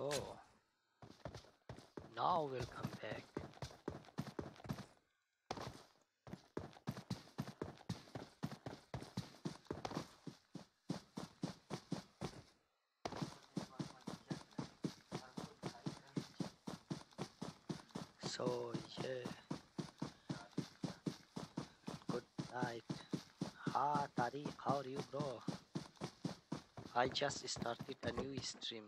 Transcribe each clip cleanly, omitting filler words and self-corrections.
Oh, now welcome back. So yeah, good night. Ha, Tariq, how are you, bro? I just started a new stream.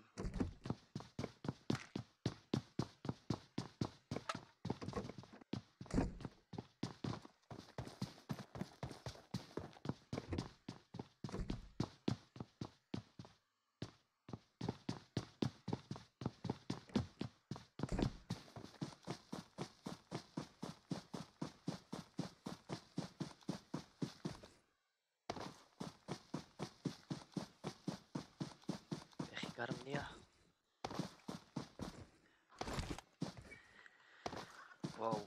يا أخي قرب منيح. واو.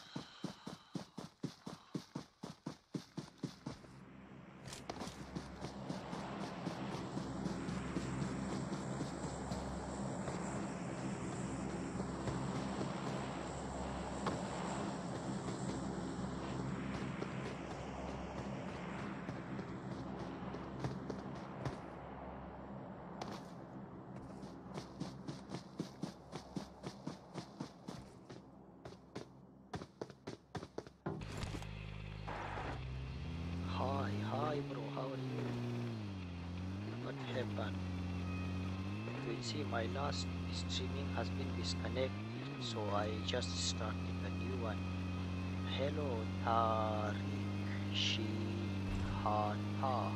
Hi bro, how are you? What happened? You see my last streaming has been disconnected, so I just started a new one. Hello Tariq Shihata.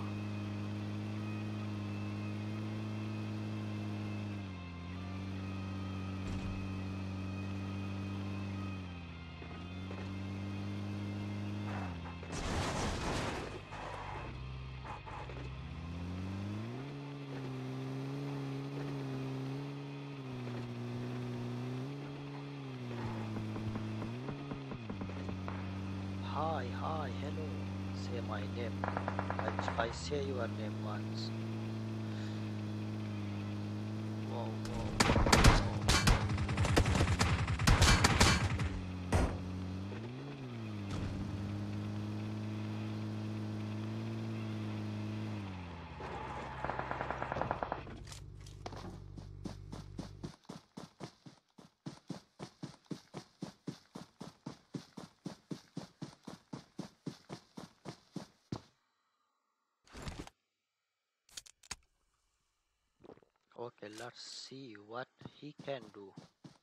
Hi, hello. Say my name. I say your name once. Whoa. Okay, let's see what he can do.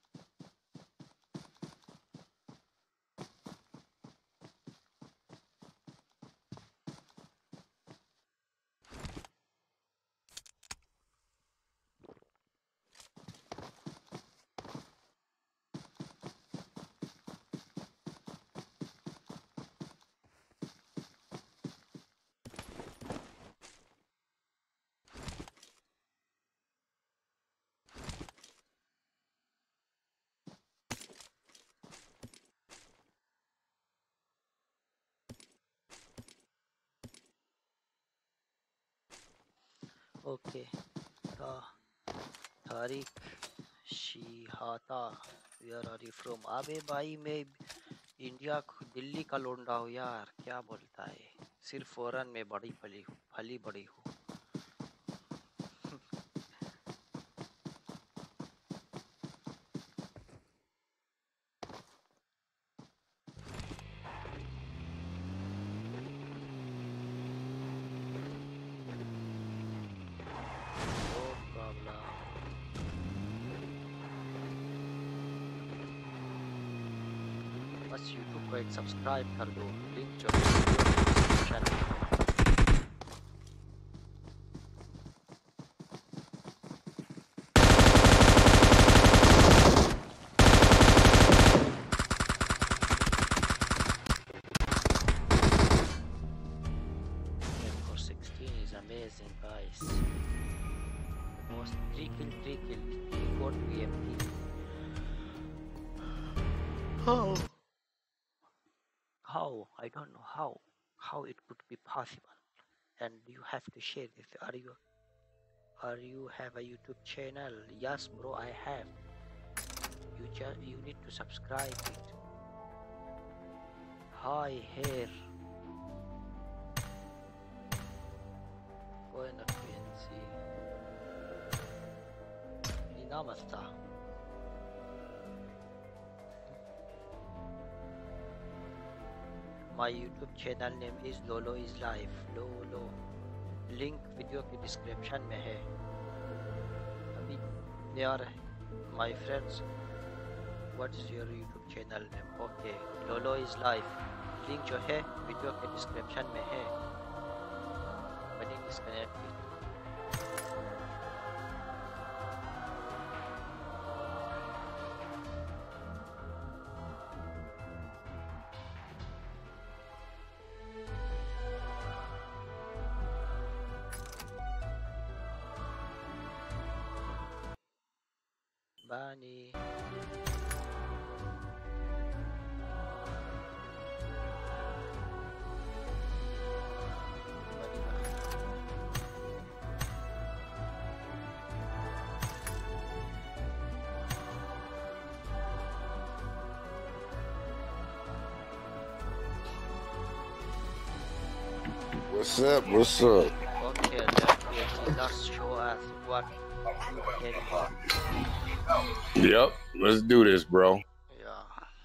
Okay, Ta Tariq Shihata, where are you from? अबे भाई मैं India Delhi का लौंडा हूँ यार, क्या बोलता है? सिर्फ फॉरेन में बड़ी फली बड़ी हूँ. No problem. बस यूट्यूब को एक सब्सक्राइब कर दो, लिंक जो है डिस्क्रिप्शन में है. M416 is amazing, guys. Most 3 kill, 3 got VMP. How? How? I don't know how it could be possible. And you have to share this. Are you have a YouTube channel? Yes, bro, I have. You need to subscribe it. Hi, here. Buena Quincy. Inamasta. My YouTube channel name is Lolo is Life. Lolo. Link video के description में है. अभी they are my friends. What is your YouTube channel name? Okay, Lolo is Life. Link जो है video के description में है. Bani disconnected. Bani. What's up? What's up? Okay, let's show us what you can do. Yep, let's do this, bro. Yeah.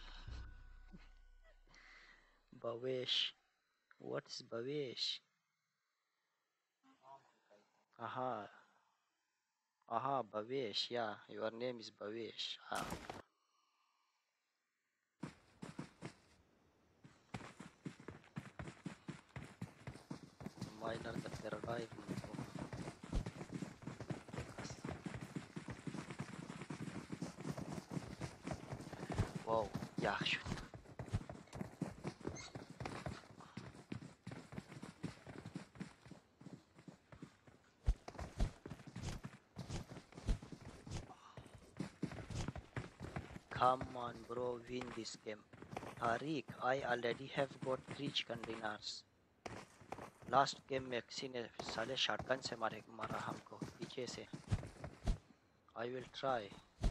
Bavesh. What is Bavesh? Aha. Aha, Bavesh. Yeah, your name is Bavesh. Ah. Minor the paradigm. Wow, yeah, shoot. Come on, bro, win this game. Tariq, I already have got 3 chicken dinners. Last game में किसी ने साले shotgun से मारा हमको पीछे से. I will try.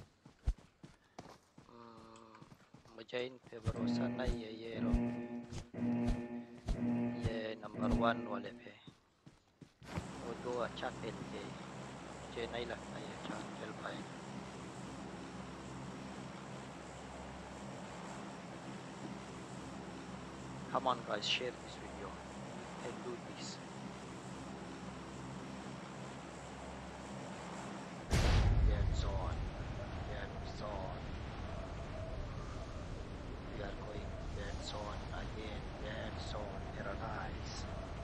मुझे इन पे भरोसा नहीं है. ये नंबर 1 वाले पे वो दो अच्छा खेलते हैं. मुझे नहीं लगता ये अच्छा खेल पाएंगे. Come on guys, share this video and do this. Get on. We are going get on again. Get on paradise.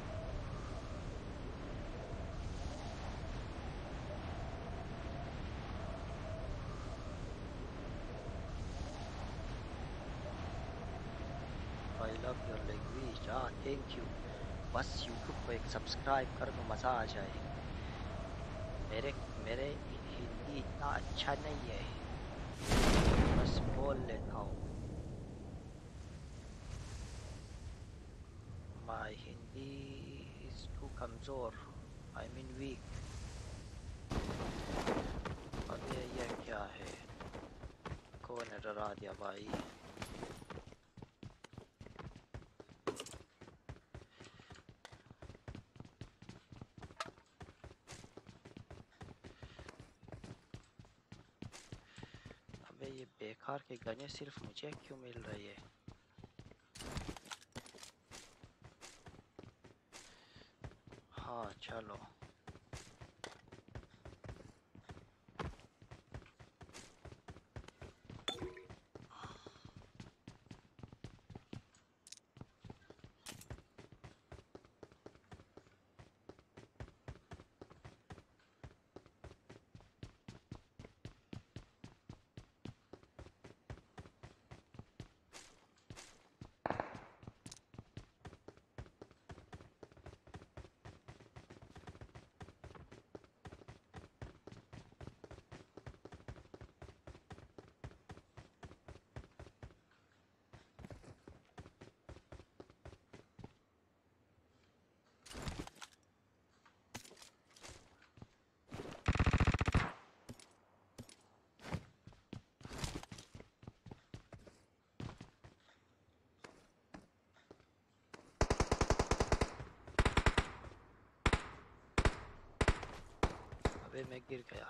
I love your language. Thank you. बस YouTube को एक सब्सक्राइब कर दो, मज़ा आ जाए. मेरे हिंदी इतना अच्छा नहीं है, बस बोल लेता हूँ. My Hindi is too कमज़ोर. I mean weak. अबे ये क्या है? कौन ने डरा दिया भाई? ये बेकार के गाने सिर्फ मुझे क्यों मिल रही है? हाँ चलो. हवा में गिर गया।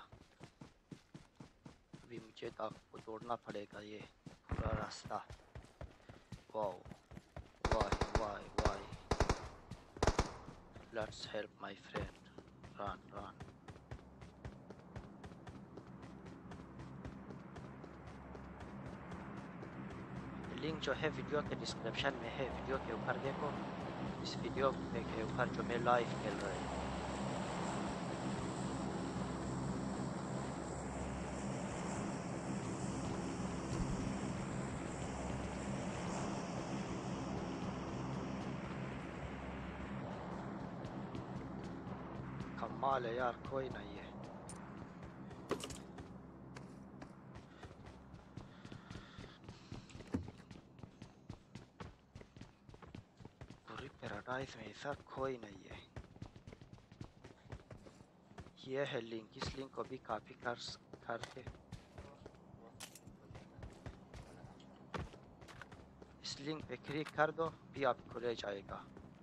अभी मुझे आपको दौड़ना पड़ेगा ये पूरा रास्ता। Wow, why? Let's help my friend. Run. Link जो है वीडियो के डिस्क्रिप्शन में है, वीडियो के ऊपर देखो। इस वीडियो के ऊपर जो मैं लाइव खेल रहा हूँ। कमाल है यार, कोई नहीं है। पूरी पैराडाइज में ऐसा कोई नहीं है। ये है लिंक, इस लिंक को भी कॉपी करके इस लिंक पे क्लिक कर दो, भी आपको ले जाएगा।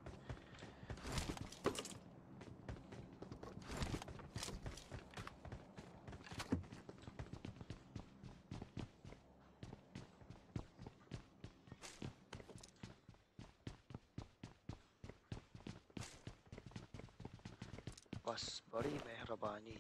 बस बड़ी मेहरबानी।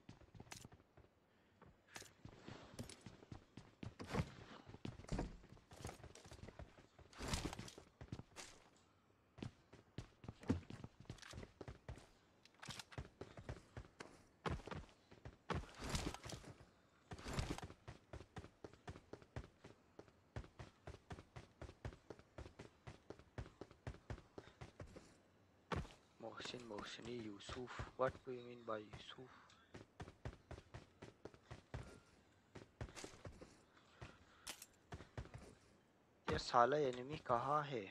Mohsini Yusuf, what do you mean by Yusuf? ये साला एनिमी कहाँ है?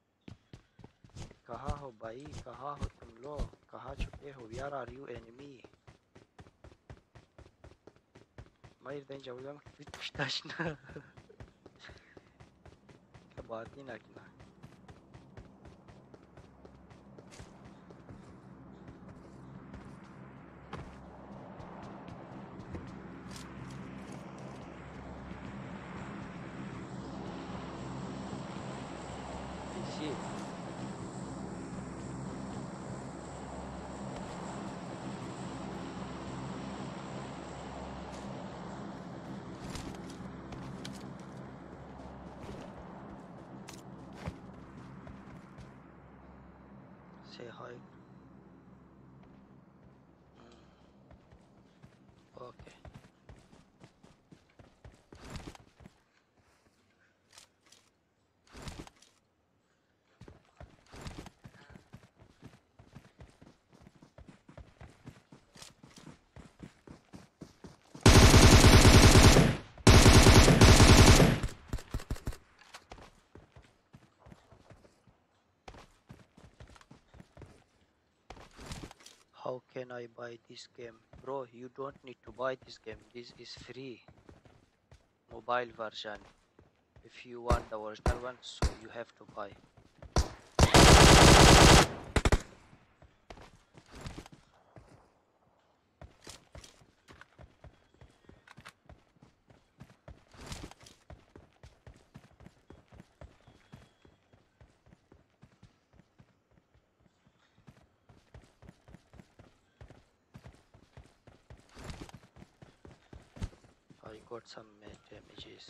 कहाँ हो भाई, कहाँ हो तुम लोग? कहाँ छुपे हो? Where are you enemy? Mayırdan cavlan taşına. Kabahati nakina. Bizi. Say hi. Okay. How can I buy this game? Bro, you don't need to buy this game. This is free. Mobile version. If you want the original one, so you have to buy. I got some damages.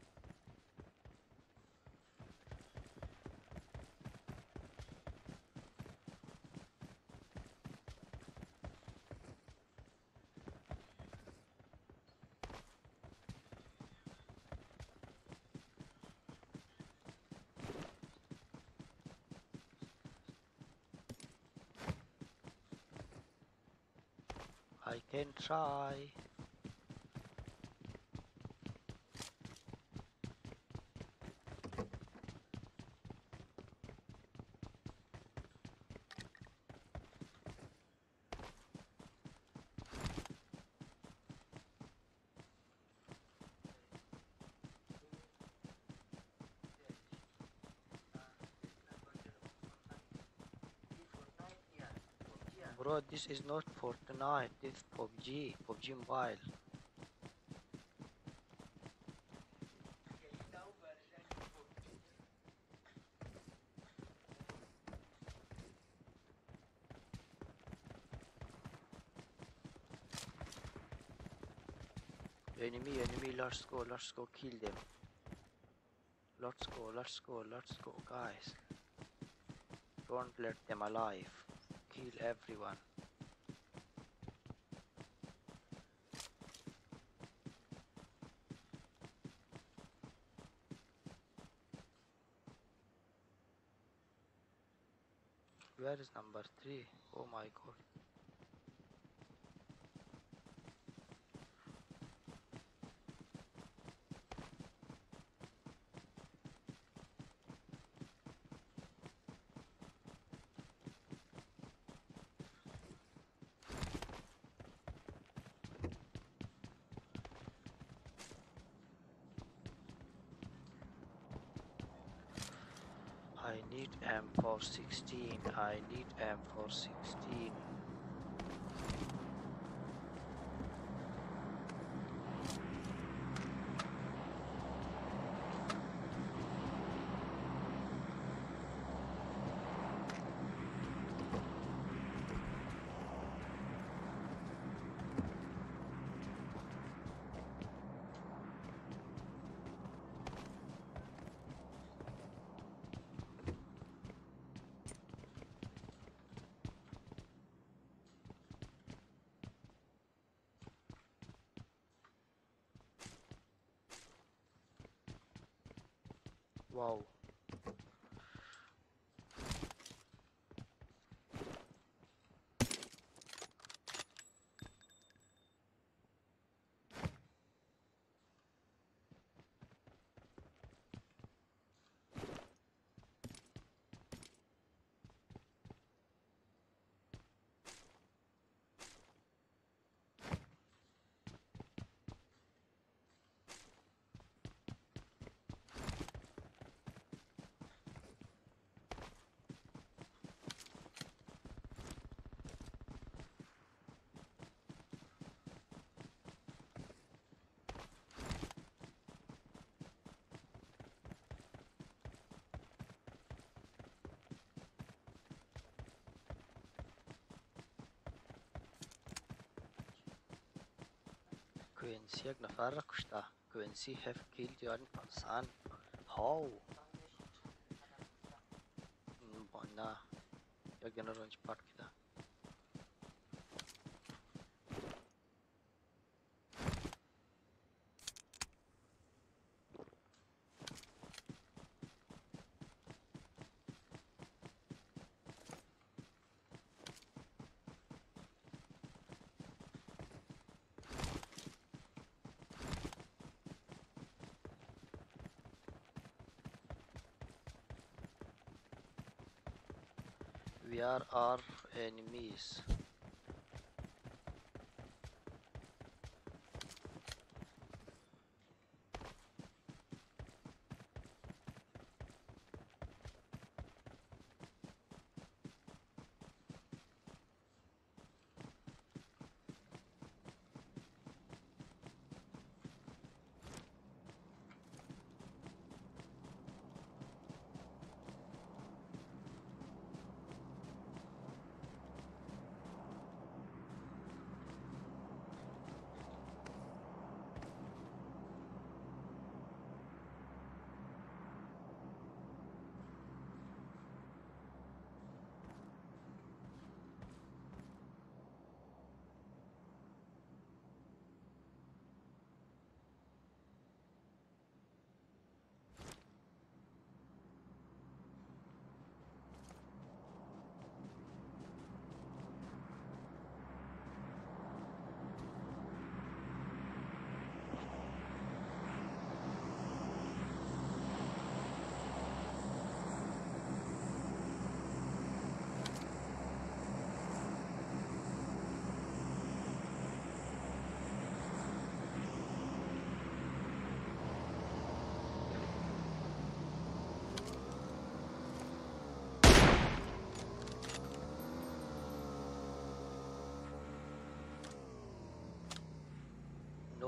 I can try. Bro, this is not Fortnite, this is PUBG, PUBG Mobile. Enemy, let's go, kill them. Let's go, guys. Don't let them alive. Kill everyone. Where is number 3? Oh my god. I need M416. I need M416. Wow. Quincy ag nafarrak sta. Quincy have killed your son. How? Bana. Jag gonna run part kida. We are our enemies.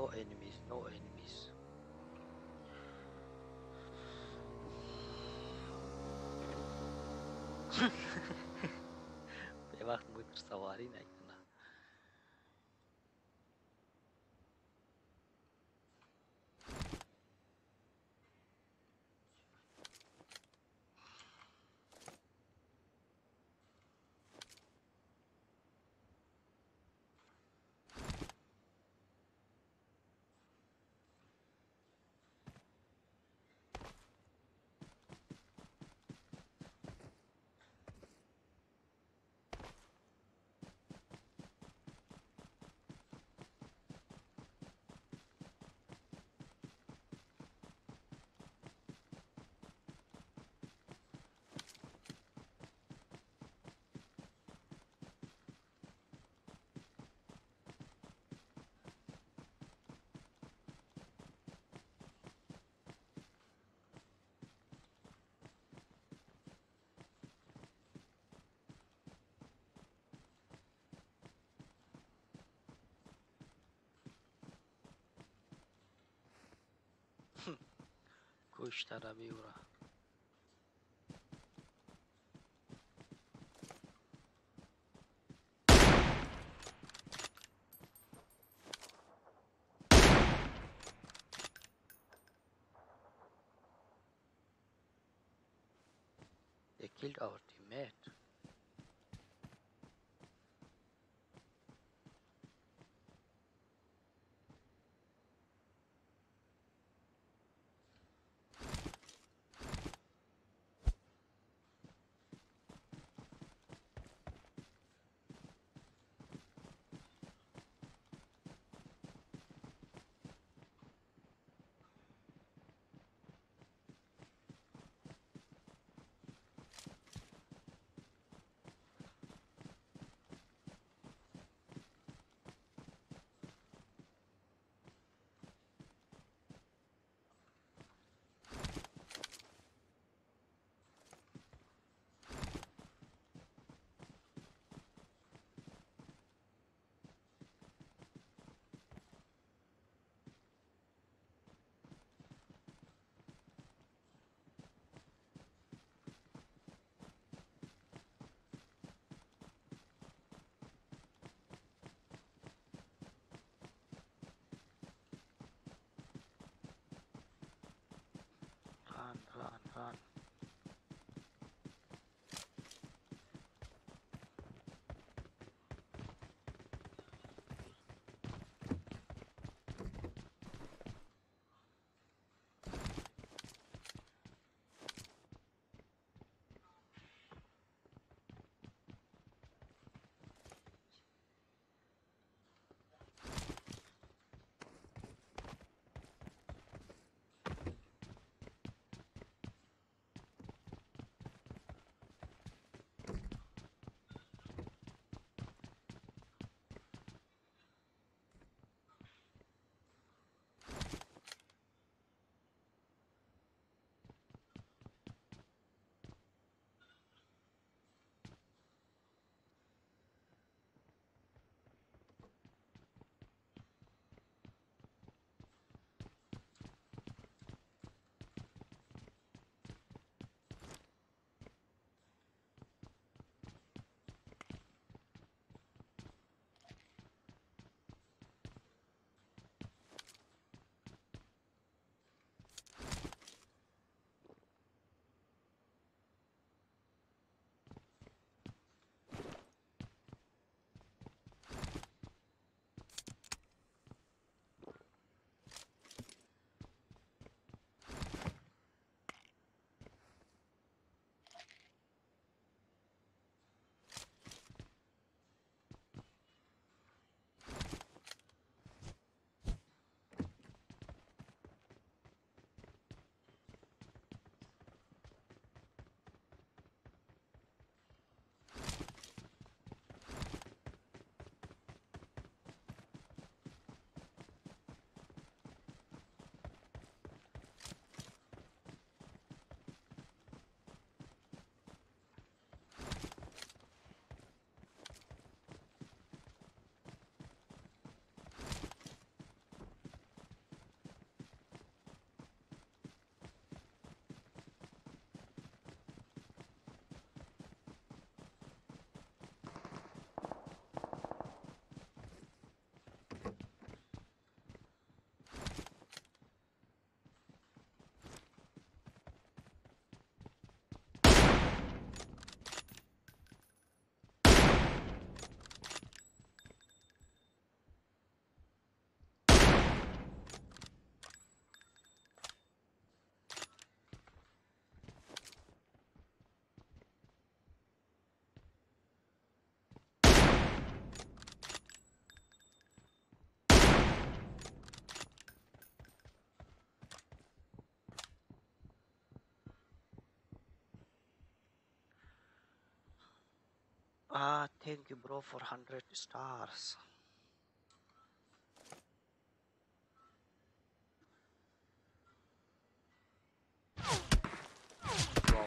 No enemies, no enemies. به وقت موتر سواری نکنه. کشته را بیوره. They killed our teammate. Yeah, thank you, bro, for 100 stars. Wow.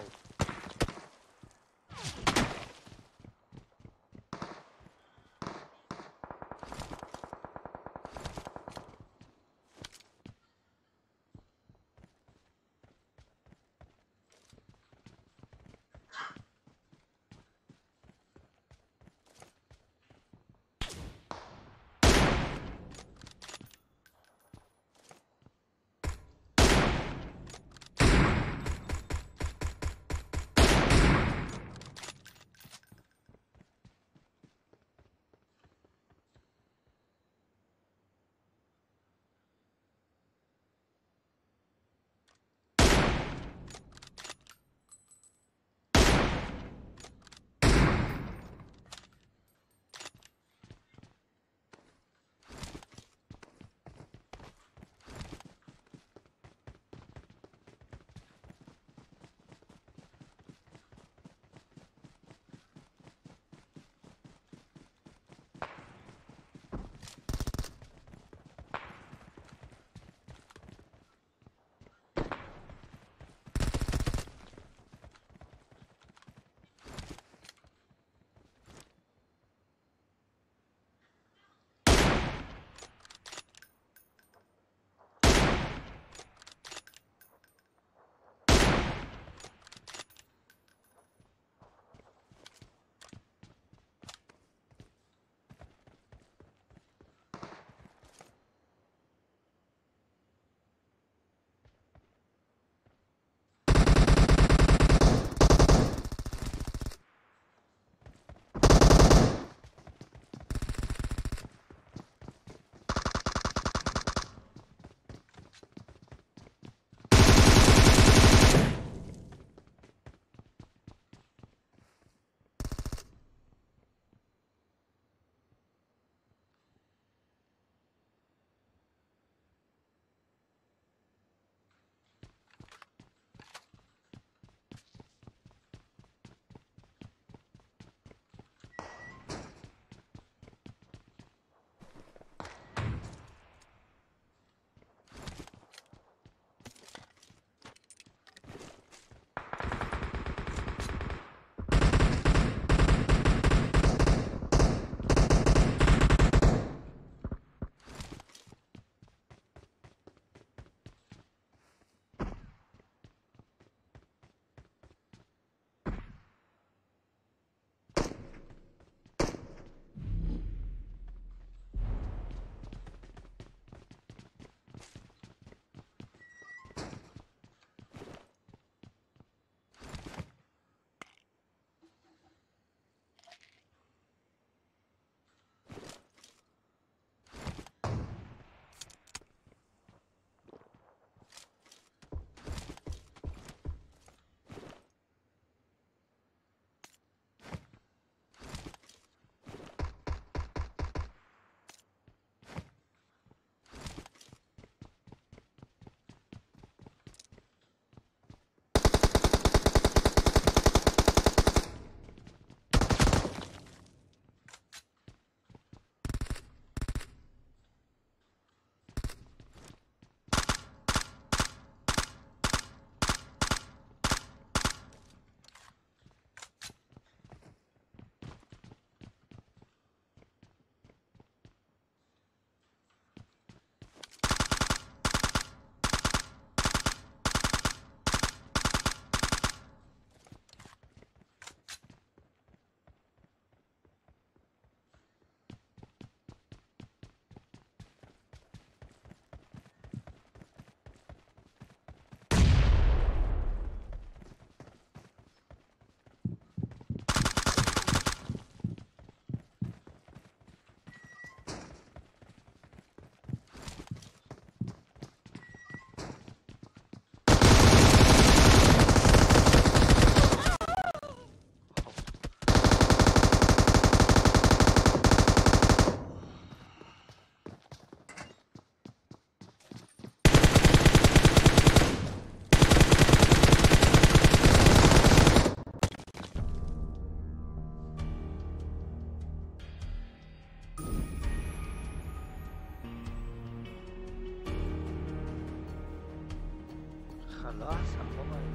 خلاص أخوي.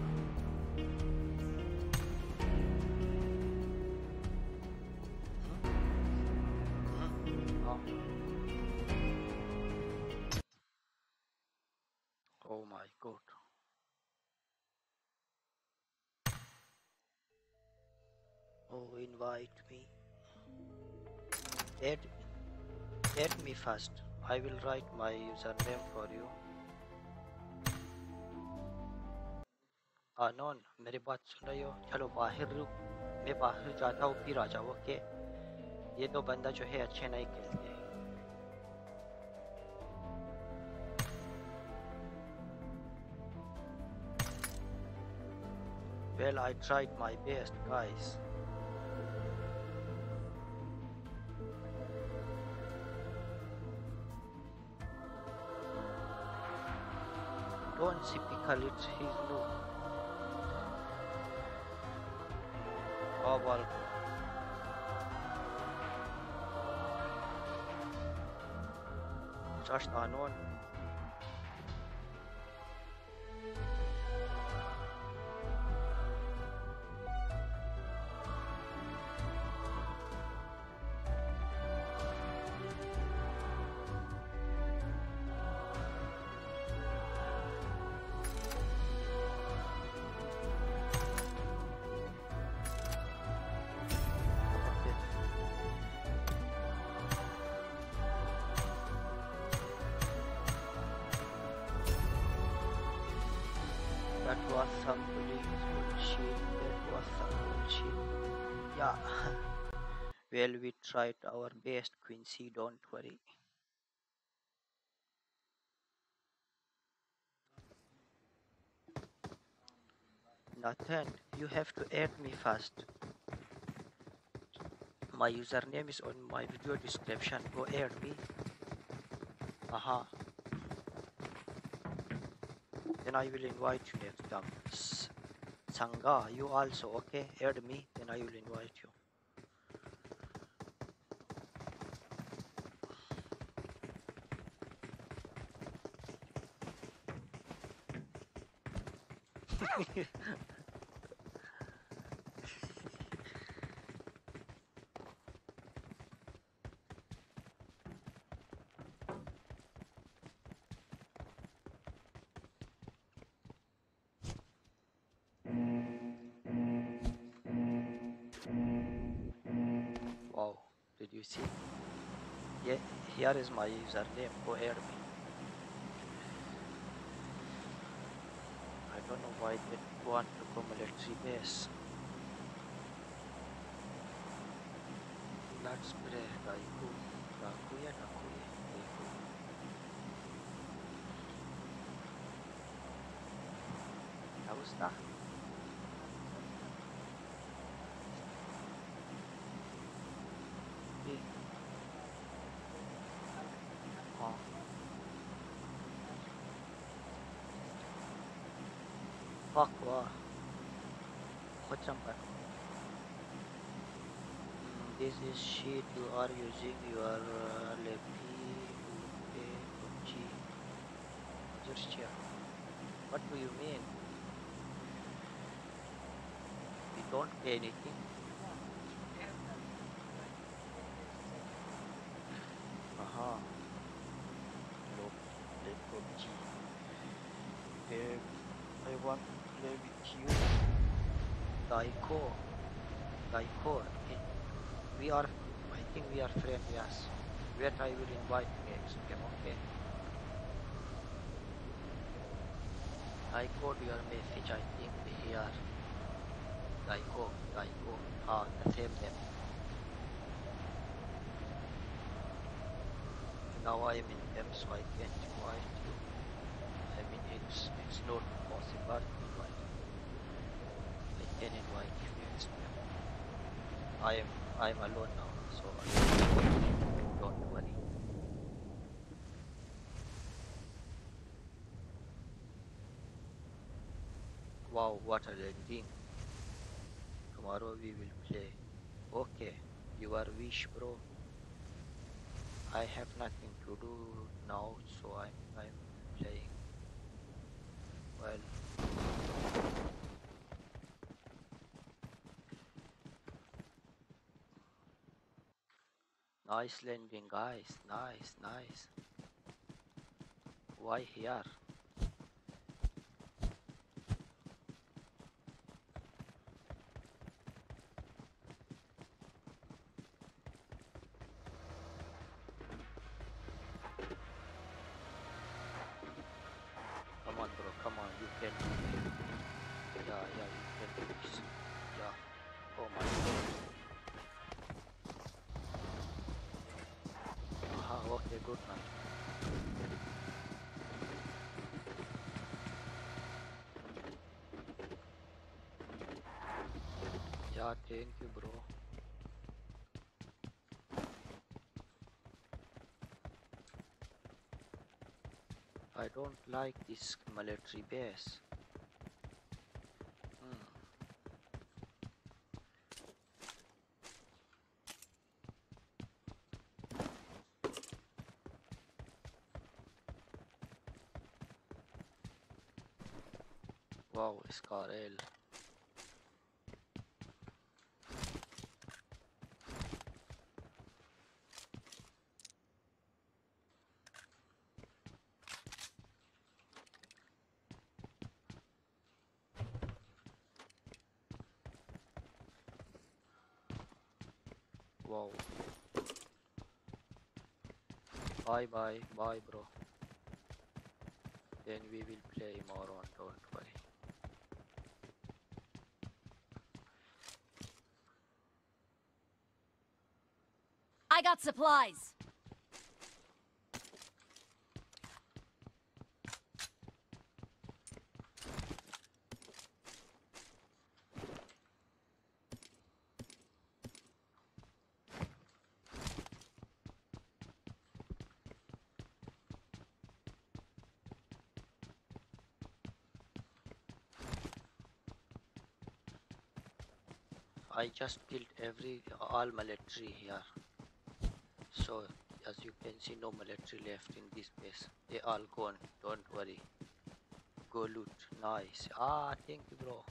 Oh my god. Oh, invite me. Add me first. I will write my username for you. आनोन मेरी बात सुन रही हो? चलो बाहर रुक, मैं बाहर जाता हूँ फिर आ जाओ। ओके, ये दो बंदा जो है अच्छे नहीं खेलते। Well, I tried my best, guys. Don't see Pickle, it's his look. Oh, well. Just unknown. That was some bullshit. That was some bullshit. Yeah. Well, we tried our best, Quincy. Don't worry. Nathan, you have to add me first. My username is on my video description. Go add me. Aha. Then I will invite you next time. Sangha, you also, okay? Add me, then I will invite you. Wow, did you see? Yeah, here is my username. Go add me. I don't know why they want to go military base. Let's play Daiku. Dakuya, Dakuya, Daiku. How's that? Yeah. Oh. Fuck, wow. What's up? This is shit. You are using your Lepi to pay PUBG. Just here. What do you mean? We don't pay anything. Aha. Look, play PUBG. I want to play with you. Daiko. Daiko. We are, I think we are friends, yes. Wait, I will invite you next game, okay? I got your message, I think here. Daiko. Ah, the same name. Now I am in them, so I can't invite you. I mean, it's not possible to invite. I can invite you next time. I'm alone now, so don't worry. Wow, what a landing. Tomorrow we will play. Okay, your wish, bro. I have nothing to do now, so I'm playing. Well, Nice landing, guys. Nice, nice. Why here? Come on, bro. Come on. You can do it. Yeah, yeah, you can do this. Yeah. Oh my god. Okay, good night. Yeah, thank you, bro. I don't like this military base. Hmm. Wow, Scarel. Wow. Bye bye. Bye, bro. Then we will play more on, don't worry. I got supplies. I just killed all military here. So as you can see, no military left in this base. They all gone. Don't worry. Go loot. Nice. Ah, thank you, bro.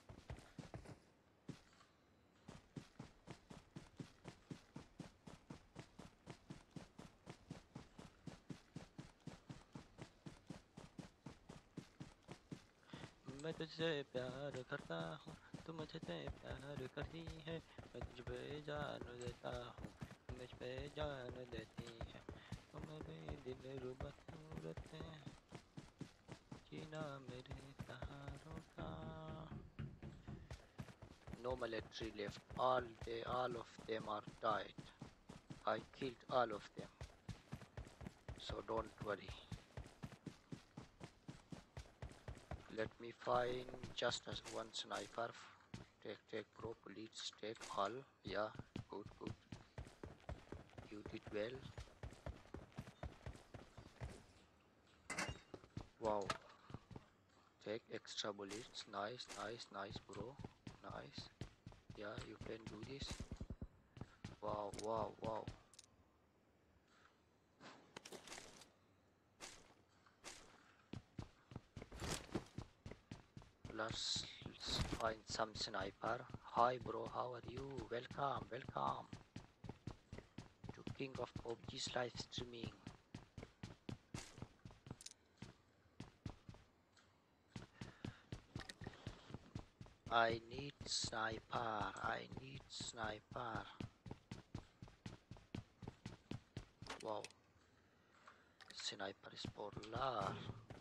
मैं तुझसे प्यार करता हूँ, तू मुझसे प्यार करती है, मैं तुझ पे जान देता हूँ, तू मुझ पे जान देती है, तुम मेरे दिल रुबा सूरत है, जीना मेरे सहारों का. No military left. All of them are died. I killed all of them. So don't worry. Let me find just as one sniper. Take, bro, please take all. Yeah, good. You did well. Wow. Take extra bullets. Nice, bro. Nice. Yeah, you can do this. Wow. Let's find some sniper. Hi, bro. How are you? Welcome. To King of PUBG's live streaming. I need sniper. Wow. Sniper is polar.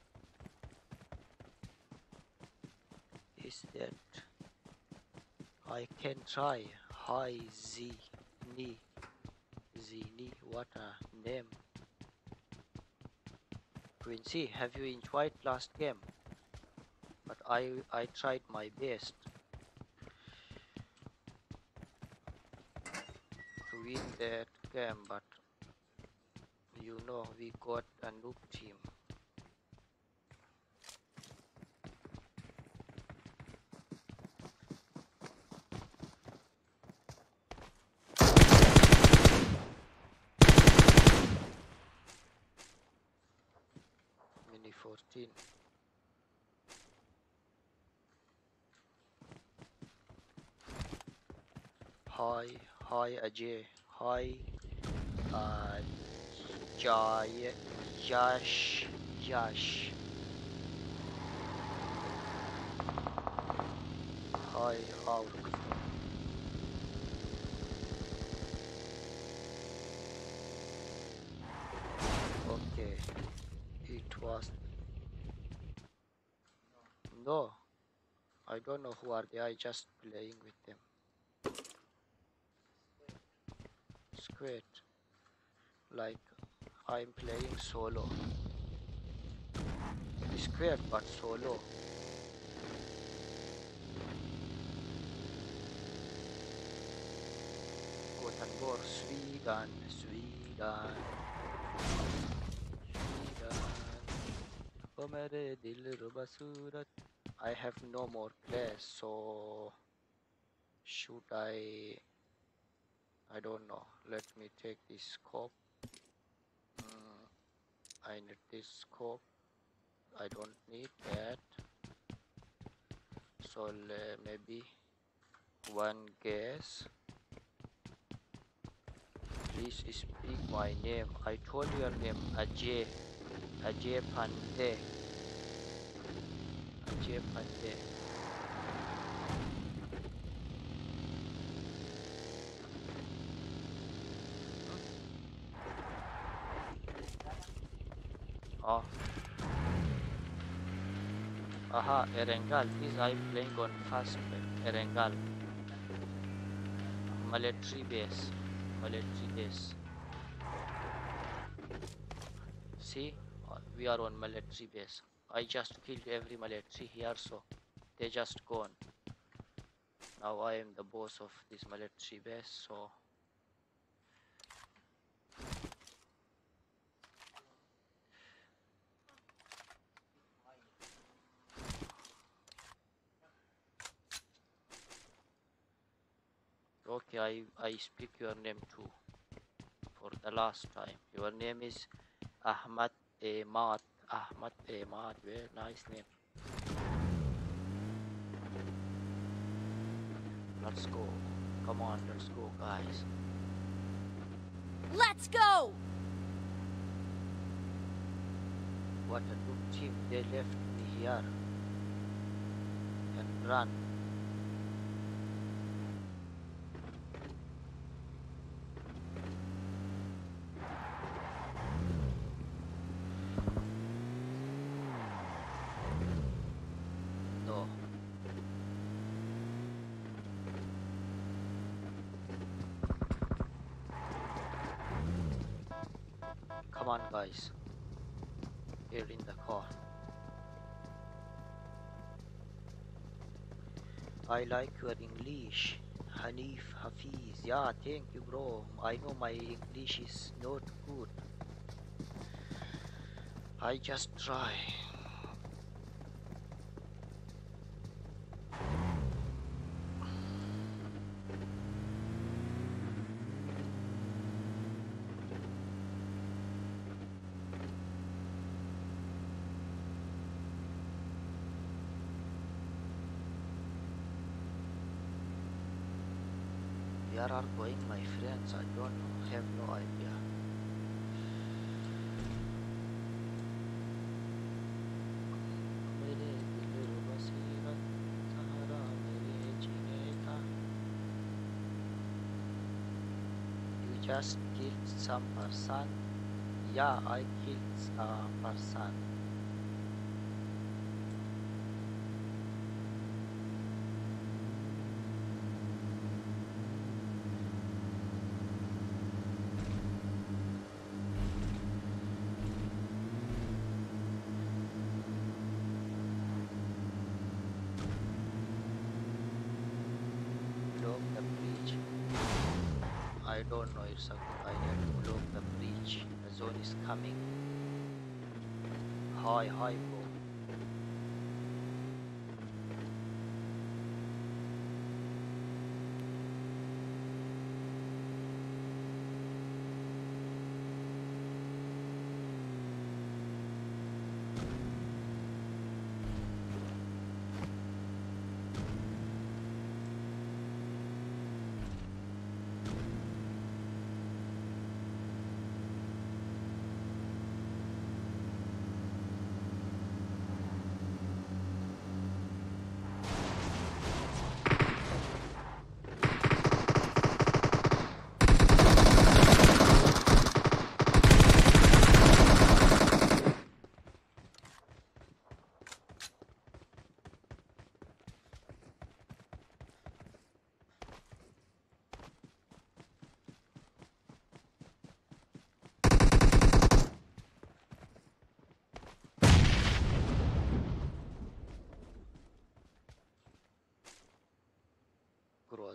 Is that I can try. Hi Zini. What a name. Quincy, have you enjoyed last game? But I tried my best to win that game, but you know we got a noob team. Mini 14. Hi Ajay. Hi Uh, Jay, Yash. Hi, Auruk. Okay, it was no. I don't know who are they. I just playing with them. Squid, like I'm playing solo. Squid, but solo. Gothenburg, Sweden, Sweden, Sweden. ओ मेरे दिल रुबा सूरत. I have no more place, so should I don't know. Let me take this scope. I need this scope. I don't need that. So maybe one guess. Please speak my name. I told your name, Ajay. Ajay Pandey. Ajay Pandey. Oh, aha, Erangel. This I'm playing on fast Erangel. Military base. Military base. See, we are on military base. I just killed every military here, so they just gone. Now I am the boss of this military base, so okay, I speak your name too for the last time. Your name is Ahmad Ahmad. Ahmad Ahmad, very nice name. Let's go. Come on, let's go, guys. Let's go! What a good team. They left me here and run. No. Come on, guys. Here in the car. I like your English. Hanif Hafiz. Yeah, thank you, bro. I know my English is not good. I just try. Where are going my friends? I don't know. Have no idea. मेरे दिल बसीरत सहारा मेरे जीने का. You just killed some person. Yeah, I killed a person. Block the bridge. I don't know, it's a good idea to block the bridge. The zone is coming. Hi, hi, bro.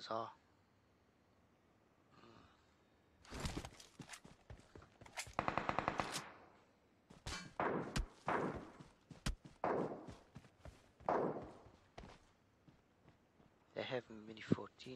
close, huh? They have mini 14.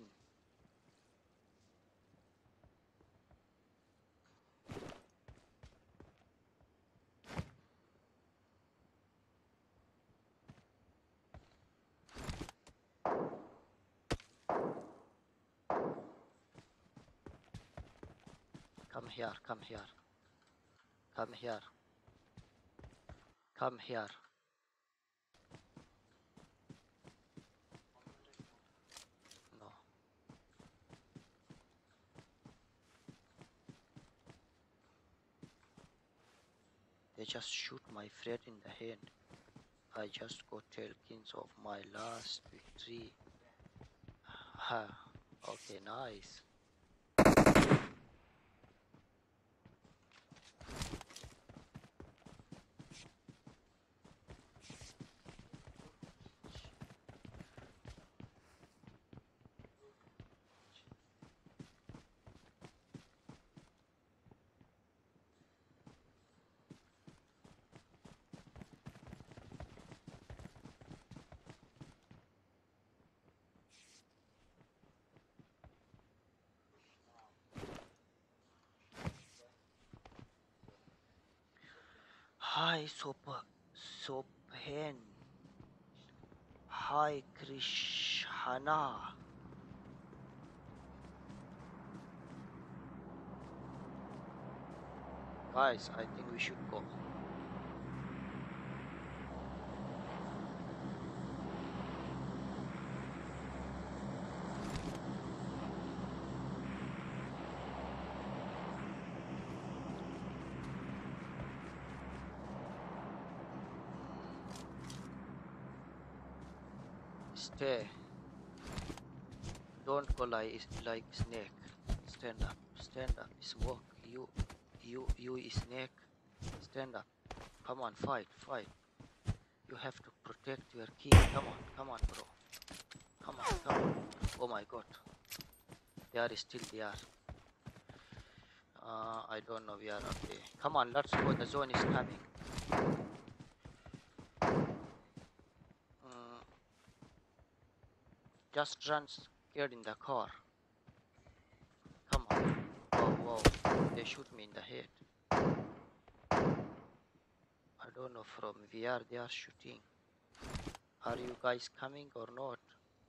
Come here, come here. Come here. Come here. No. They just shoot my friend in the hand. I just got tokens of my last victory. Ha. Okay, nice. Hi, Sopen. Hi, Krishna. Guys, I think we should go. Stay. Don't go like snake. Stand up. Stand up. Smoke. You snake. Stand up. Come on, fight. You have to protect your king. Come on, bro. Come on. Oh my god. They are still there. I don't know where are they. Come on, let's go. The zone is coming. Just run scared in the car. Come on. Whoa. They shoot me in the head. I don't know from where they are shooting. Are you guys coming or not?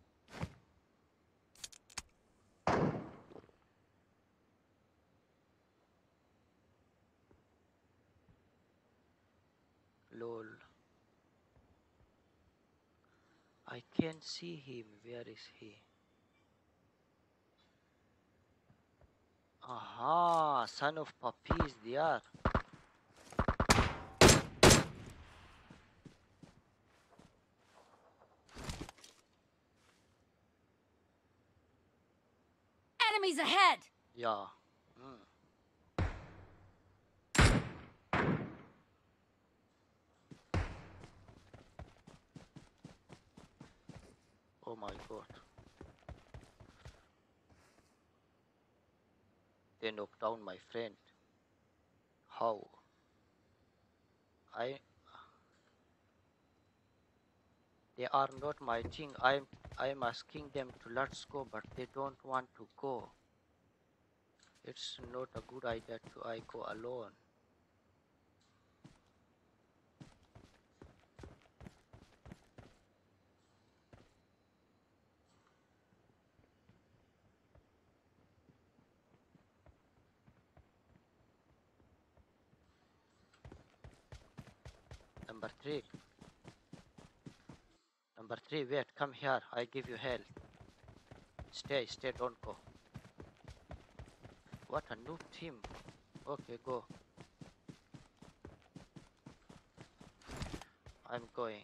Lol. I can't see him. Where is he? Aha, son of puppies, they are. Enemies ahead! Yeah. Oh my god. They knocked down my friend. How? They are not my thing. I'm asking them to let's go, but they don't want to go. It's not a good idea to I go alone. Number three, wait, come here. I give you help. Stay, don't go. What a noob team. Okay, go. I'm going.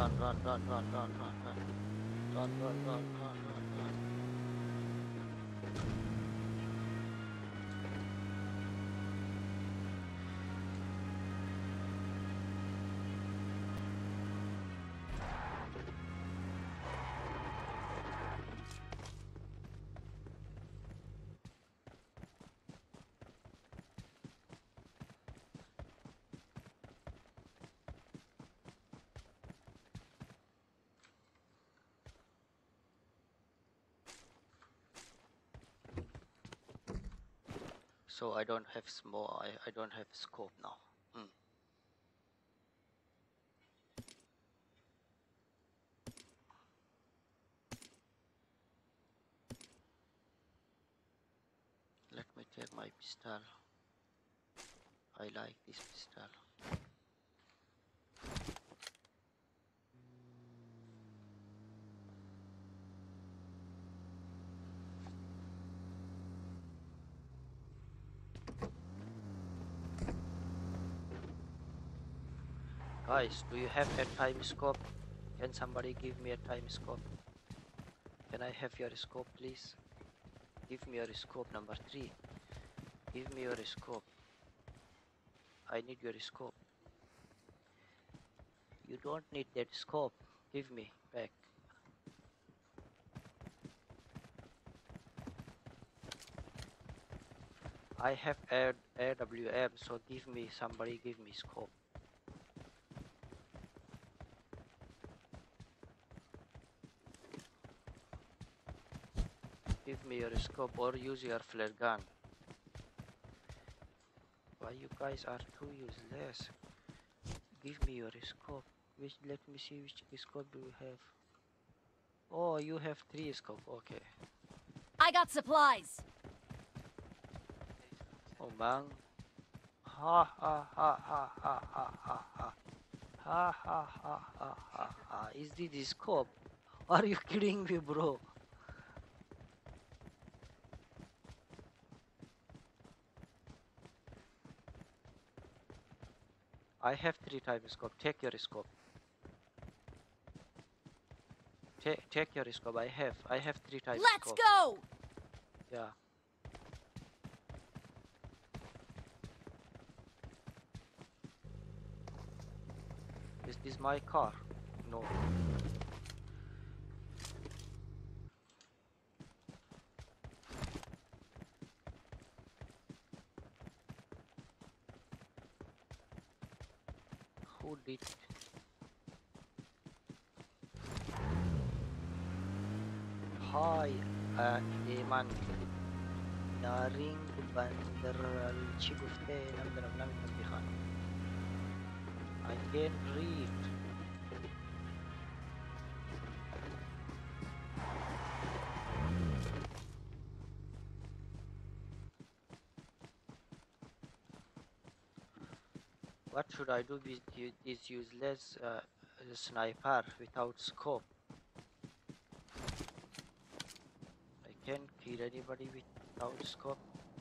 run, run, run, run, run, run, run. Run, run, run, run, run, run. So I don't have small, I don't have scope now. Let me take my pistol. I like this pistol. Guys, do you have a time scope? Can somebody give me a time scope? Can I have your scope, please? Give me your scope number 3. Give me your scope. I need your scope. You don't need that scope. Give me back. I have AWM, so somebody give me scope. Give me your scope or use your flare gun. Why you guys are too useless? Give me your scope. Let me see which scope do you have. Oh, you have 3 scope. Okay. I got supplies. Oh man. Ha ha ha ha ha ha ha ha. Ha ha ha ha ha ha. Is this the scope? Are you kidding me, bro? I have 3 times scope. Take your scope. Take your scope. I have 3 times Let's scope. go. Yeah. Is this my car? No. Who did? Hi, Eman. Daring bandar al-Chigufte nam Bihan. I can't read. What should I do with this useless sniper without scope? I can't kill anybody without scope.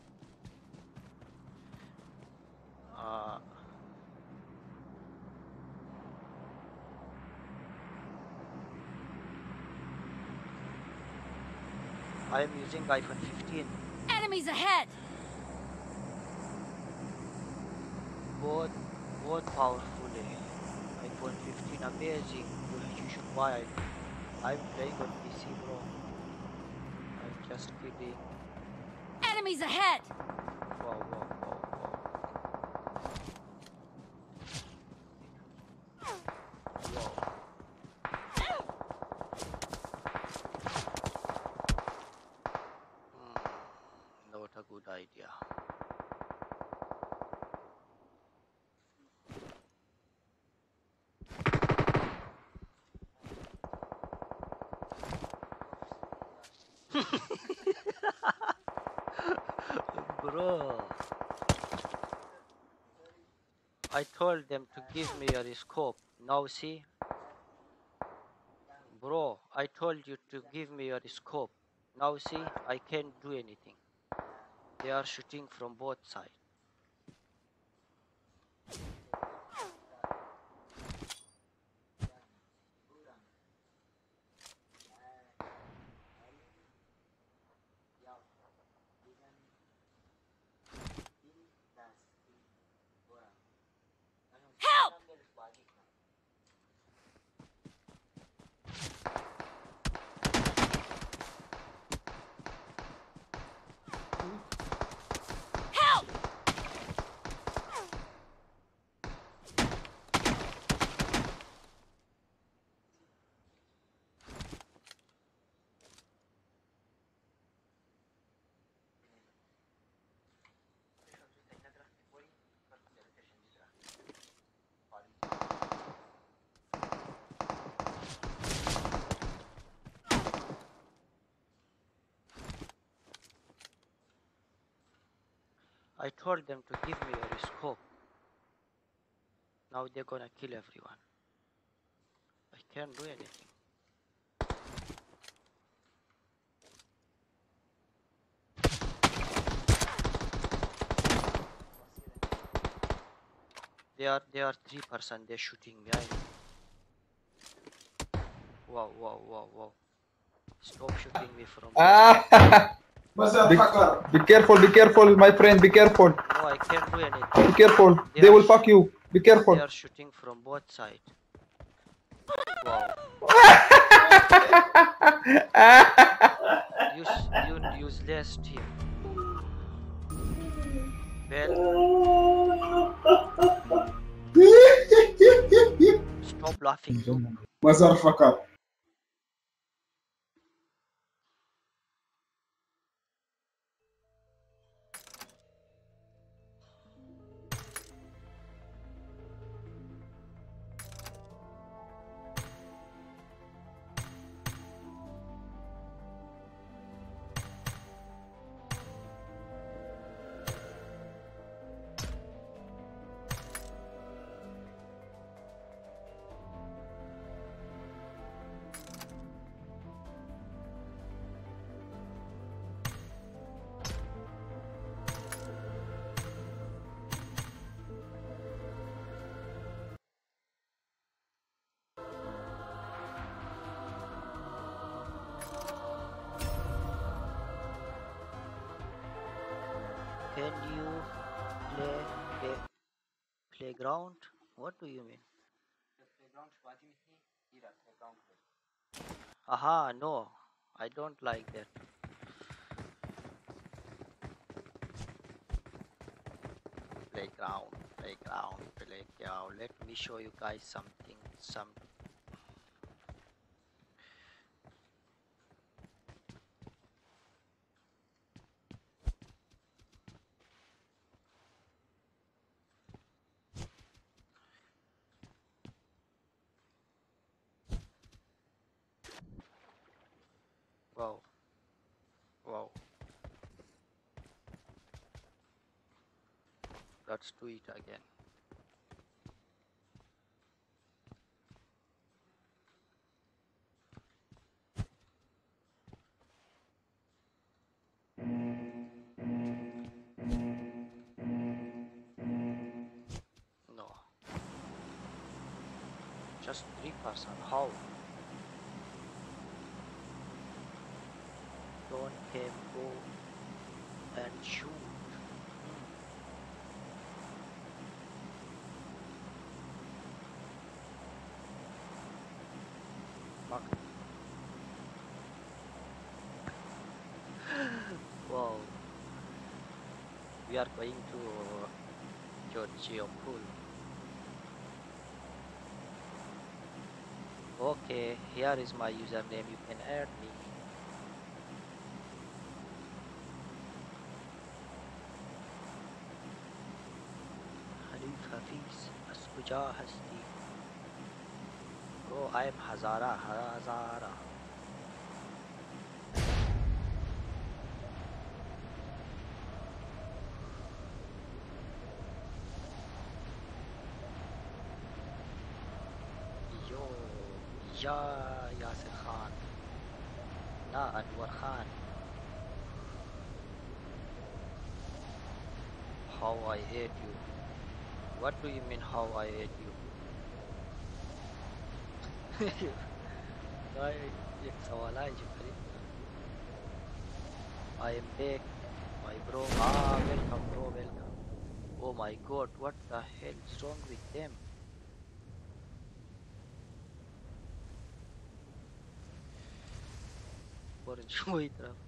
I am using iPhone 15. Enemies ahead. Both powerfully. iPhone 15 amazing. You should buy it. I'm playing on PC, bro. I'm just kidding. Enemies ahead. Wow, wow, wow, wow. Wow. Not a good idea. Bro, I told them to give me your scope. Now see? Bro, I told you to give me your scope. Now see? I can't do anything. They are shooting from both sides. I told them to give me a scope. Now they're gonna kill everyone. I can't do anything. They are 3%. They're shooting me. Wow, wow, wow, wow. Stop shooting me from there. Ah! Be careful, my friend. Be careful. No, I can't do anything. Be careful. They They are will fuck you. Be careful. They are shooting from both sides. Wow. You useless team. Well, stop laughing, you. Motherfucker. Can you play playground? What do you mean? Aha, no. I don't like that. Playground. Let me show you guys something. Wow. Wow. Let's do it again. No. Just 3%. How? Don't came go and shoot. Mark. Wow. We are going to Giorgio Pool. Okay, here is my username. You can add me. Khalif Hafiz, Askuja Hasti. Bro, I am Hazara. Yo, ya Yasir Khan. Na Anwar Khan. How I hate you. What do you mean how I hate you? I am back, my bro. Welcome, bro. Welcome. Oh my God, what the hell is wrong with them? Show it up.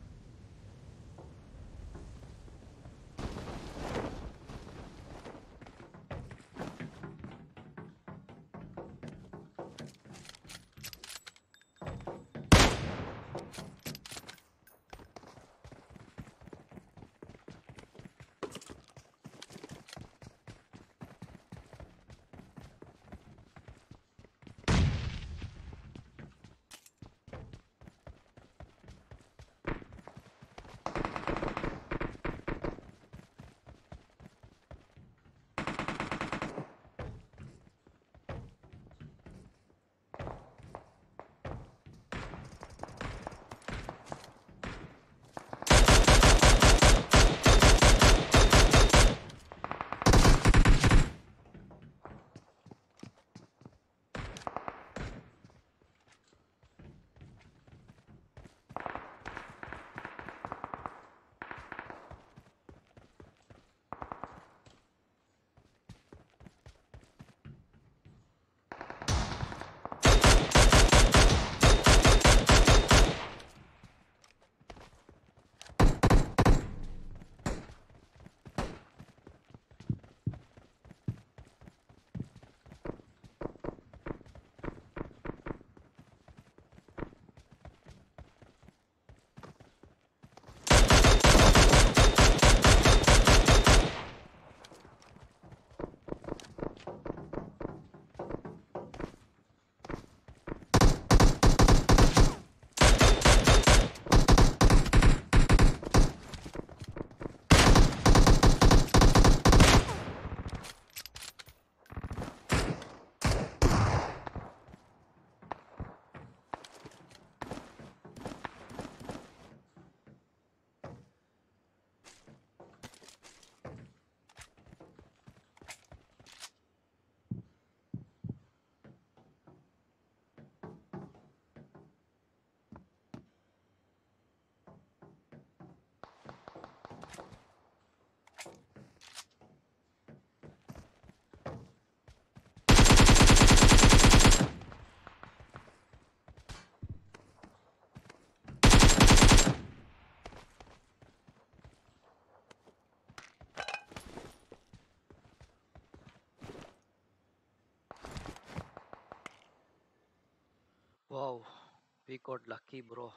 We got lucky, bro.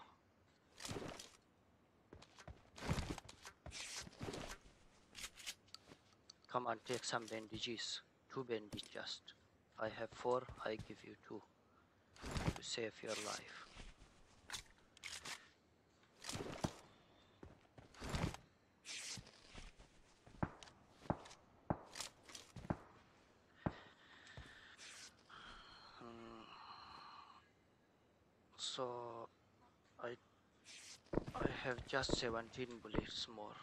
Come on, take some bandages. 2 bandages just. I have 4, I give you 2 to save your life. So I have just 17 bullets more.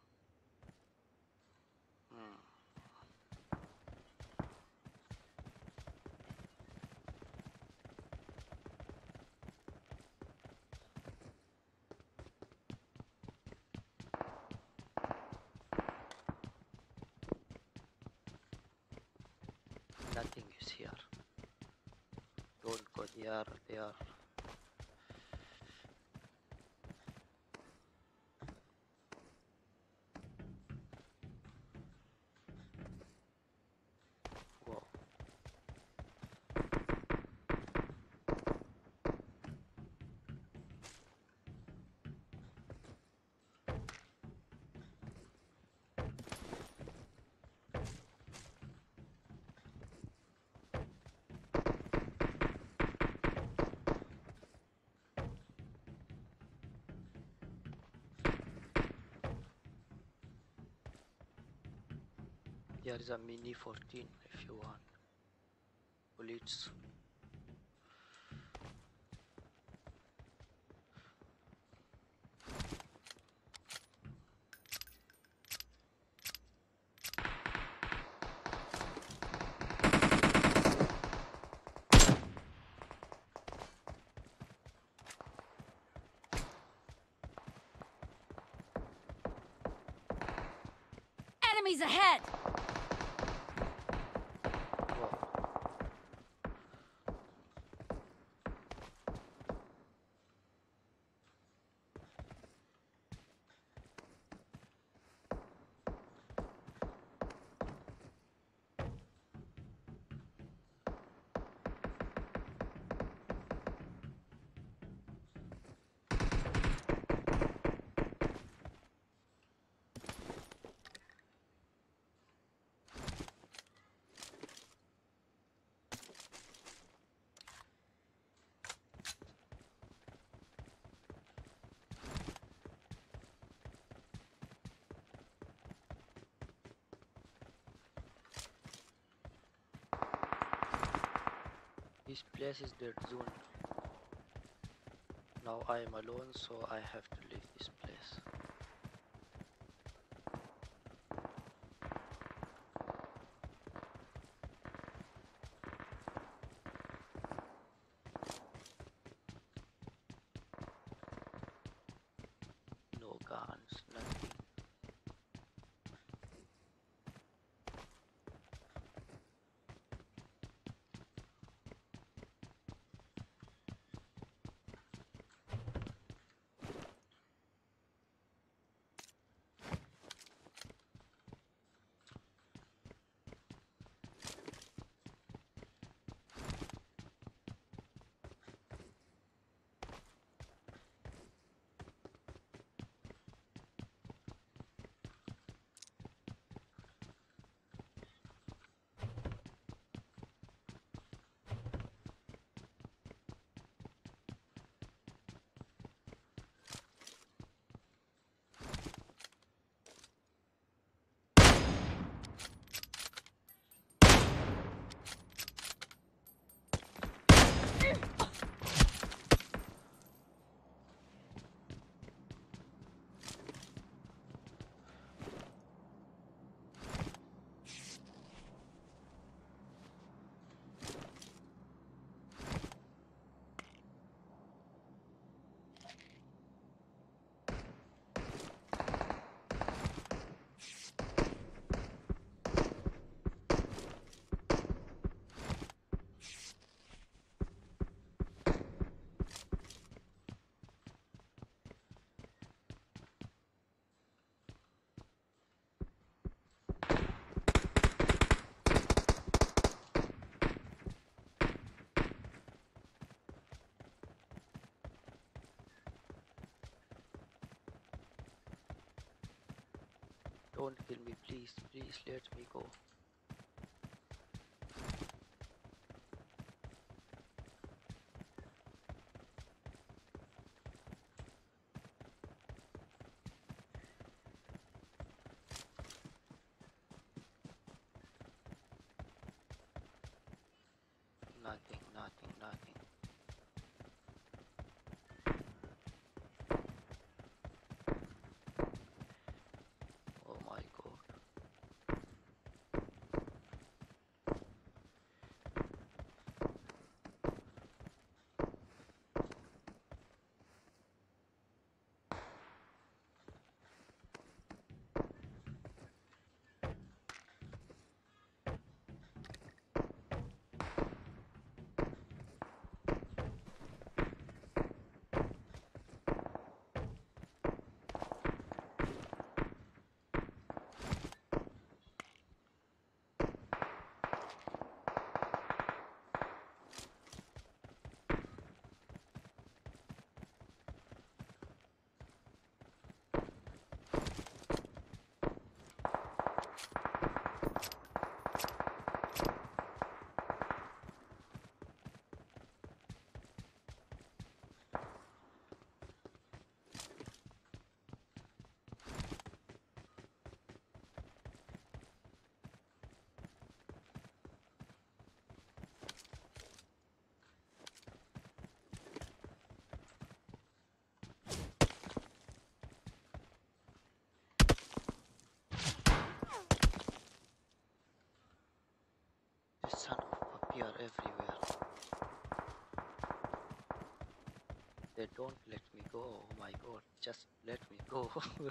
Nothing is here. Don't go there. Whoa. There is a mini 14 if you want bullets. Enemies ahead! This place is dead zone. Now I am alone, so I have to leave this place. No guns, nothing. Don't kill me, please. Please let me go. Nothing, nothing, nothing. Oh my god. This son of a beer everywhere. They don't let me go. Oh my god. Just let me go.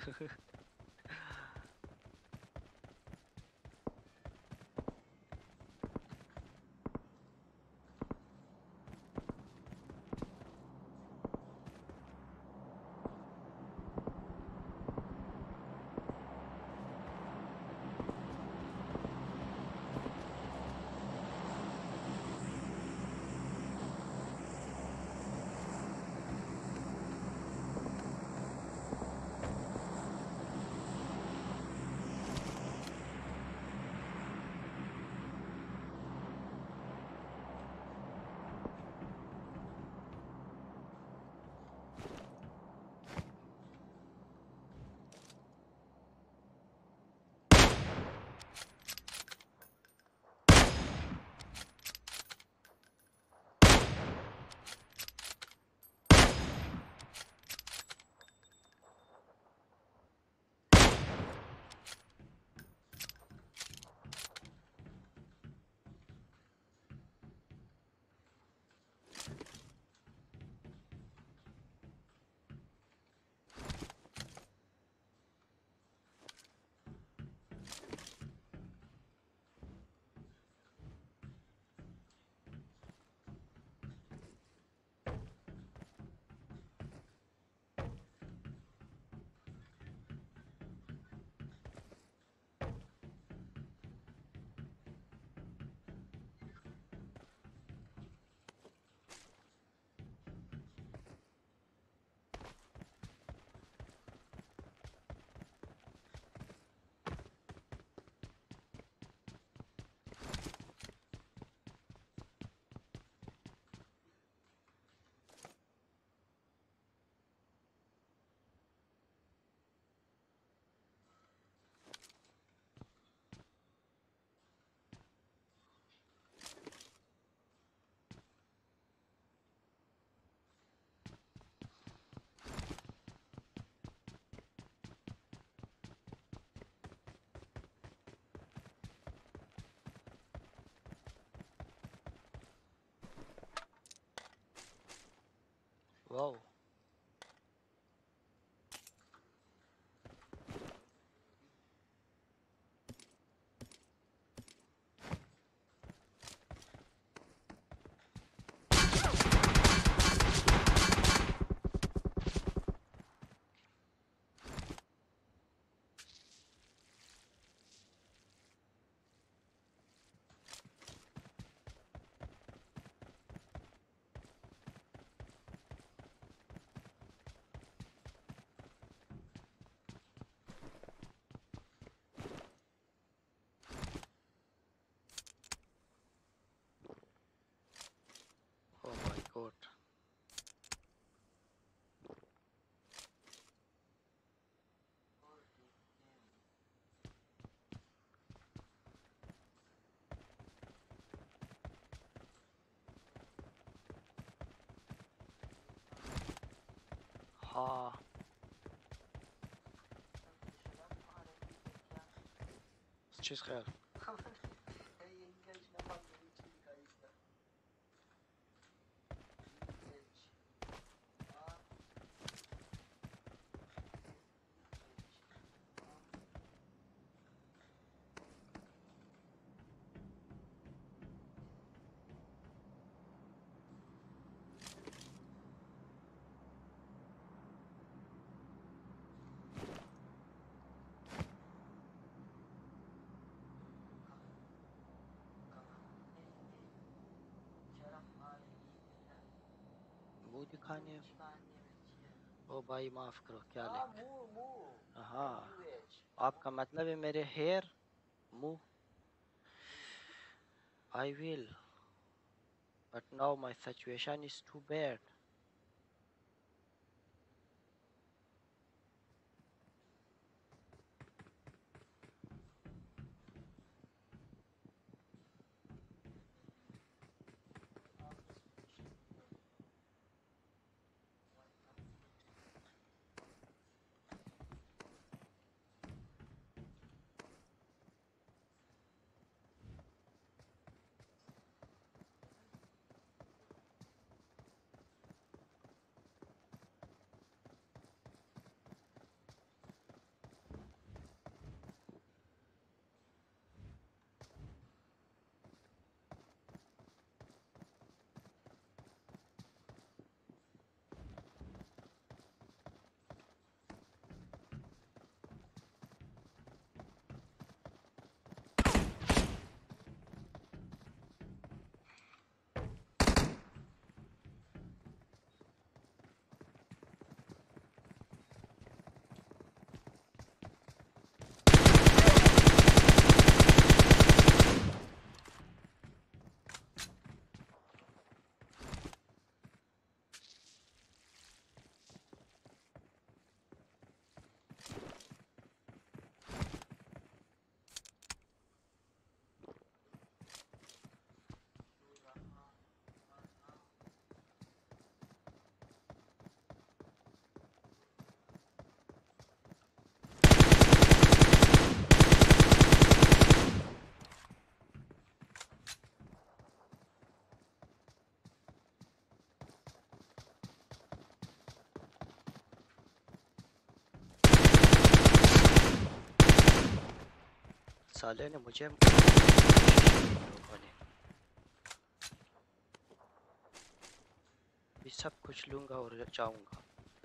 Wow. हाँ चीज़ खैर मुंह दिखाने ओ भाई माफ करो क्या लिख हाँ आपका मतलब है मेरे हेयर मुंह I will but now my situation is too bad साले ने मुझे लोगों ने भी सब कुछ लूंगा और जाऊंगा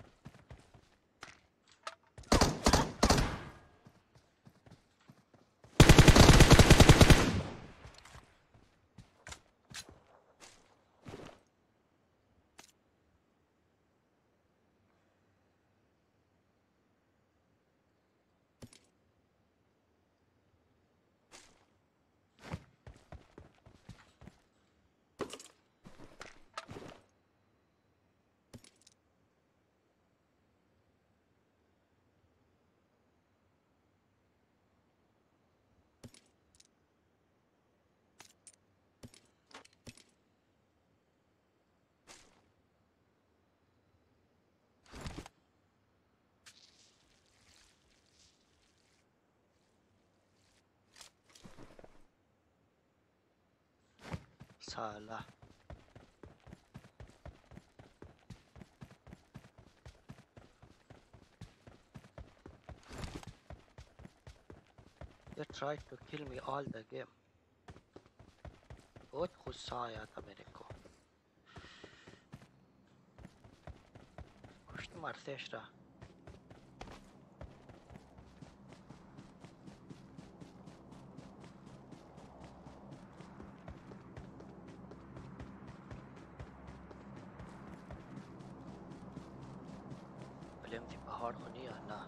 साला They tried to kill me all the game बहुत गुस्सा आया था मेरे को कुछ तो मारते एक्स्ट्रा William the पहाड़ को नहीं आना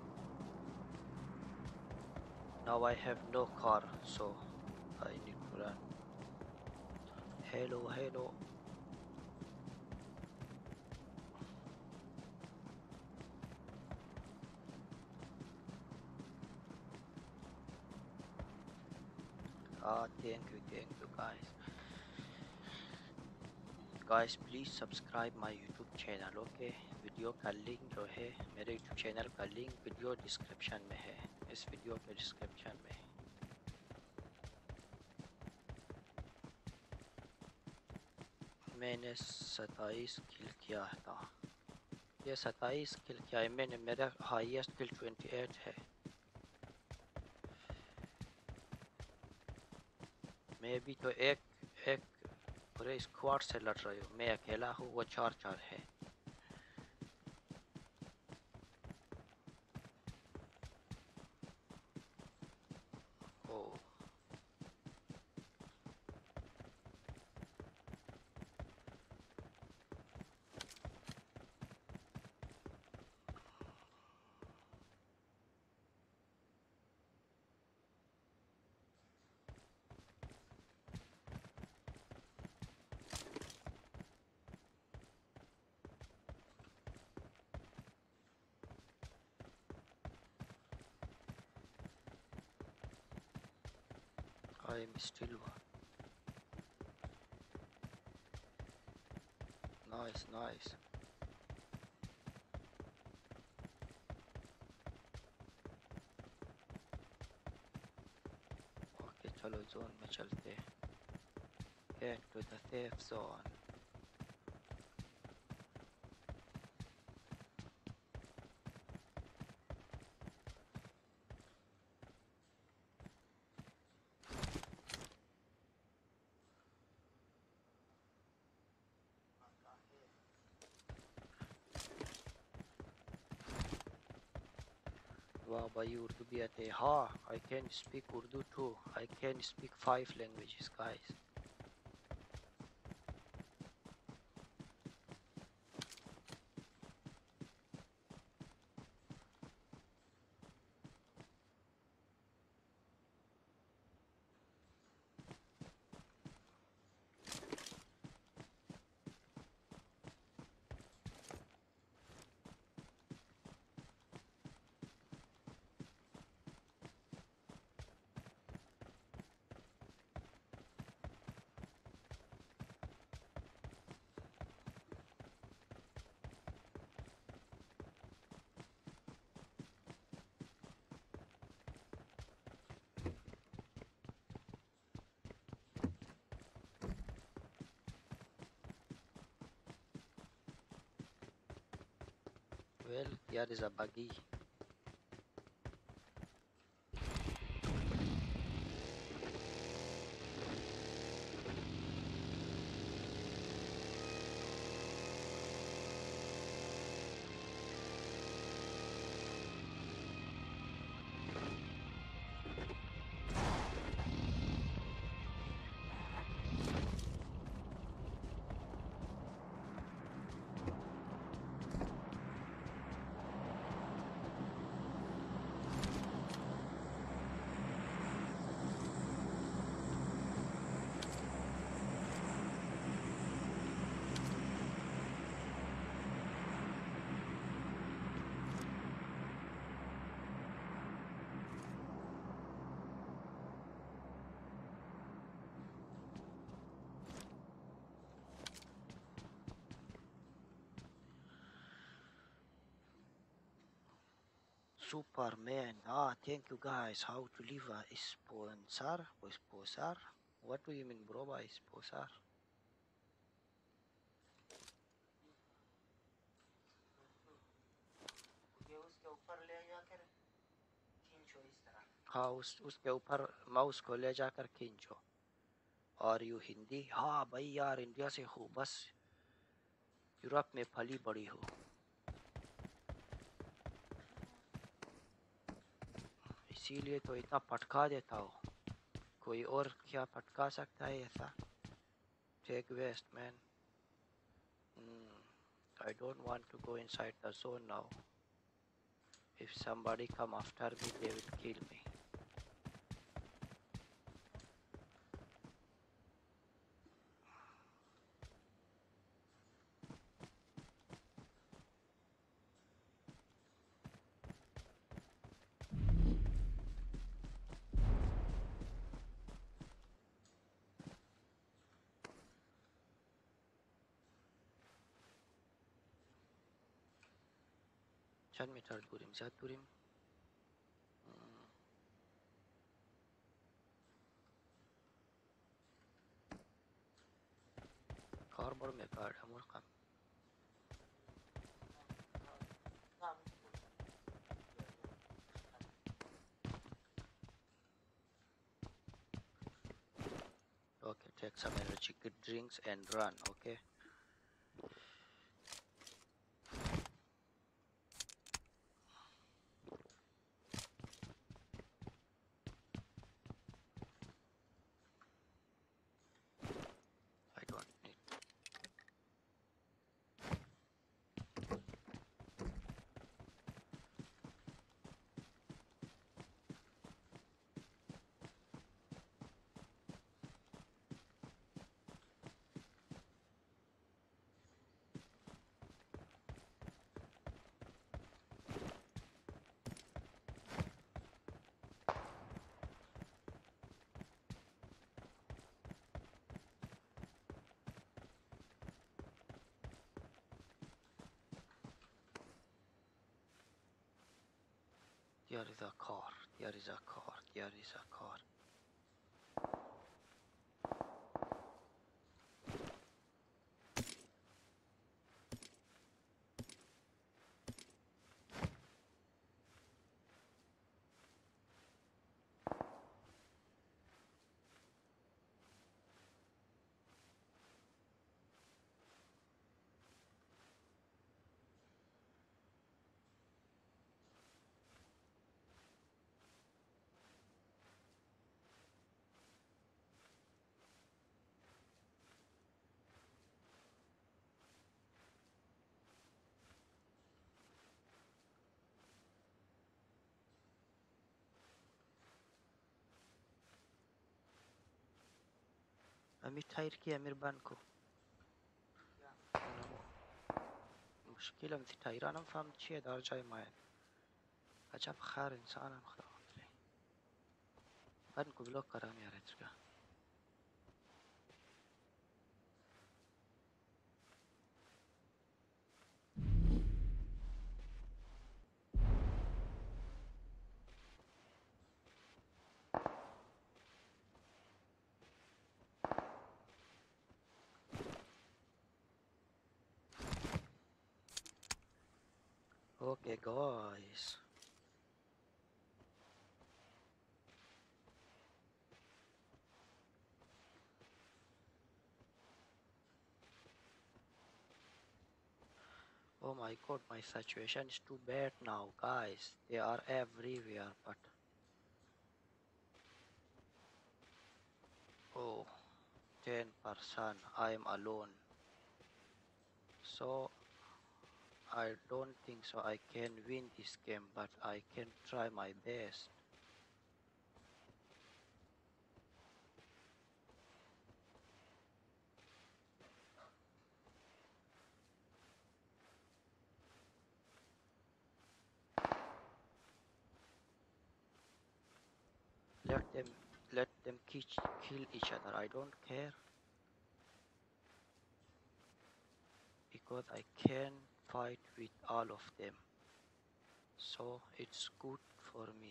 Now I have no car so I need to run Hello hello thank you guys guys, please subscribe my YouTube channel. Okay, video का लिंक जो है मेरे YouTube चैनल का लिंक वीडियो डिस्क्रिप्शन में है, इस वीडियो के डिस्क्रिप्शन में। मैंने 27 किल किया था, ये 27 किल किया है मैंने, मेरा हाईएस्ट किल 28 है। मैं भी तो एक पूरे स्क्वाड से लड़ रही हूँ, मैं अकेला हूँ, वो 4-4 है। Oh I am still one. Nice, nice. Okay चलो जोन में चलते हैं। Get to the safe zone. वाह भाई उर्दू भी आते हैं। हाँ, I can speak Urdu too. I can speak 5 languages, guys. Well, here is a buggy. Superman. Ah, thank you guys. How to leave a sponsor or sponsor? What do you mean, bro, by sponsor? हाँ, उसके ऊपर mouse को ले जाकर खींचो। और you Hindi? हाँ भाई यार, इंडिया से हूँ, बस यूरोप में पली बड़ी हूँ। इसीलिए तो इतना पटका देता हूँ। कोई और क्या पटका सकता है ऐसा? Take west, man. I don't want to go inside the zone now. If somebody come after me, they will kill me. چند متر دوریم؟ زیاد دوریم؟ کار برو میکرد مرقم. Okay, take some energy drinks and run, okay? I don't need. There is a car, there is a car, there is a car. امیر تایر کی امیر بند کو. مشکلم تی تایرانم فهم چیه در جای ماین. عجب خر انسانم خدا وکیلی. بند کو بلوک کرم یاره ترگا. Okay guys. Oh my god, my situation is too bad now, guys. They are everywhere, but oh, 10%. I am alone. So I don't think so I can win this game, but I can try my best. Let them kill each other. I don't care because I can fight with all of them. So it's good for me.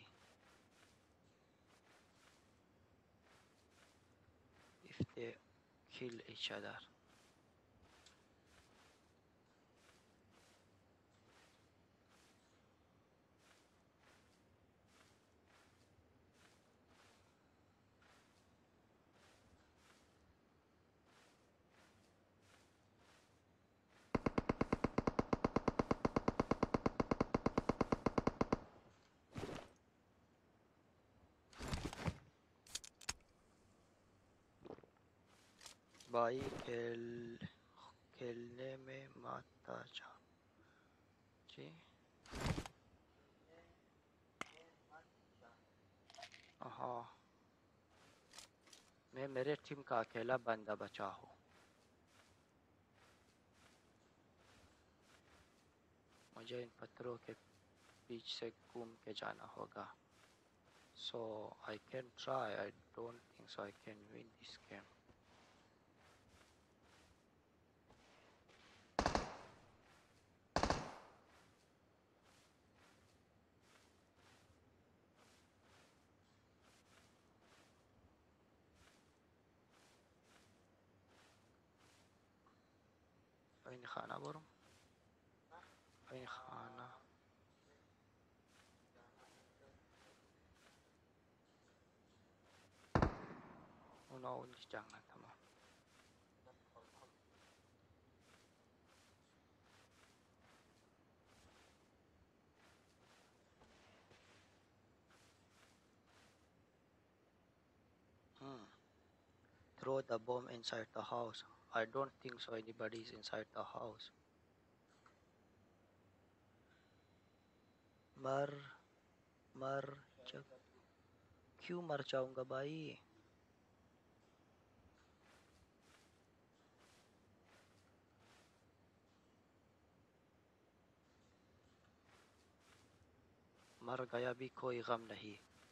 If they kill each other. भाई खेलने में मत आ जा जी। हाँ, मैं मेरे team का अकेला बंदा बचा हूँ। मुझे इन पत्थरों के बीच से घूम के जाना होगा। So I can try. I don't think so I can win this game. این خانه برم. این خانه اونا اونش جنگل تمام. Throw the bomb inside the house. I don't think so anybody is inside the house. मर क्यों मर जाऊंगा भाई? मर गया भी कोई गम नहीं,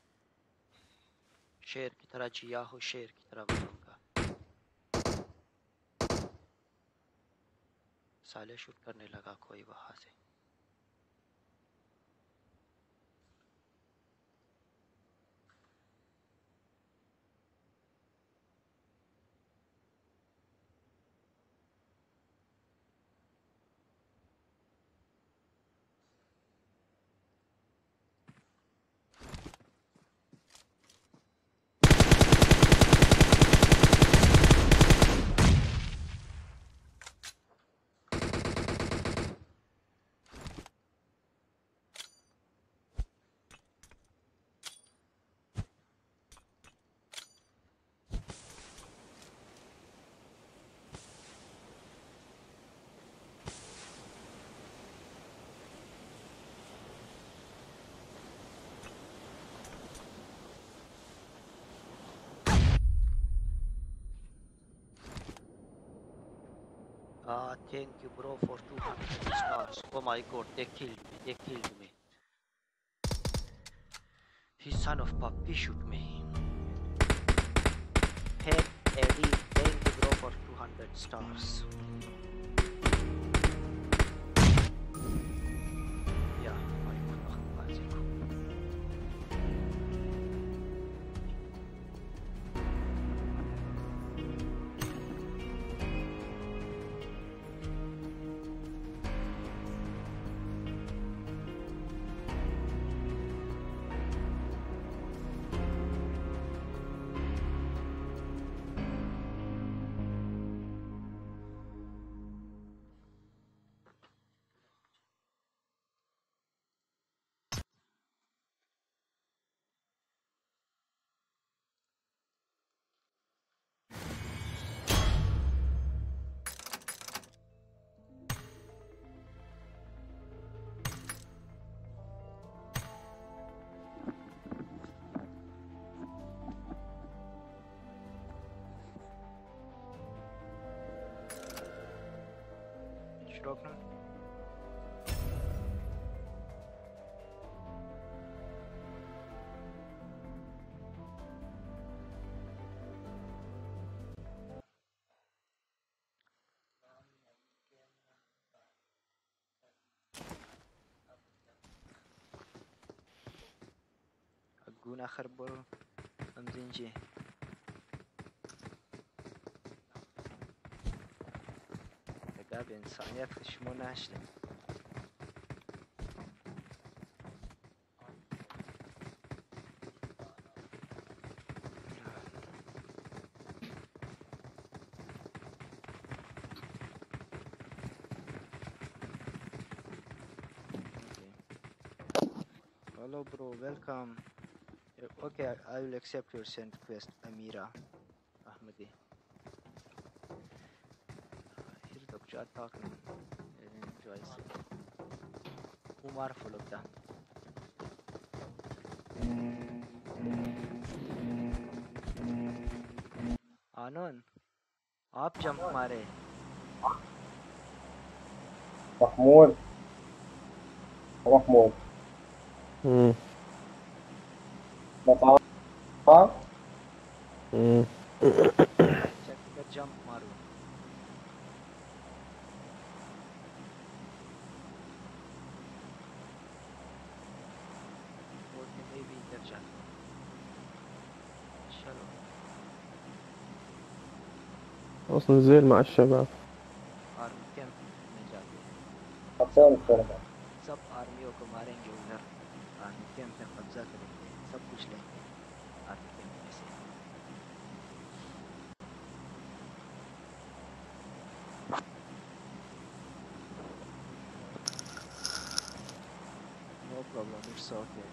शेर की तरह जिया हूँ, शेर की तरह मरूंगा। साले शूट करने लगा कोई वहां से। Thank you bro for 200 stars. Oh my god, they killed me. His son of puppy shoot me. Hey Eddie, thank you bro for 200 stars. Yeah, my god, Open it. أقول آخر برو أمزنجي بإنسانيات خشمو ناشلة. Hello bro, welcome. Okay, I will accept your send request, Amira Ahmadi. Here the chat talking. Joyce. Umar Fulukda. आनंद आप jump मारे। محمود مطعم check jump मारो। और मैं भी इधर जाता हूँ। चलो أصلا نزل مع الشباب. आर्मी कैंप चल चल सब आर्मियों को मारेंगे उधर, आर्मी कैंप में कब्जा करेंगे, सब कुछ लेंगे आर्मी कैंप में से। No problem, it's okay.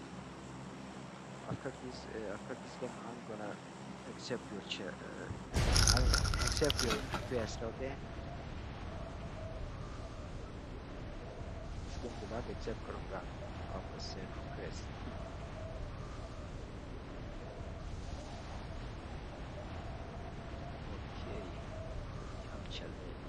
After this game, I'm gonna accept your I'll accept your request, okay? इस गेम के बाद accept करूँगा आपका सेफ रिक्वेस्ट। ओके, हम चल रहे हैं।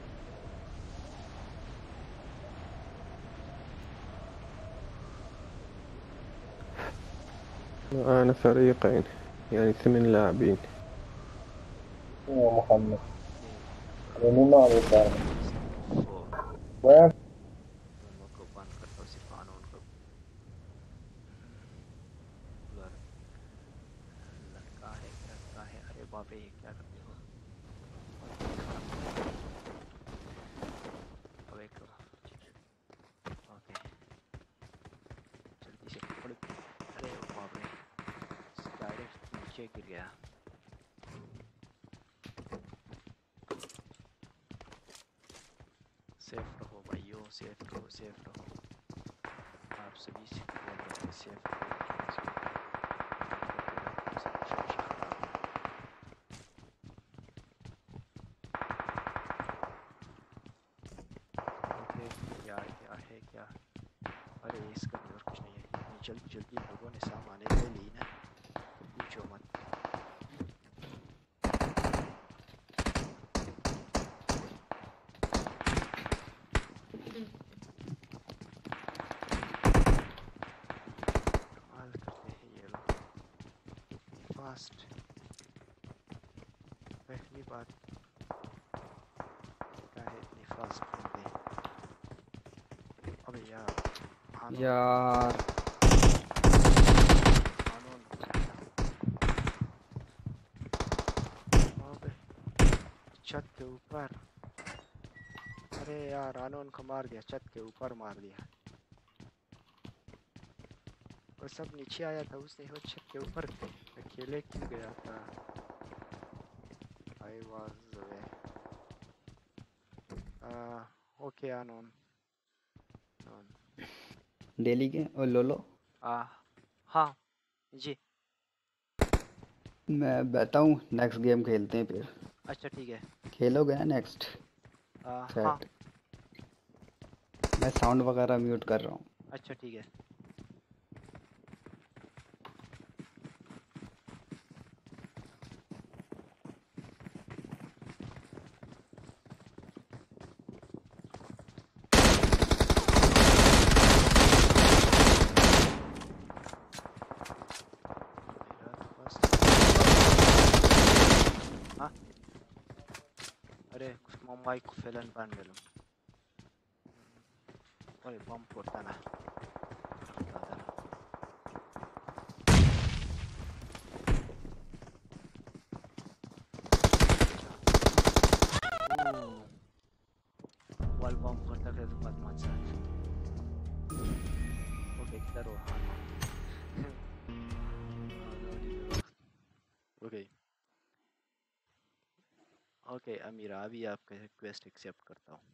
معانا فريقين يعني 8 لاعبين. يا محمد ओके, اليمين على اليسار वो وين दोनों को बंद करता हूँ, सिर्फ कानून को। उधर लड़का है, लड़का है, अरे बाप रे, ये क्या करते हो? अबे करो, ओके, जल्दी से पकड़। अरे बाप रे, डायरेक्ट नीचे गिर गया। सेफ रहो भाइयों, सेफ रहो, सेफ रहो। आप सभी से बोल रहे हैं, सेफ रहो। ओके यार, क्या है क्या? अरे इसका भी और कुछ नहीं है। जल्दी जल्दी लोगों ने सामाने ले ली ना, पूछो मत। कमाल करते हैं ये लोग, फास्ट। पहली बात क्या है, इतनी फास्ट बंदे। अबे यार, कानून यार कानून। अबे छत के ऊपर, अरे यार आनोन को मार दिया, छत के ऊपर मार दिया। वो सब नीचे आया था, उसने वो छत के ऊपर थे, अकेले क्यों गया था? आई वाज वे ओके आनोन नॉन डेली के और लोलो हाँ जी, मैं बैठा हूँ। नेक्स्ट गेम खेलते हैं फिर। अच्छा ठीक है। खेलोगे ना नेक्स्ट हाँ सेट? मैं साउंड वगैरह म्यूट कर रहा हूँ। अच्छा ठीक है। हाँ अरे माइक फेलन बन गया। अरे बम फोड़ता ना वाल बम फोड़ता फिर तो मत मत साथ। ओके किधर हो? हाँ ओके ओके अमीरा, अभी आपका रिक्वेस्ट एक्सेप्ट करता हूँ।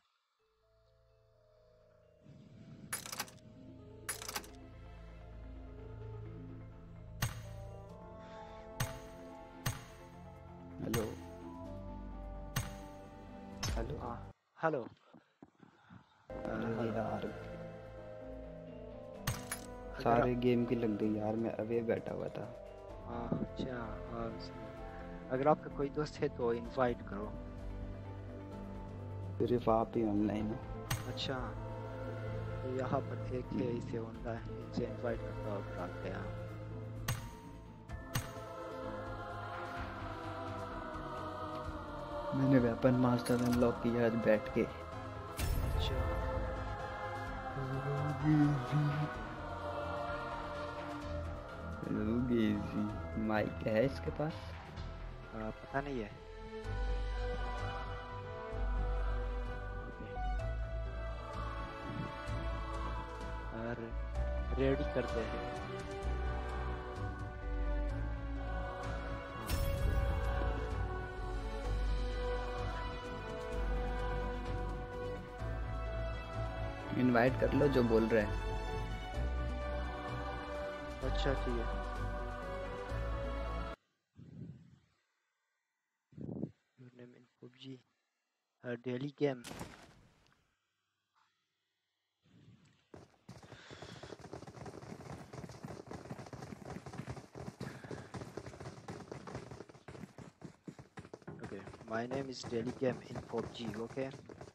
हेलो हेलो हेलो अरे यार सारे गेम की लग गई यार, मैं अवे बैठा हुआ था। अच्छा अगर आपका कोई दोस्त है तो इनवाइट करो। सिर्फ आप ही ऑनलाइन हो? अच्छा तो यहाँ पर एक है, इसे ऑनलाइन इसे इनवाइट करता हूँ अगर आप गया। मैंने वेपन मास्टर अनलॉक किया आज बैठ के। अच्छा माइक है इसके पास? पता नहीं है। रेडी करते हैं। इनवाइट कर लो जो बोल रहे हैं। अच्छा ठीक है। Your name in PUBG. Daily game. Okay, my name is Daily Game in PUBG. Okay.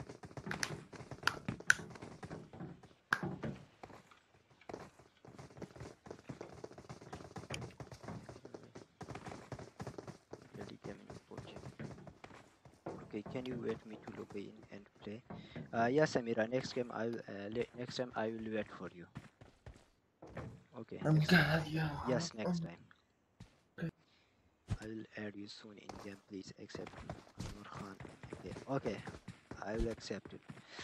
Daily Game in PUBG. Okay, can you wait me to log in and play? Yes, Amira. Next game, next time I will wait for you. Okay. Next time. Yes, next time. I will add you soon in game. Please accept Anwar Khan. Okay, I will accept it.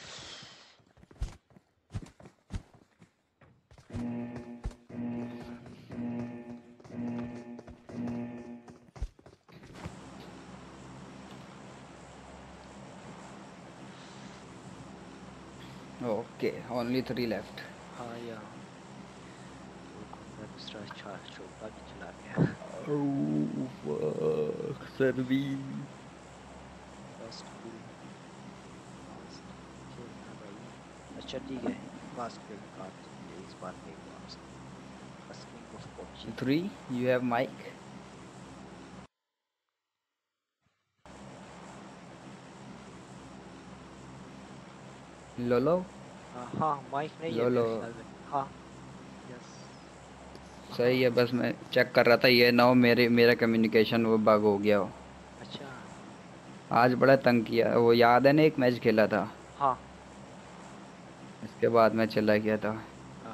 Okay, only 3 left. हाँ यार मैं दूसरा छोटा भी चला गया। Oh fuck, सर्वी। First kill खेलना भाई। अच्छा ठीक है, फर्स्ट किल काट सकते इस बार के बाद first king of PUBG। 3, you have mic? लोलो? हाँ माइक नहीं है लोलो। मेरे ख्याल में। हाँ यस सही है, बस मैं चेक कर रहा था ये ना हो मेरा कम्युनिकेशन वो बग हो गया हो। अच्छा आज बड़ा तंग किया, वो याद है ना एक मैच खेला था, हाँ इसके बाद मैं चला गया था। हाँ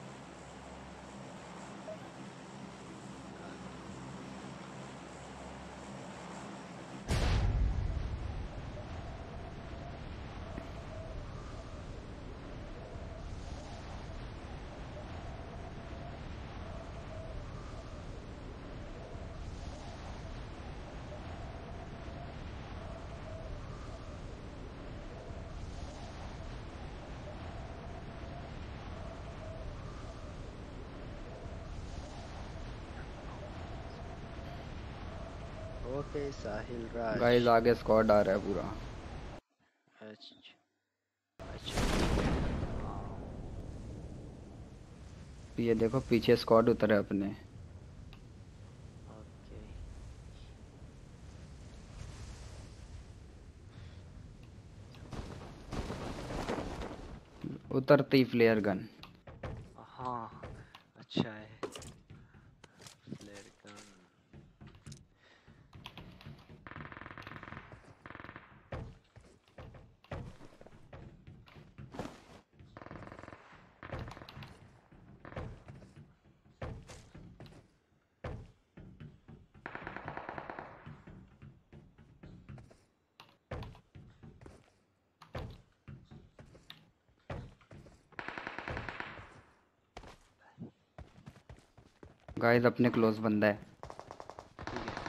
ओके साहिल राज। गाइस आगे स्क्वाड आ रहा है पूरा। अच्छा ये देखो पीछे स्क्वाड उतरे अपने। ओके उतरती फ्लेयर गन। हाँ अच्छा है फ्लेयर गन। गाइस अपने क्लोज बंदा है। ठीक है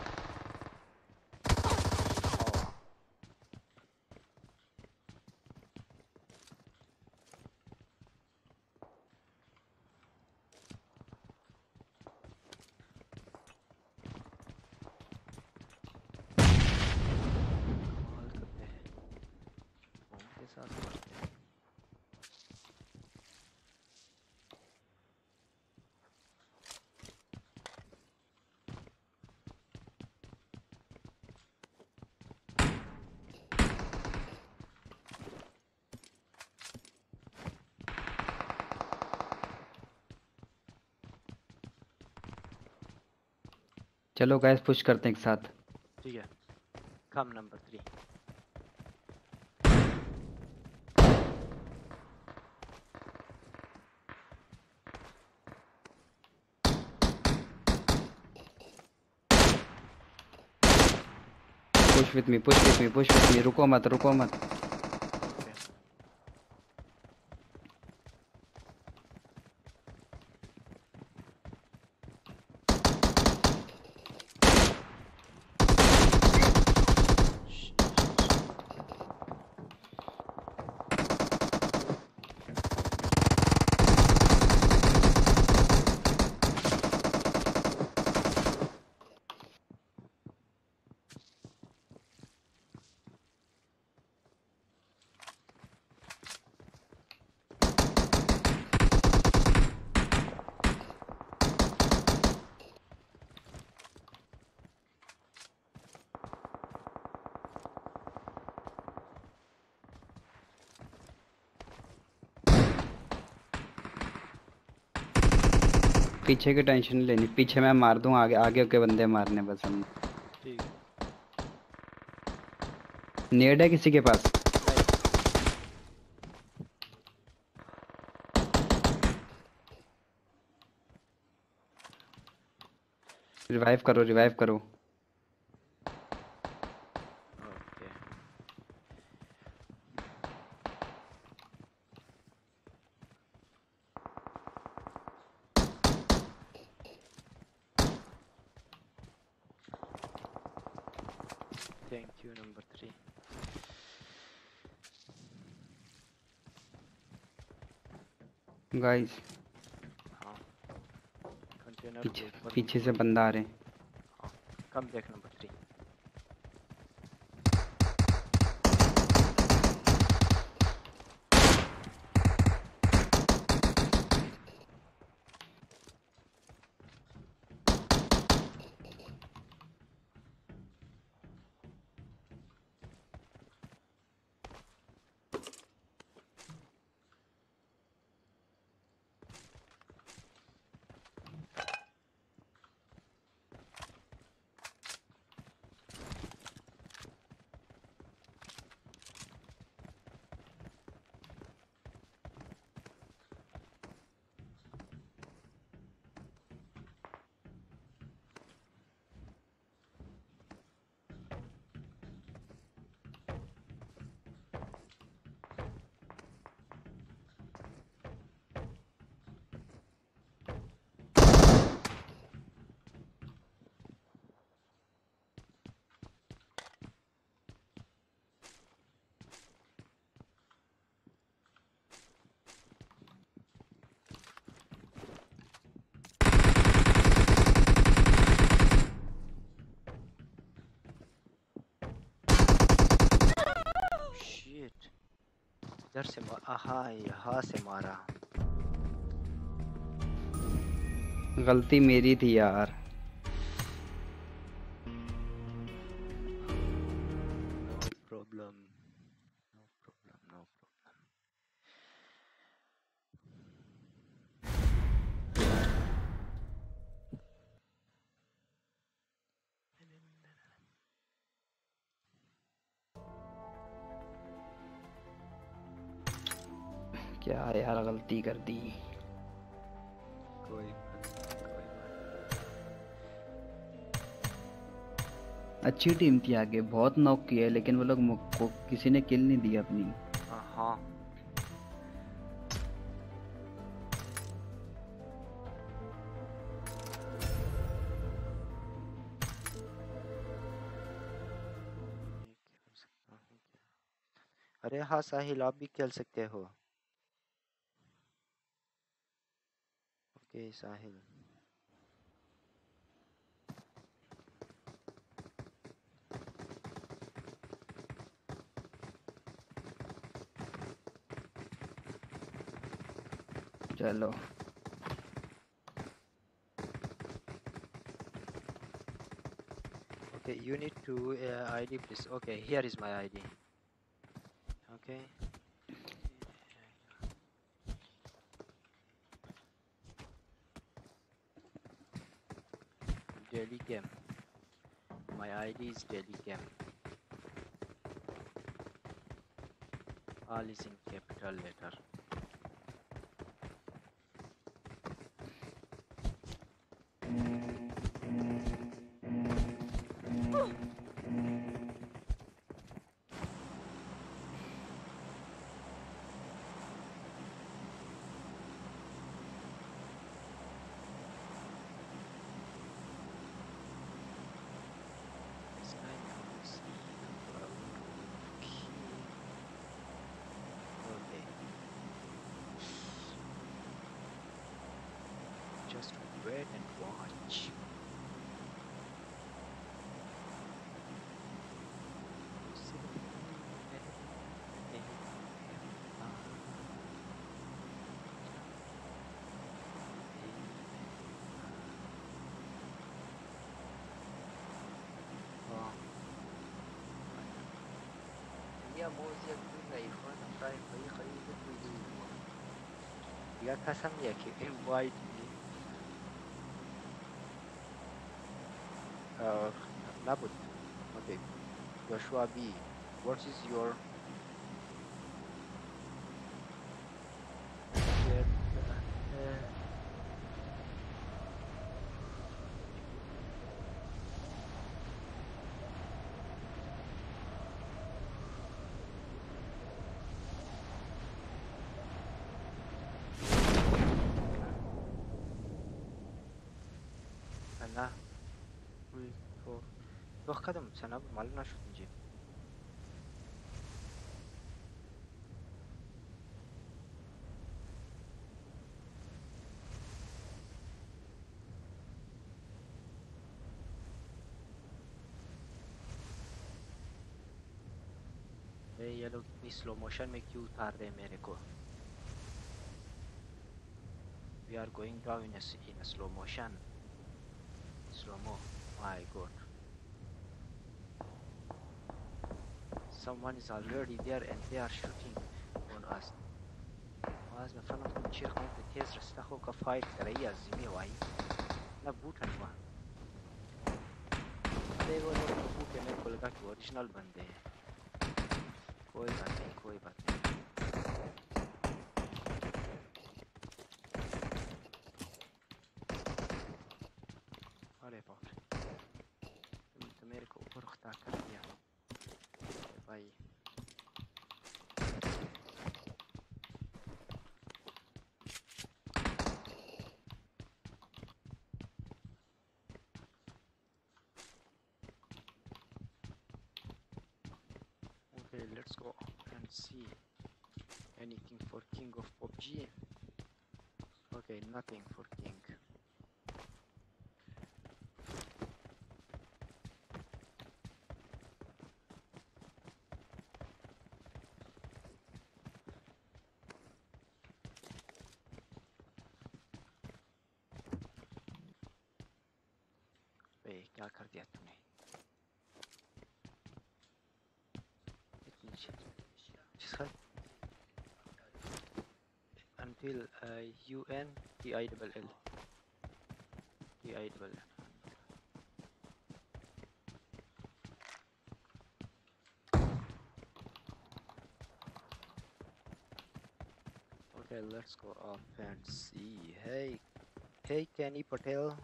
कमाल करते हैं बम के साथ मारते हैं। चलो गाइस पुश करते हैं एक साथ। ठीक है come number 3। Push with me, push with me, push with me, रुको मत रुको मत। पीछे की टेंशन नहीं लेनी, पीछे मैं मार दूं, आगे आगे के बंदे मारने बस हम। ठीक है। नेड है किसी के पास? नहीं, रिवाइव करो, रिवाइव करो। Okay. Thank you number 3। Guys हाँ, कंटेनर के पीछे ऊपर। पीछे से बंदा आ रहे हैं। हाँ, कम बैक नंबर 3। शिट, इधर से हाँ, यहाँ से मारा। गलती मेरी थी यार। No problem, no problem, no problem. क्या यार गलती कर दी। कोई बात नहीं, कोई बात अच्छी टीम थी आगे, बहुत नॉक किया है लेकिन वो लोग को किसी ने किल नहीं दी अपनी। नहीं। हाँ, ये खेल सकता हूँ क्या? अरे हाँ साहिल, आप भी खेल सकते हो। ओके साहिल। चलो Okay, you need to ID please. Okay, here is my ID. Okay. Daily game. My ID is daily game. All is in capital letter. This guy knows about okay. Just wait and watch. يا موزيك بينا يا إخوانا فاهم أي خليه يقدر يجوا. Ya kasam ya ki invite me. Labud. Okay. Joshua B. What is your get, أنا تو خدم سنة مالنا شو نجيب ये लोग इतनी slow motion में क्यों उतार रहे हैं मेरे को we are going down in a slow motion slow mo my god someone is already there and they are shooting on us आवाज में फन तुम चीर खाऊं पे तेज रास्ता हो का फाइट कर रही है जिम्मे वाई ना बूट हटवा अरे वो लोग तो बूट है मेरे को लगा कि ओरिजिनल बंदे हैं कोई बात नहीं कोई बात नहीं अरे बाप रे तुम तो मेरे को ऊपर उठा कर दिया भाई okay let's go and see anything for king of PUBG okay nothing for king क्या कर दिया तूने जिसका until UN TILL okay let's go up and see hey Kenny Patel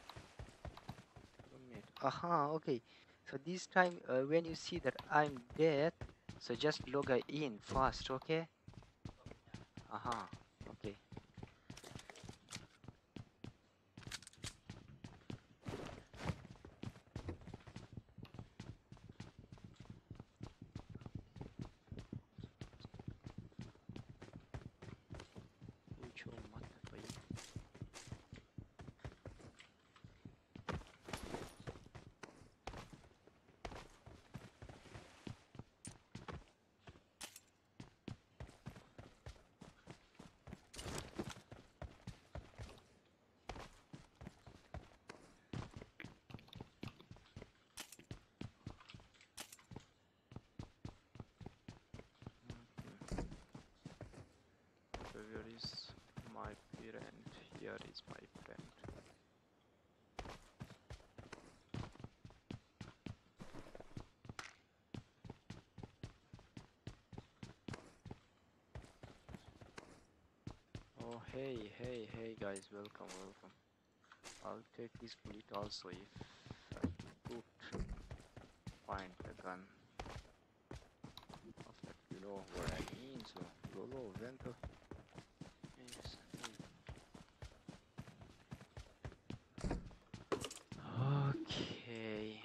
aha okay so this time when you see that I'm dead so just log in fast okay aha okay पूछो मत भाई So where is my friend? Here is my friend. Oh hey guys, welcome. I'll take this bullet also if I could find a gun. After you know what I mean, so Lolo Vento. Yes. Okay.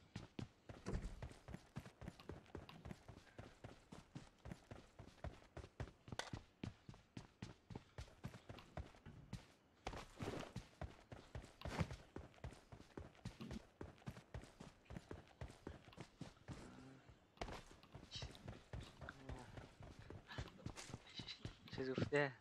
She's off there.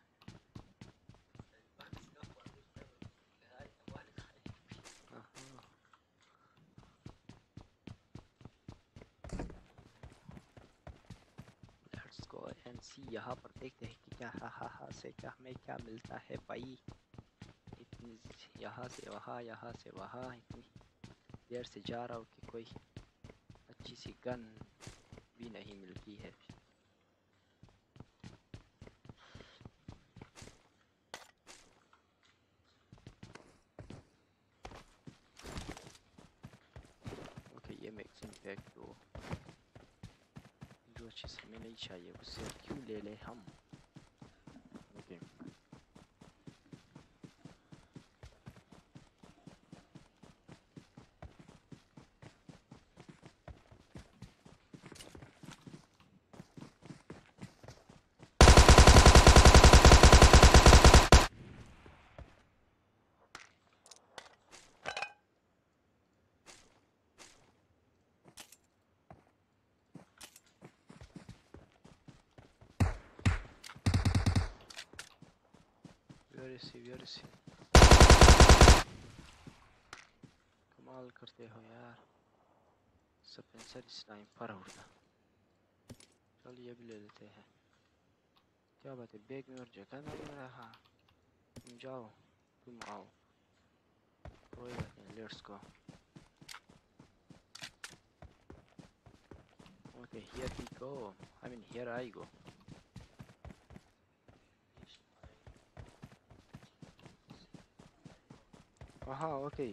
Let's go and see यहाँ पर देखते हैं कि क्या हा से क्या हमें क्या मिलता है भाई इतनी यहाँ से वहाँ इतनी देर से जा रहा हूँ कि कोई अच्छी सी गन भी नहीं मिलती है। ओके ये मैगज़ीन पैक तो जो चीज़ हमें नहीं चाहिए उससे क्यों ले ले हम। ओके वेयर इज कमाल करते हो यार। स्पेंसर स्नाइपर उड़ता। चल ये भी ले लेते हैं। क्या बात है बैग में और जगह नहीं रहा। तुम जाओ तुम आओ कोई बात नहीं let's go. Okay here we go I mean here I go. Okay.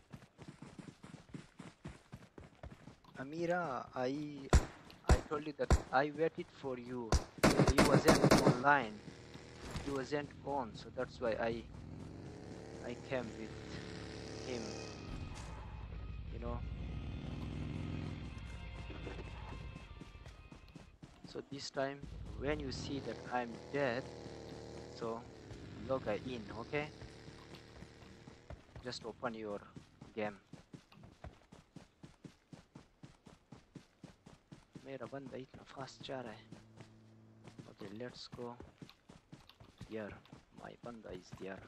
Amira, I told you that I waited for you. You wasn't online. You wasn't on, so that's why I came with him. You know. So this time, when you see that I'm dead, so log in, okay? Just open your game. मेरा बंदा इतना fast जा रहा है। Okay, let's go here. My banda is there.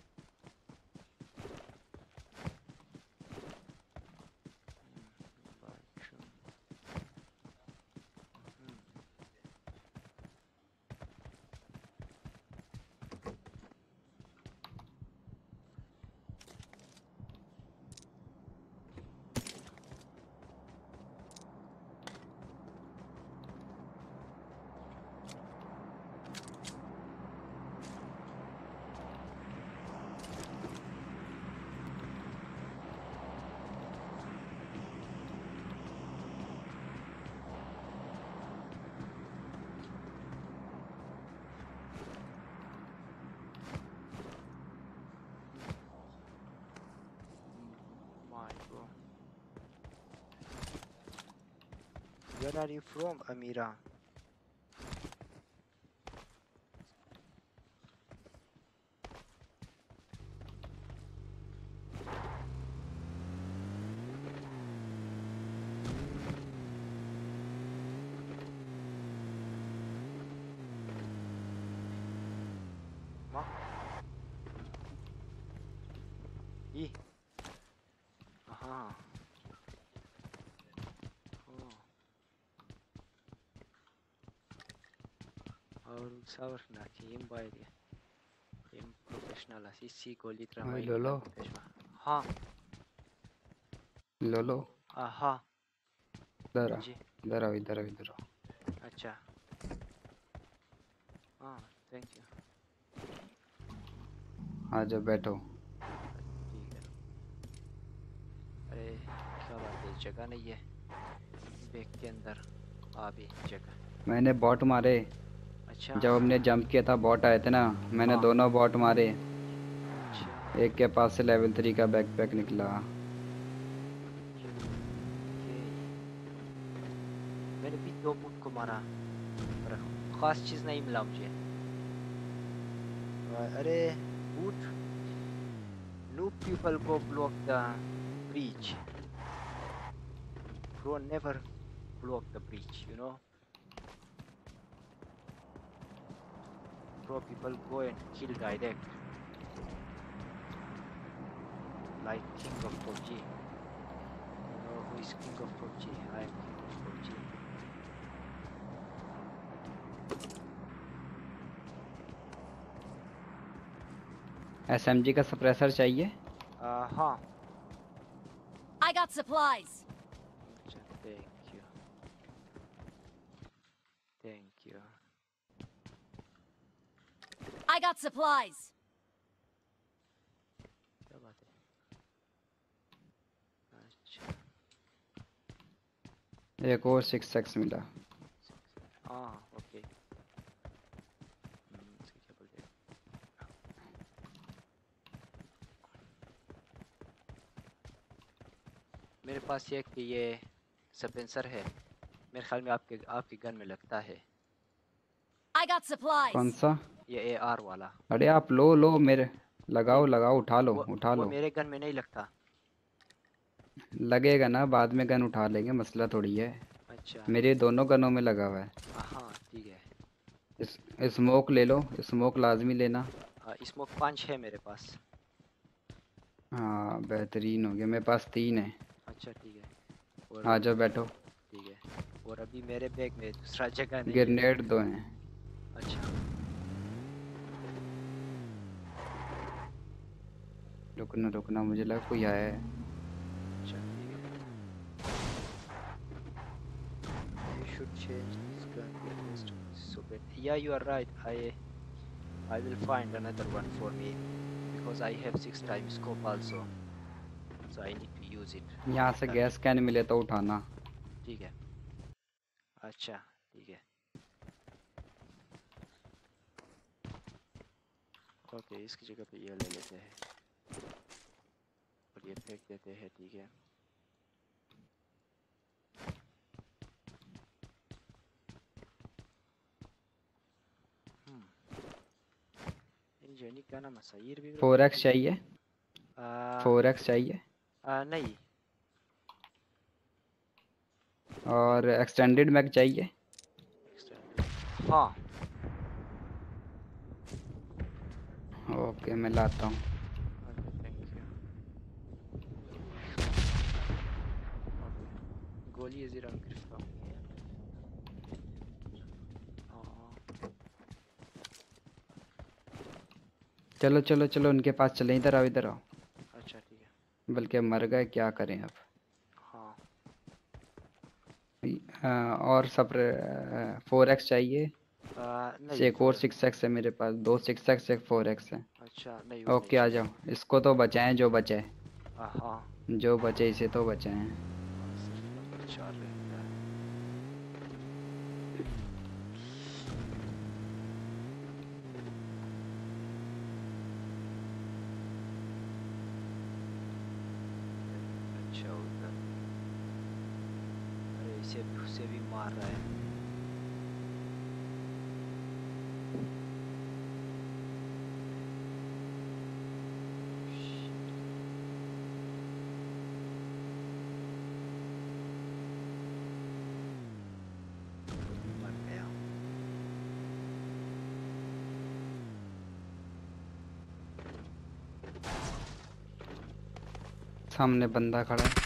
Where are you from, Amira? Ma? E? Aha. Our nakim by the professional assisi colitra Hi, Lolo. हाँ Lolo. हाँ इधर आ जी इधर आओ इधर आओ इधर आओ। अच्छा हाँ थैंक यू आ जाओ बैठो। ठीक है। अरे क्या बात है जगह नहीं है बैग के अंदर आ भी जगह। मैंने बॉट मारे अच्छा जब हमने जंप किया था बॉट आए थे ना मैंने हाँ। दोनों बॉट मारे। अच्छा एक के पास से लेवल 3 का बैकपैक निकला। ओके मैंने भी 2 बूट को मारा पर खास चीज़ नहीं मिला मुझे। अरे boot noob people go block the breach. Pro never block the breach, you know. Pro people go and kill direct. Like King of PUBG. You know who is King of PUBG? I am King of PUBG. SMG का suppressor चाहिए? हाँ I got got supplies. अच्छा, thank you. Thank you. I got supplies. क्या बात है? अच्छा, एक और 6x मिला। हाँ, ओके। इसकी क्या बोलते हैं? मेरे पास ये सपेंसर है, मेरे ख्याल में आपके गन में लगता है। I got supplies. कौन सा? ये AR वाला। अरे आप लो मेरे लगाओ लगाओ, उठा लो उठा वो लो। मेरे गन में नहीं लगता। लगेगा ना, बाद में गन उठा लेंगे, मसला थोड़ी है। अच्छा, मेरे दोनों गनों में लगा हुआ है। हाँ ठीक है। स्मोक ले लो, स्मोक लाजमी लेना। स्मोक 5 है मेरे पास। हाँ बेहतरीन हो गया, मेरे पास 3 है। अच्छा ठीक है। और आ जाओ बैठो। ठीक है। और अभी मेरे बैग में दूसरा जगह नहीं है। ग्रेनेड 2 हैं। अच्छा, रुकना मुझे लगा कोई आया है। अच्छा ठीक है। You should change this gun because it's so bad. Yeah, you are right. I will find another one for me because I have 6 times scope also, so I need to use it. यहाँ से gas can मिले तो उठाना। ठीक है। अच्छा ठीक है। ओके, इसकी जगह पे ये ले लेते हैं और ये फेंक देते हैं। ठीक है। इंजीनियर का नाम मसाइर भी 4x चाहिए? आ, 4x चाहिए? नहीं। और एक्सटेंडेड मैग चाहिए? हाँ, ओके मैं लाता हूँ। Thank you. गोली ज़रा गिरफ्ता हूँ। चलो चलो चलो उनके पास चले, इधर आओ इधर आओ। अच्छा ठीक है। बल्कि अब मर गए, क्या करें अब। हाँ, और सब 4x चाहिए? नहीं एक और 6x है मेरे पास, 2 6x एक 4x है। अच्छा नहीं, वो ओके आ जाओ, इसको तो बचाएं जो बचे। हाँ, जो बचे इसे तो बचाएं। सिर्फ नंबर 4 रहता है। अच्छा उधर, अरे उसे भी मार रहा है। मर गया। सामने बंदा खड़ा है।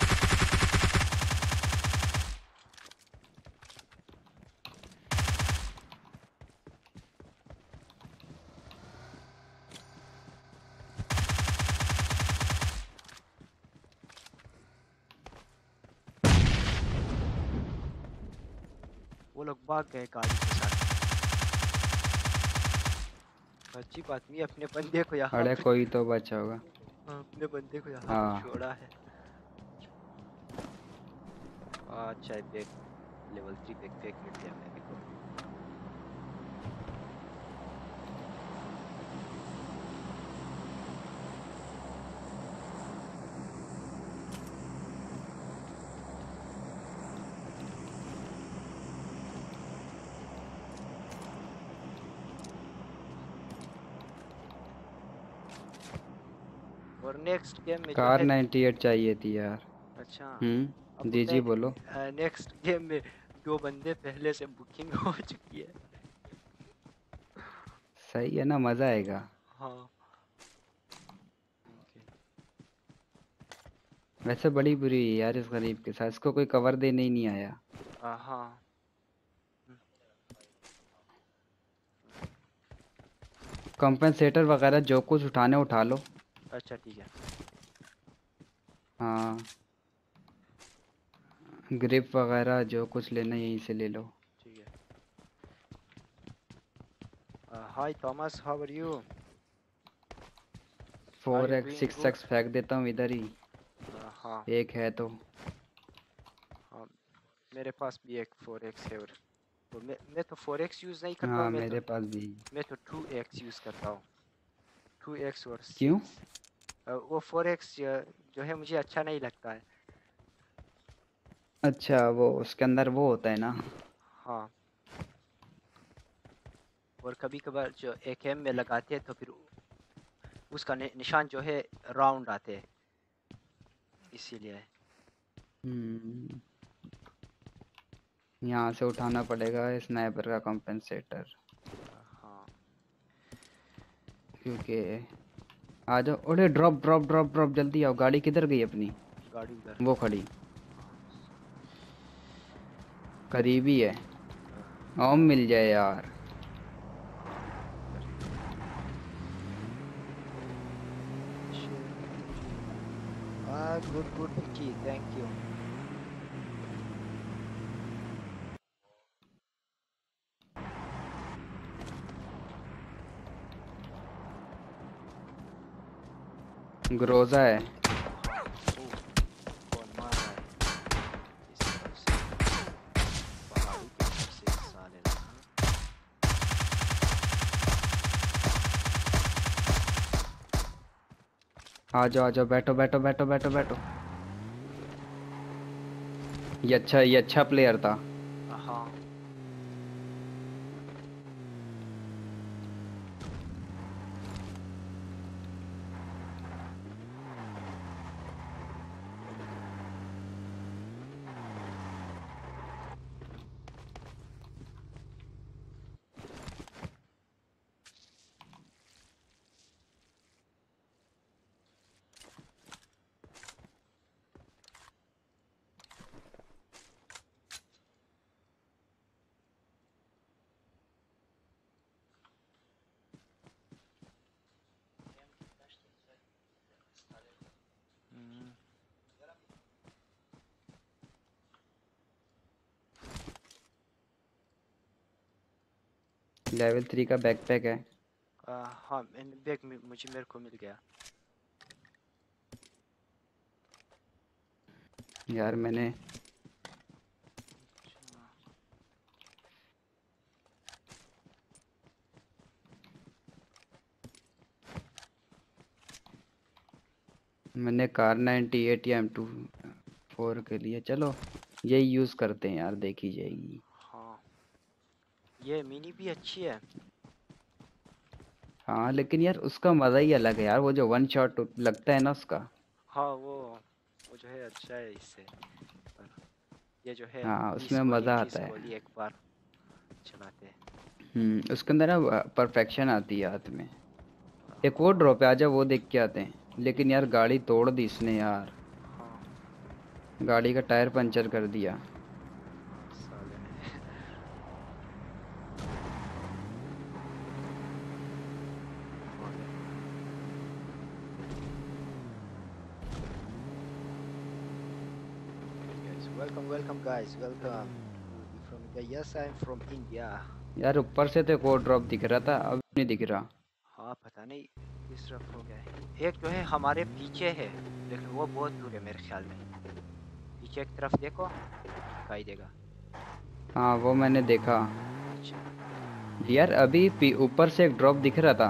वो लोग भाग गए गाड़ी के साथ। अच्छी बात नहीं, अपने बंदे को यहाँ अरे पे कोई तो बचा होगा। अपने बंदे को यहाँ पे हाँ छोड़ा है। अच्छा, बैग लेवल 3 बैकपैक मिल गया मेरे को। और नेक्स्ट गेम में जो कार है 98 चाहिए थी यार। अच्छा, अब दीजिए बोलो। नेक्स्ट गेम में 2 बंदे पहले से बुकिंग हो चुकी है। सही है ना, मजा आएगा। हाँ वैसे बड़ी बुरी है यार इस गरीब के साथ, इसको कोई कवर देने ही नहीं आया। हाँ, कंपनसेटर वगैरह जो कुछ उठाने उठा लो। अच्छा ठीक है। हाँ ग्रिप वगैरह जो कुछ लेना यहीं से ले लो। ठीक है। Hi Thomas, how are you? Are you 4x doing 6x फेंक देता हूँ इधर ही, गुड? हाँ एक है तो। हाँ, मेरे पास भी एक 4x है। और मैं तो 4x यूज़ नहीं करता हूँ, हाँ मेरे पास भी। मैं तो 2x यूज़ करता हूँ। 2x और क्यों? 6। वो 4x जो है मुझे अच्छा नहीं लगता है। अच्छा, वो उसके अंदर वो होता है ना। हाँ, और कभी कभार जो AKM में लगाते हैं तो फिर उसका निशान जो है राउंड आते हैं, इसीलिए। यहाँ से उठाना पड़ेगा स्नाइपर का कंपेंसेटर, हाँ, क्योंकि आ जाओ। अरे ड्रॉप ड्रॉप ड्रॉप ड्रॉप, जल्दी आओ। गाड़ी किधर गई अपनी? गाड़ी उधर। वो खड़ी हाँ, करीबी है। ओम मिल जाए यार। Good good Vicky, thank you. Groza है। हाँ, कौन मार रहा है इस तरफ से? पहाड़ी की तरफ से साले लोग, हाँ। आ जाओ आ जाओ, बैठो बैठो बैठो बैठो बैठो। ये अच्छा प्लेयर था। हाँ, लेवल 3 का बैकपैक है। हाँ, बैग मेरे को मिल गया। यार मैंने कार 98 या M24 के लिए, चलो यही यूज़ करते हैं यार, देखी जाएगी। हाँ, ये मिनी भी अच्छी है। हाँ लेकिन यार उसका मज़ा ही अलग है यार, वो जो वन शॉट लगता है ना उसका। हाँ, वो जो है अच्छा है इससे। पर ये जो है हाँ 20 उसमें गोली मज़ा 30 आता है। गोली एक बार चलाते हैं। उसके अंदर ना परफेक्शन आती है हाथ में। एक और हाँ ड्रॉप है, आजा वो देख के आते हैं। लेकिन यार गाड़ी तोड़ दी इसने यार, हाँ, गाड़ी का टायर पंचर कर दिया। साले ने। Welcome guys, welcome. You from India? Yes, I am from India. यार ऊपर से तो एक और ड्रॉप दिख रहा था, अब नहीं दिख रहा। हाँ, पता नहीं किस तरफ हो गया है। एक जो है हमारे पीछे है, लेकिन वो बहुत दूर है मेरे ख्याल में। पीछे की तरफ देखो, दिखाई देगा। हाँ वो मैंने देखा। अच्छा यार अभी ऊपर से एक ड्रॉप दिख रहा था।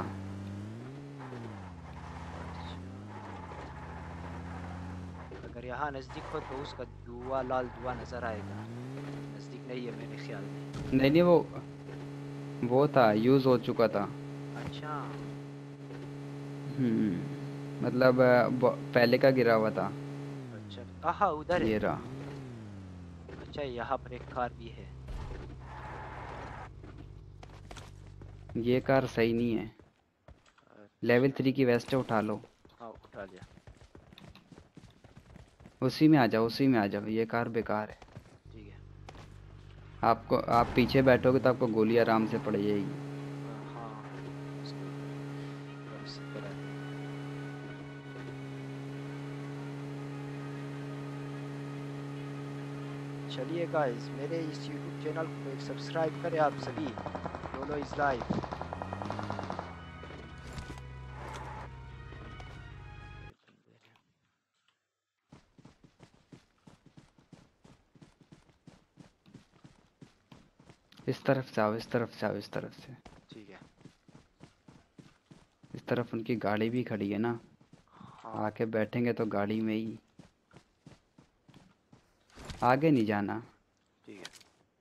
अच्छा, अगर यहाँ नज़दीक हो तो उसका धुआं, लाल धुआं नज़र आएगा। नज़दीक नहीं है मेरे ख्याल में। नहीं नहीं, वो था, यूज़ हो चुका था। अच्छा मतलब पहले का गिरा हुआ था। अच्छा, हाँ उधर है। ये रहा। अच्छा, यहाँ पर एक कार भी है। ये कार सही नहीं है। लेवल 3 की वेस्ट उठा लो। हाँ, उठा लिया। उसी में आ जाओ, उसी में आ जाओ, ये कार बेकार है। ठीक है। आप पीछे बैठोगे तो आपको गोली आराम से पड़ जाएगी। हाँ, उसको एकदम से करा दे। चलिए गाइस, मेरे इस यूट्यूब चैनल को एक सब्सक्राइब करें आप सभी। Yolo is live. इस तरफ से आओ, इस तरफ से आओ, इस तरफ से। ठीक है। इस तरफ उनकी गाड़ी भी खड़ी है ना, हाँ आके बैठेंगे तो गाड़ी में ही। आगे नहीं जाना। ठीक है।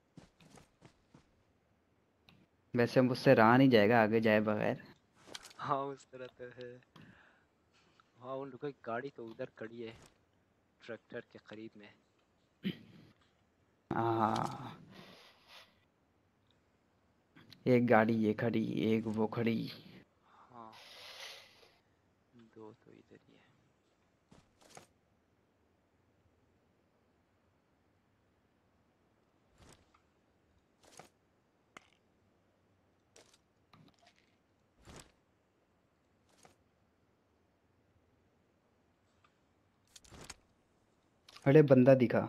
वैसे मुझसे रहा नहीं जाएगा आगे जाए बगैर। हाँ उस तरह तो है। हाँ उन लोगों की गाड़ी तो उधर खड़ी है, ट्रैक्टर के करीब में। हाँ, एक गाड़ी ये खड़ी, एक वो खड़ी। हाँ दो तो इधर ही है। अरे बंदा दिखा।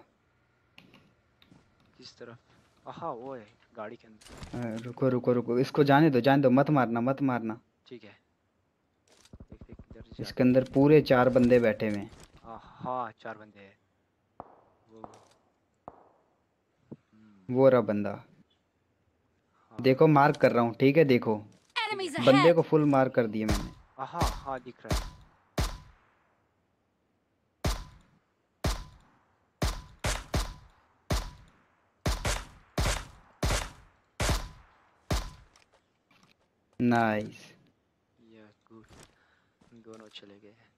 किस तरफ? हाँ वो है गाड़ी के अंदर। रुको रुको रुको, इसको जाने दो, मत मारना मत मारना। ठीक है। देख देख इधर इसके जाते हैं। अंदर पूरे 4 बंदे बैठे हुए हैं। हाँ 4 बंदे हैं। वो वो रहा बंदा, हाँ देखो मार्क कर रहा हूँ, ठीक है देखो। Enemies बंदे ahead! को फुल मार्क कर दिए मैंने। हाँ हाँ दिख रहा है। नाइस। या गुड, दोनों चले गए हैं।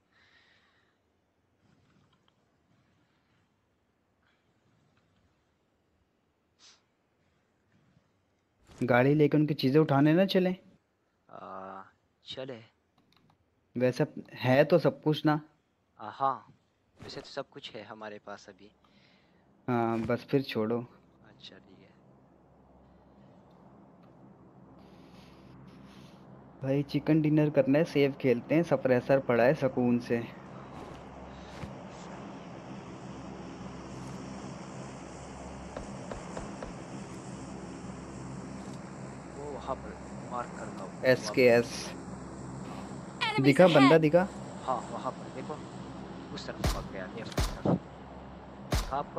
गाड़ी लेके उनकी चीज़ें उठाने ना चले। चले। वैसे है तो सब कुछ ना। हाँ वैसे तो सब कुछ है हमारे पास अभी। हाँ बस फिर छोड़ो। अच्छा ठीक है। भाई चिकन डिनर करना है, सेव खेलते हैं, सप्रेसर पड़ा है सुकून से। हाँ सही है। वो वहाँ पर मार्क करता हूँ एस के एस Enemies दिखा, बंदा ahead! दिखा। हाँ वहाँ पर देखो, उस तरफ भाग गया, लेफ्ट की तरफ। दिखा आपको?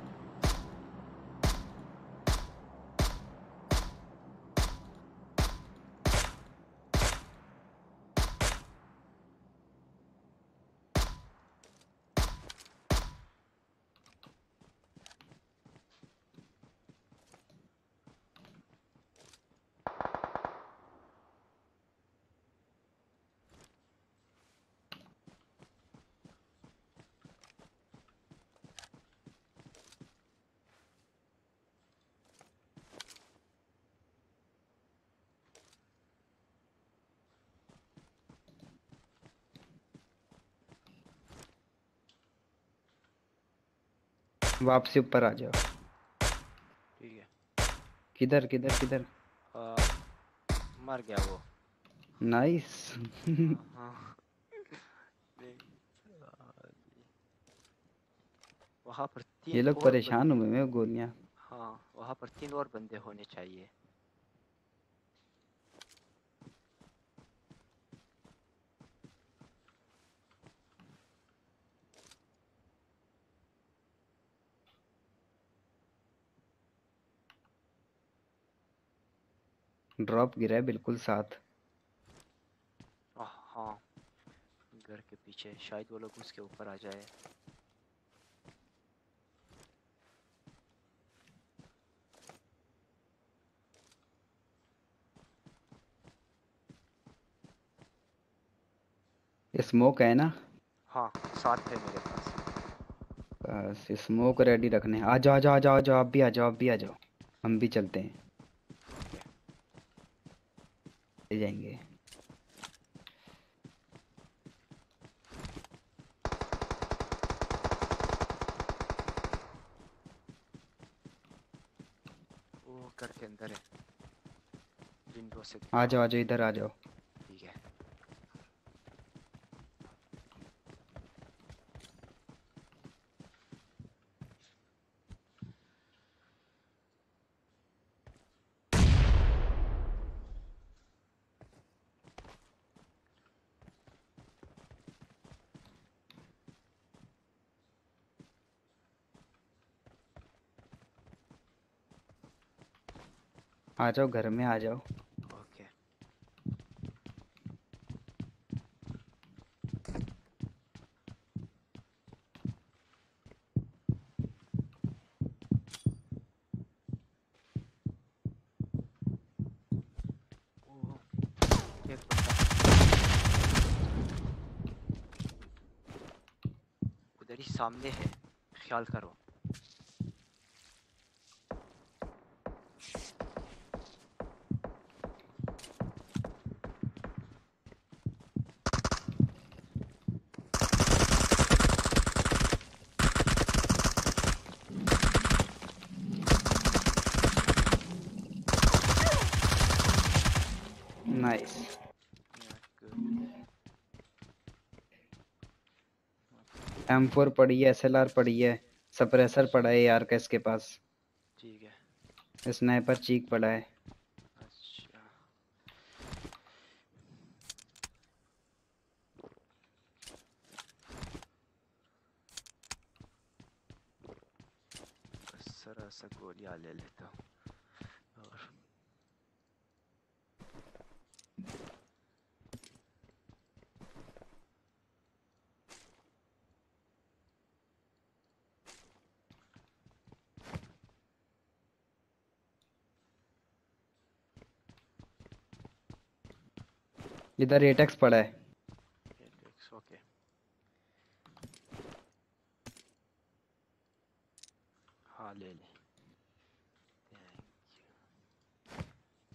वापसी ऊपर आ जाओ। ठीक है। किधर किधर किधर? आ, मर गया वो। नाइस। हाँ नहीं, वहाँ पर ये 3 लोग और परेशान बंदे। हुए हैं गोलियां। हाँ वहाँ पर 3 और बंदे होने चाहिए। ड्रॉप गिरा है बिल्कुल साथ। हाँ घर के पीछे, शायद वो लोग उसके ऊपर आ जाए। स्मोक है ना? हाँ 7 है मेरे पास। बस स्मोक रेडी रखने। आ जाओ आ जाओ आ जाओ आ जाओ, आप भी आ जाओ, आप भी आ जाओ। हम भी चलते हैं, ले जाएंगे। वो घर के अंदर है, विंडो से आ दिखा। जाओ आ जाओ, इधर आ जाओ। ठीक है। आ जाओ घर में आ जाओ। ओके ओह, एक बंदा उधर ही सामने है, ख्याल करो। नाइस। M4 पड़ी है, SLR पड़ी है, सप्रेसर पड़ा है यार का इसके पास, ठीक है। स्नाइपर चीक पड़ा है। अच्छा बस जरा सा गोलियां ले लेता हूँ और इधर एटेक्स पड़ा है। ओके हाँ ले ले। Thank you.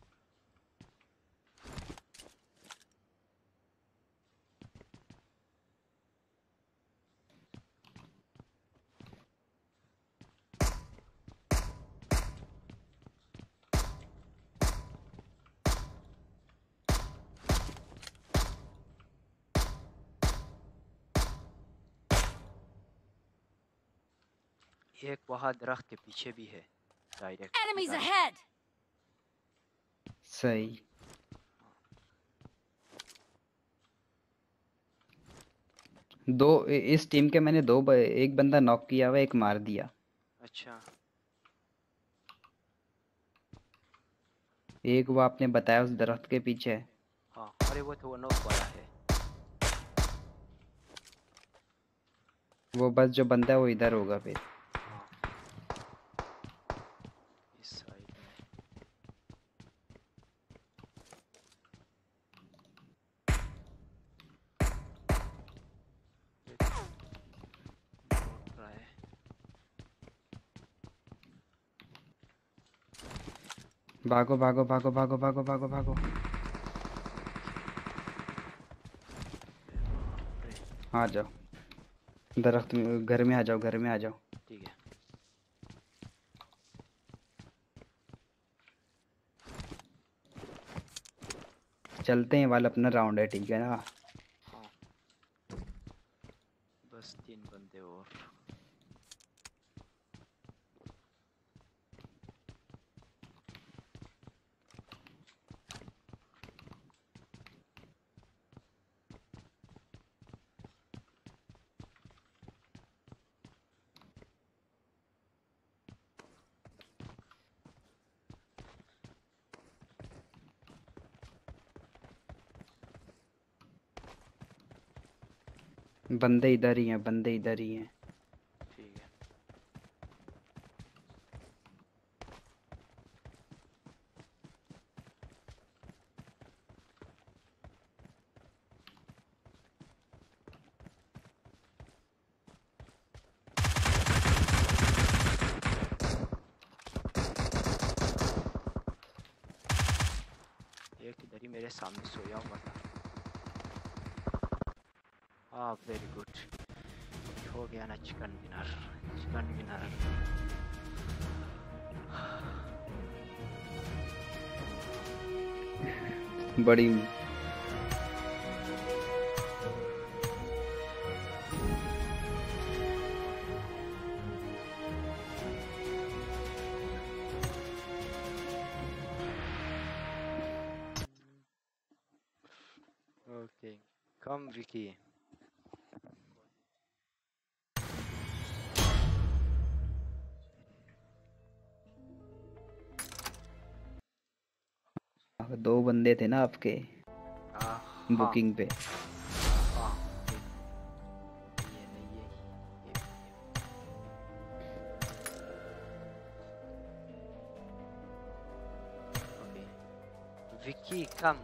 एक वहाँ दरख्त के पीछे भी है डायरेक्ट। Enemies ahead! सही। इस टीम के मैंने एक बंदा नॉक किया हुआ, एक मार दिया। अच्छा एक वो आपने बताया उस दरख्त के पीछे है। हाँ अरे वो तो वो नॉक वाला है। वो बस जो बंदा है वो इधर होगा फिर। हाँ इस साइड में। लौट रहा है। भागो भागो भागो भागो भागो भागो भागो। आ जाओ दरख्त में, घर में आ जाओ, घर में आ जाओ। ठीक है चलते हैं वाला अपना राउंड है, ठीक है ना। हाँ बस 3 बंदे और। बंदे इधर ही हैं, बंदे इधर ही हैं। ठीक है एक इधर ही मेरे सामने सोया हुआ था। हाँ वेरी गुड, हो गया ना चिकन डिनर। चिकन डिनर बड़ी ओके कम विकी। 2 बंदे थे ना आपके हाँ बुकिंग पे। हाँ ये नहीं ये ओके विक्की कम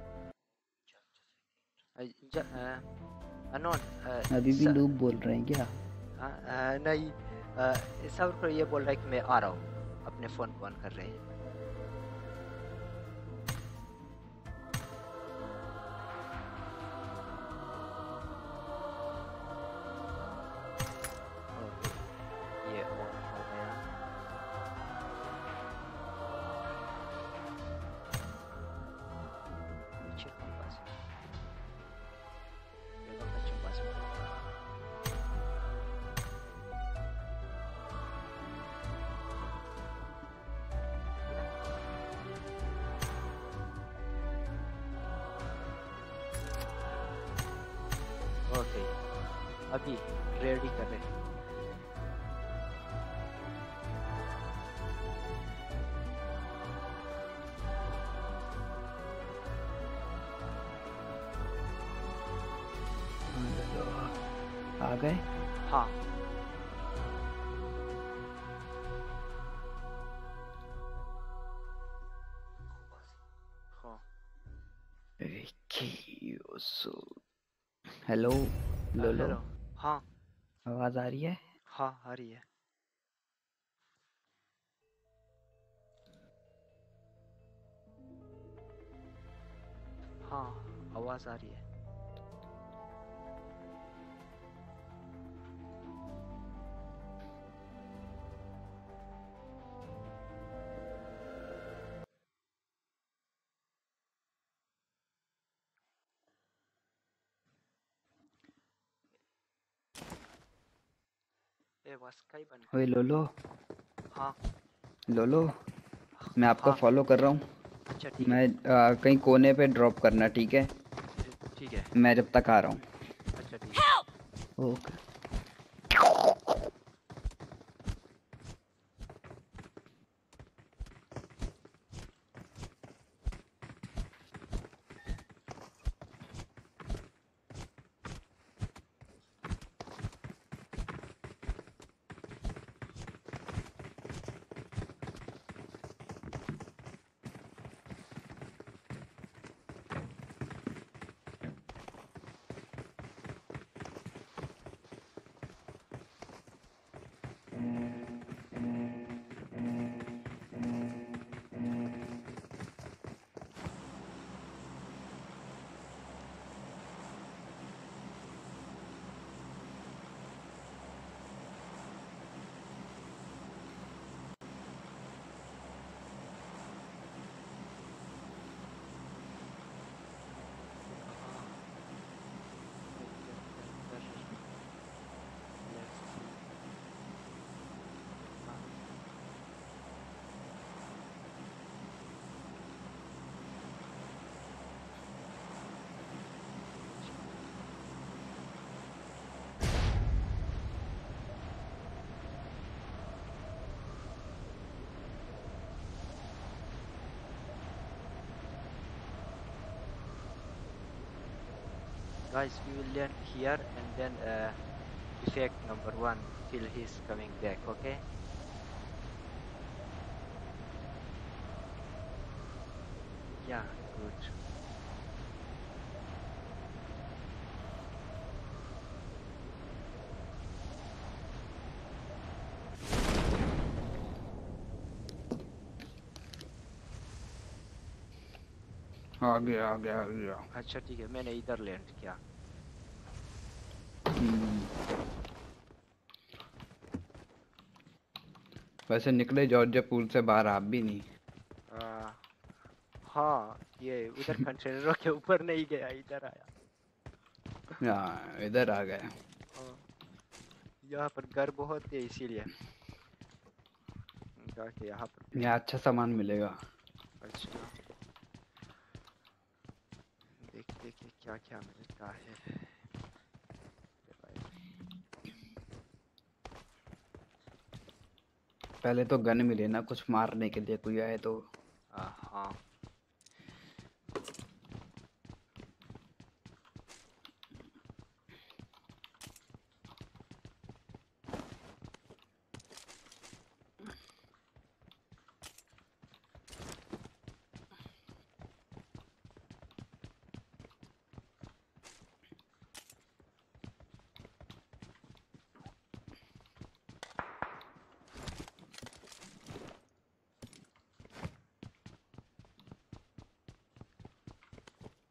अनोन अभी भी लूप बोल रहे हैं क्या? नहीं सब को ये बोल रहा है कि मैं आ रहा हूँ, अपने फोन को ऑन कर रहे हैं। ओके, ये ऑन हो गया। नीचे कंपास ये तो बच्चों पास में। ओके अभी रेडी कर रहे हैं। आ गए? हाँ हाँ हेलो लोलो, हेलो हाँ आवाज आ रही है? हाँ आ रही है। हाँ आवाज आ रही है। ए बस कई बन ओए लोलो, हाँ लोलो मैं आपको हाँ फॉलो कर रहा हूँ। अच्छा ठीक है मैं कहीं कोने पे ड्रॉप करना, ठीक है? ठीक है मैं जब तक आ रहा हूँ। अच्छा ठीक है। Okay. Guys, we will land here and then effect number 1 till he's coming back, okay? Yeah, good. आ गया आ गया आ गया। अच्छा ठीक है, मैंने इधर लैंड किया। वैसे निकले जॉर्जिया पूल से बाहर आप भी नहीं। हाँ ये उधर कंटेनरों के ऊपर नहीं गया, इधर आया। हाँ इधर आ गए। यहाँ पर घर बहुत है इसीलिए जाके यहाँ पर। यहाँ अच्छा सामान मिलेगा। अच्छा देखते कि क्या क्या मिलता है। पहले तो गन मिले ना कुछ मारने के लिए, कोई आए तो। हाँ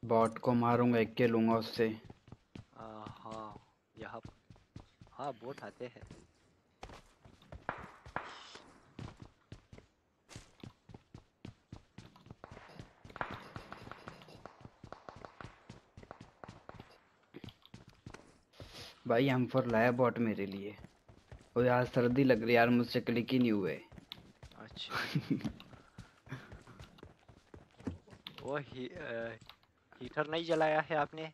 बॉट को मारूंगा, एक के लूंगा उससे। हाँ यहाँ हाँ बोट आते हैं। भाई हम फॉर लाया बॉट मेरे लिए। और यार सर्दी लग रही है यार, मुझसे क्लिक ही नहीं हुए। अच्छा वो हीटर नहीं जलाया है आपने?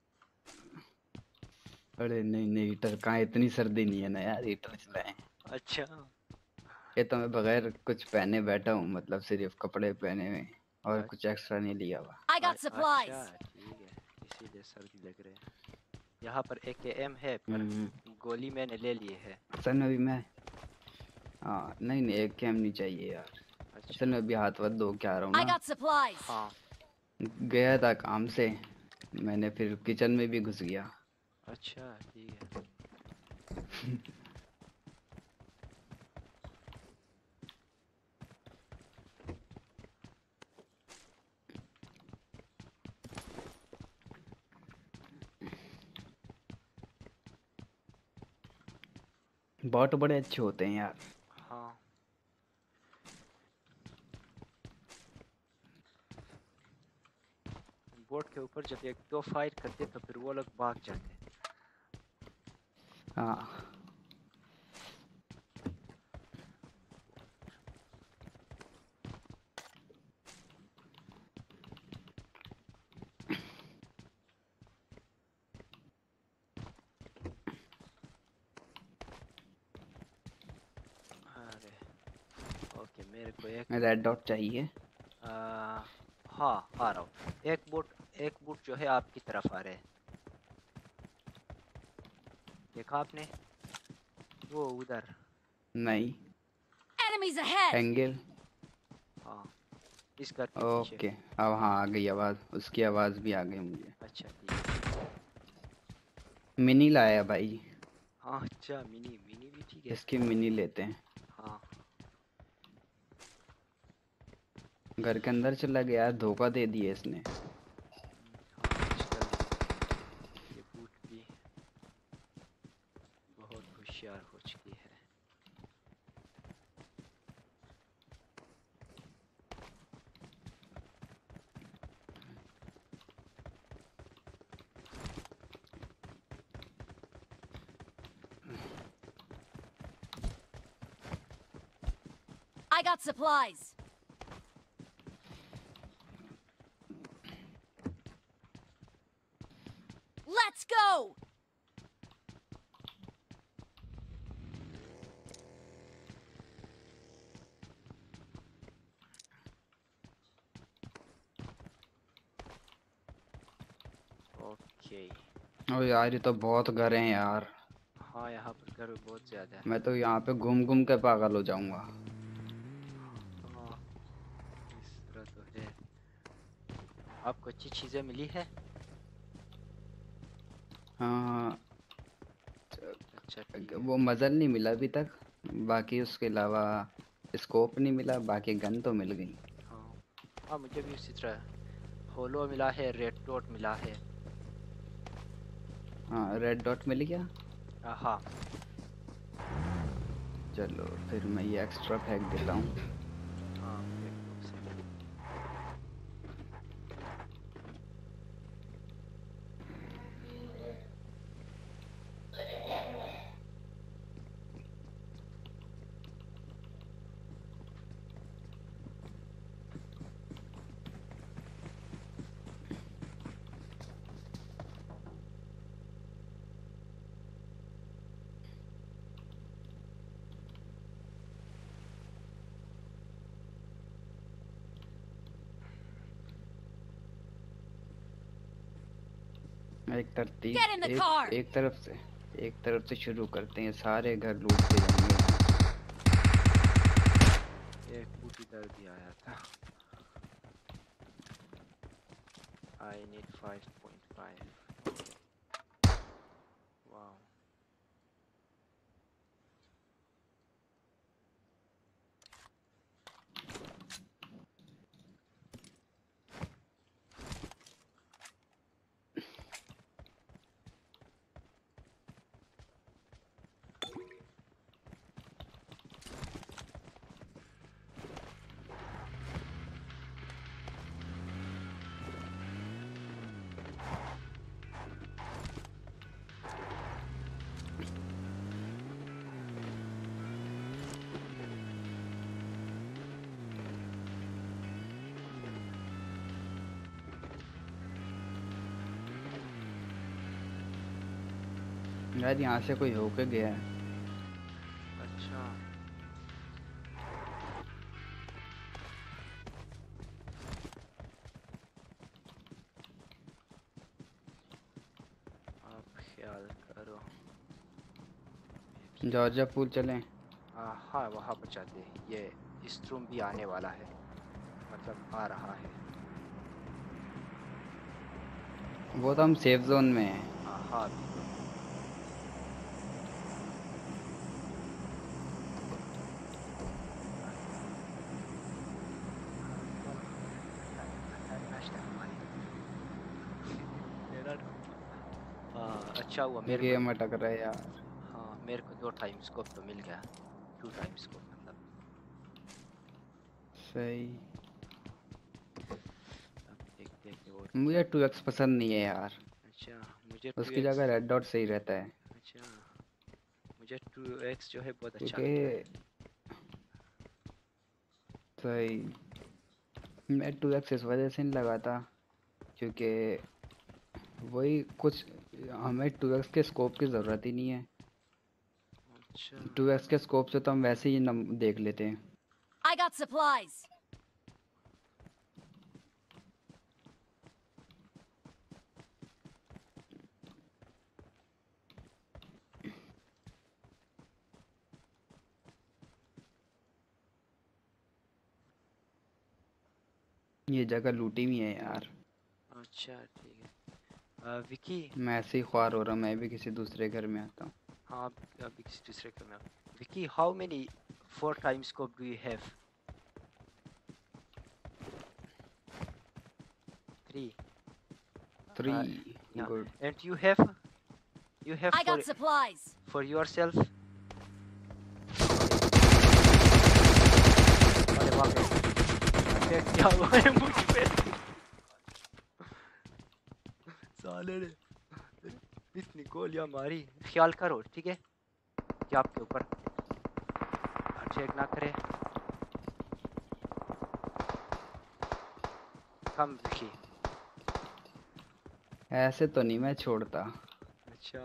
अरे नहीं नहीं, हीटर कहाँ, इतनी सर्दी नहीं है ना यार हीटर चलाए। अच्छा ये तो मैं बगैर कुछ पहने बैठा हूँ, मतलब सिर्फ कपड़े पहने हुए और कुछ एक्स्ट्रा नहीं लिया हुआ। I got supplies. अच्छा ठीक है, इसीलिए सर्दी लग रही है। यहाँ पर AKM है पर गोली मैंने ले ली है। असल में अभी मैं नहीं नहीं, एक कैम नहीं चाहिए यार। अच्छा असल में अभी हाथ वत धो के आ रहा हूँ I ना। got supplies. हाँ गया था काम से, मैंने फिर किचन में भी घुस गया। अच्छा ठीक है। बॉट बड़े अच्छे होते हैं यार। हाँ बोट के ऊपर जब एक दो फायर करते तो फिर वो लोग भाग जाते। हाँ अरे ओके, मेरे को एक रेड डॉट चाहिए। हाँ आ रहा हूँ। एक बोट जो है आपकी तरफ आ रहे हैं, देखा आपने वो उधर? नहीं, Enemies ahead. एंगल। हाँ इस घर के पीछे। ओके, अब हाँ आ गई आवाज़, उसकी आवाज़ भी आ गई मुझे। अच्छा ठीक है। मिनी लाया भाई, हाँ अच्छा मिनी मिनी भी ठीक है। इसकी मिनी लेते हैं। हाँ घर के अंदर चला गया यार, धोखा दे दिया इसने। हाँ आजकल ये बूट भी बहुत होशियार हो चुकी है। I got supplies. Let's go. Okay oh यार, ये तो बहुत घर हैं यार। हाँ यहाँ पर घर बहुत ज़्यादा है। मैं तो यहाँ पे घूम घूम के पागल हो जाऊंगा। हाँ इस तरह तो है। आपको अच्छी चीज़ें मिली है? हाँ, अच्छा ठीक है। वो मजल नहीं मिला अभी तक, बाकी उसके अलावा स्कोप नहीं मिला, बाकी गन तो मिल गई। हाँ हाँ मुझे भी उसी तरह होलो मिला है, रेड डॉट मिला है। हाँ रेड डॉट मिल गया। हाँ चलो फिर मैं ये एक्स्ट्रा फेंक देता हूँ। हाँ एक दो से। एक तरतीब, Get in the car. एक तरफ से शुरू करते हैं, सारे घर लूटते जाएंगे। एक बूट इधर भी आया था। I need 5.5। वाह यार यहाँ से कोई होके गया है। अच्छा आप ख्याल करो। जॉर्जिया पूल चलें? हाँ वहाँ पर चलते। ये इस रूम भी आने वाला है, मतलब आ रहा है। वो तो हम सेफ जोन में हैं। हाँ अभी तो मेरा अच्छा हुआ मेरे को। गेम अटक रहा है यार। हाँ मेरे को 2 टाइम स्कोप तो मिल गया। 2 टाइम स्कोप मतलब। सही। अब देखते हैं कि और मुझे 2x पसंद नहीं है यार, अच्छा मुझे उसकी 2x। जगह रेड डॉट सही रहता है। अच्छा मुझे 2x जो है बहुत अच्छा क्योंकि लगता है। सही, मैं 2x इस वजह से नहीं लगाता क्योंकि वही कुछ, हमें 2x के स्कोप की ज़रूरत ही नहीं है। अच्छा 2x के स्कोप से तो हम वैसे ही देख लेते हैं। I got supplies. ये जगह लूटी हुई है यार। अच्छा ठीक है। विकी। मैं ऐसे ही ख्वार हो रहा हूँ, मैं भी किसी दूसरे घर में आता हूँ। हाँ अभी किसी दूसरे का मैं। Vicky how many 4 time scope do you have? 3 3 yeah. Good. And you have I got supplies. for yourself? अरे बाप रे अरे क्या हुआ है मुझ पे? साले ने इतनी गोलियां मारी। ख्याल करो ठीक है, ये आपके ऊपर अटैक ना करे। कम विकी। ऐसे तो नहीं मैं छोड़ता। अच्छा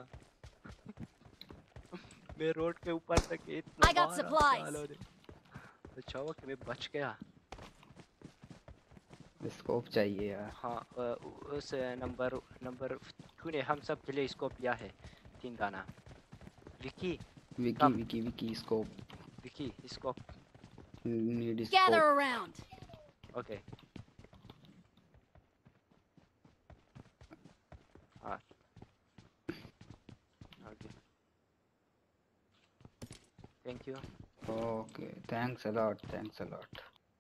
मैं रोड के ऊपर तक इतना I got मारा supplies. सालों ने। अच्छा हुआ कि मैं बच गया। स्कोप चाहिए यार। हाँ उस नंबर 2 ने हम सब के लिए स्कोप लिया है 3 दाना। Vicky Vicky come Vicky Vicky scope, Vicky scope. Need Gather scope. around. Okay हाँ okay thank you. Okay thanks a lot, thanks a lot.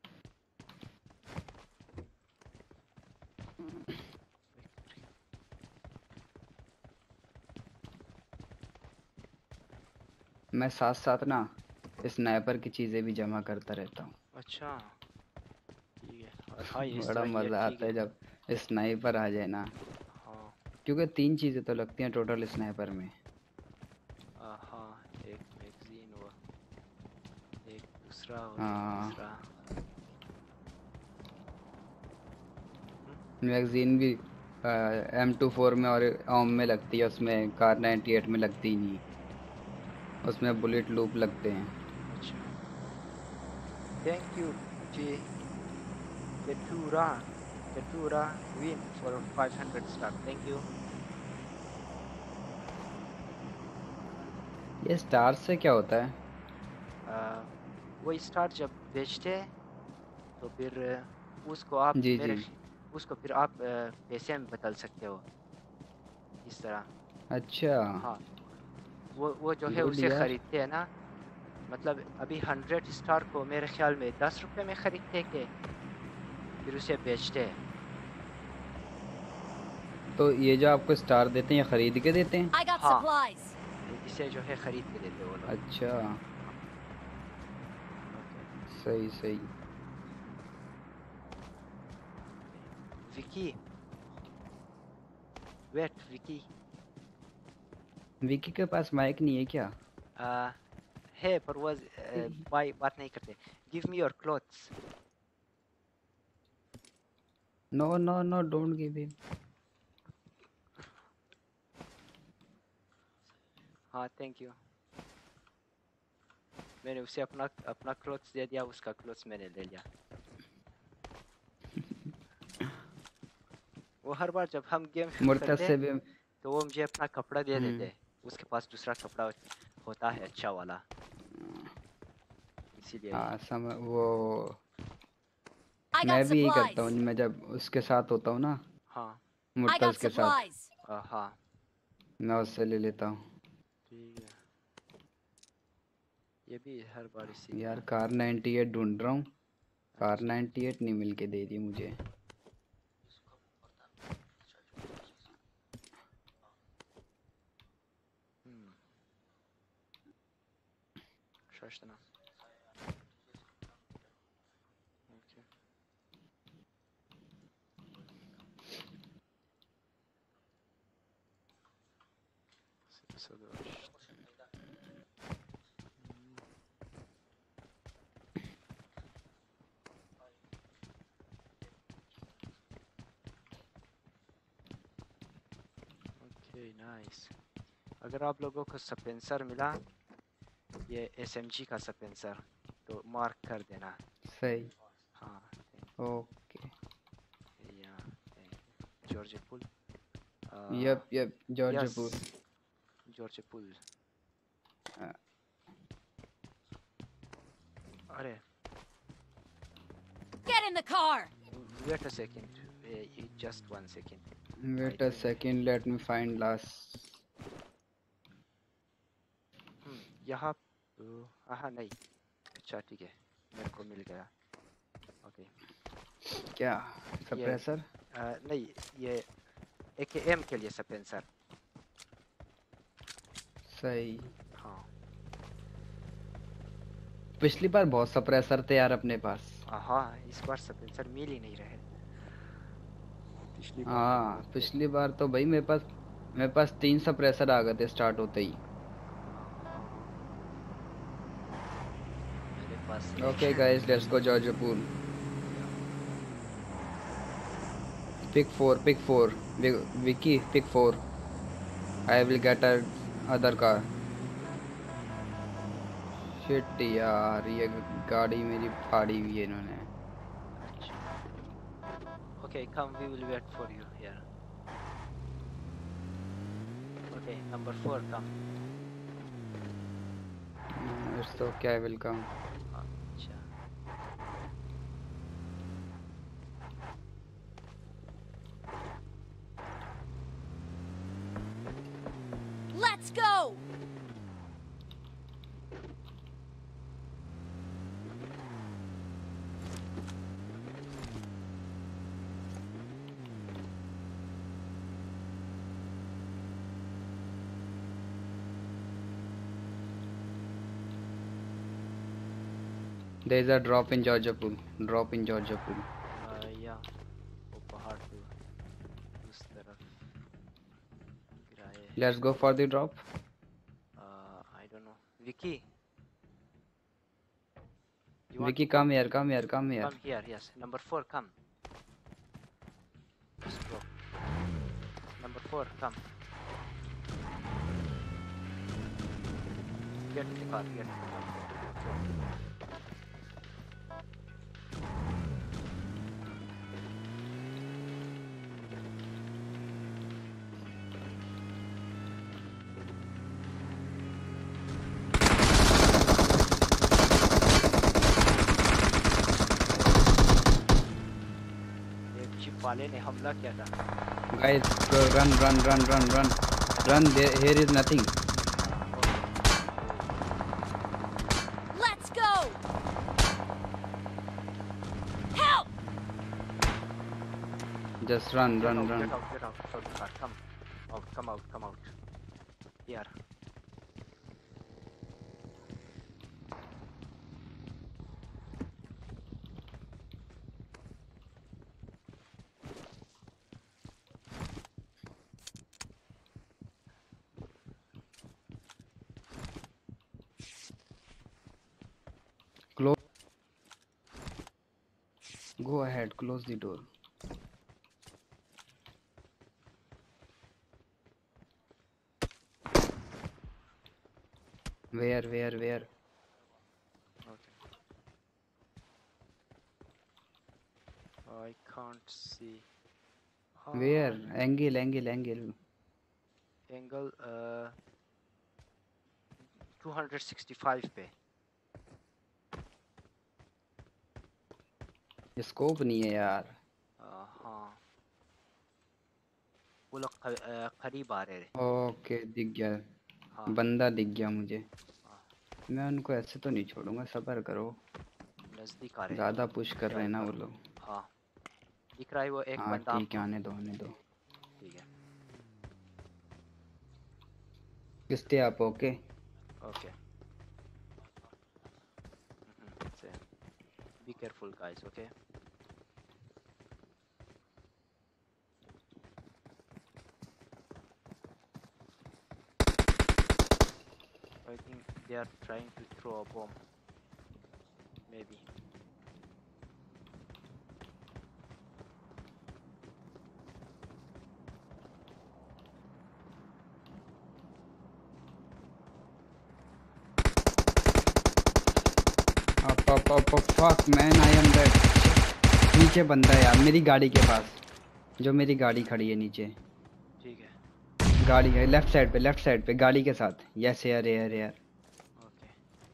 मैं साथ साथ ना स्नाइपर की चीज़ें भी जमा करता रहता हूँ। अच्छा ठीक है। और हाँ इस बड़ा तरह ये मज़ा ठीक आता है। है जब स्नाइपर आ जाए ना, हाँ क्योंकि 3 चीज़ें तो लगती हैं टोटल स्नाइपर में। हाँ एक मैगजीन हुआ, एक दूसरा और एक हाँ तीसरा। मैगजीन भी M24 में और ओम में लगती है, उसमें कार 98 में लगती ही नहीं, उसमें बुलेट लूप लगते हैं। अच्छा थैंक यू जी। केटूरा केटूरा win for 500 star. Thank you. ये स्टार से क्या होता है? वो स्टार जब बेचते हैं तो फिर उसको आप जी मेरे जी। उसको फिर आप पैसे में बदल सकते हो इस तरह। अच्छा हाँ वो जो है गुड उसे यार। खरीदते हैं ना। मतलब अभी 100 स्टार को मेरे ख्याल में 10 रुपए में खरीदते के फिर उसे बेचते हैं। तो ये जो आपको स्टार देते हैं ये खरीद के देते हैं? I got हाँ supplies. इसे जो है खरीद के देते हैं वो लोग। अच्छा ओके सही सही। विकी वेट विकी विकी के पास माइक नहीं है क्या? आ, है पर वो बात नहीं करते। Give me your clothes. No no no don't give him. हाँ थैंक यू। मैंने उसे अपना क्लोथ्स दे दिया, उसका क्लोथ्स मैंने ले लिया। वो हर बार जब हम गेम शुरू मुर्तज करते से हैं भी। तो वो मुझे अपना कपड़ा दे देते हैं, उसके पास दूसरा कपड़ा होता है अच्छा वाला, इसीलिए हाँ समझ वो। I मैं got भी यही supplies. करता हूँ, मैं जब उसके साथ होता हूँ ना, हाँ I मुर्तज got के साथ, supplies. हाँ मैं उससे ले लेता हूँ। ठीक है। ये भी हर बार इसी यार कार 98 ढूंढ रहा हूँ, कार 98 नहीं मिल के दे दी मुझे। Şaştına. Okay. Okay, nice. अगर आप लोगों को स्पेंसर मिला, ये SMG का स्पेंसर, तो मार्क कर देना। सही। हाँ ओके। या Georgopol. Yup Georgopol. Georgopol. अरे Get in the car. wait a second, just 1 second. Wait a second, let me find last. यहाँ हाँ नहीं, अच्छा ठीक है, मेरे को मिल गया। ओके क्या सप्रेसर? नहीं, ये AKM के लिए स्पेंसर। सही। हाँ पिछली बार बहुत सप्रेसर थे यार अपने पास। हाँ, इस बार स्पेंसर मिल ही नहीं रहे। हाँ पिछली बार तो भाई मेरे पास 3 सप्रेसर आ गए थे स्टार्ट होते ही। Okay guys, let's go Georgepur. Pick 4. Vicky, pick 4. I will get other car. Shit यार, ये गाड़ी मेरी फाड़ी हुई है इन्होंने। Okay, come, we will wait for you here. Okay, number 4, come. It's okay, I will come. अच्छा Let's go. There is a drop in Georgepur. या वो पहाड़ पे उस तरफ गिराए। Let's go for the drop. I don't know. Vicky, Vicky, come here. Come here, yes. Number 4, come. Let's go. Number 4, come. Get in the car, get in the car. वाले ने हमला किया था। Guys, run. Here is nothing. Let's go. Help. Just run. Get out from the car. Come out. Here. Go ahead, close the door. Where? Okay. I can't see. Where? Ah, Angle. angle 265 पे. Scope नहीं है यार. हाँ, वो लोग करीब आ रहे हैं. ओके दिख गया. हाँ बंदा दिख गया मुझे. हाँ, मैं उनको ऐसे तो नहीं छोड़ूंगा. सब्र करो. नजदीक आ रहे हैं. ज्यादा पुश कर रहे हैं ड्राइव ना वो करो. लोग. हाँ, दिख रहा है वो एक हाँ बंदा ठीक है. आपको. आने दो. ठीक है. किसते आप? Okay. Okay. So, be careful, guys. Okay. I think they are trying to throw a bomb. Maybe. up. Fuck man, I am dead. नीचे बंदा है यार मेरी गाड़ी के पास. जो मेरी गाड़ी खड़ी है नीचे. ठीक है. गाड़ी है लेफ्ट साइड पे गाड़ी के साथ. यस यार. Okay.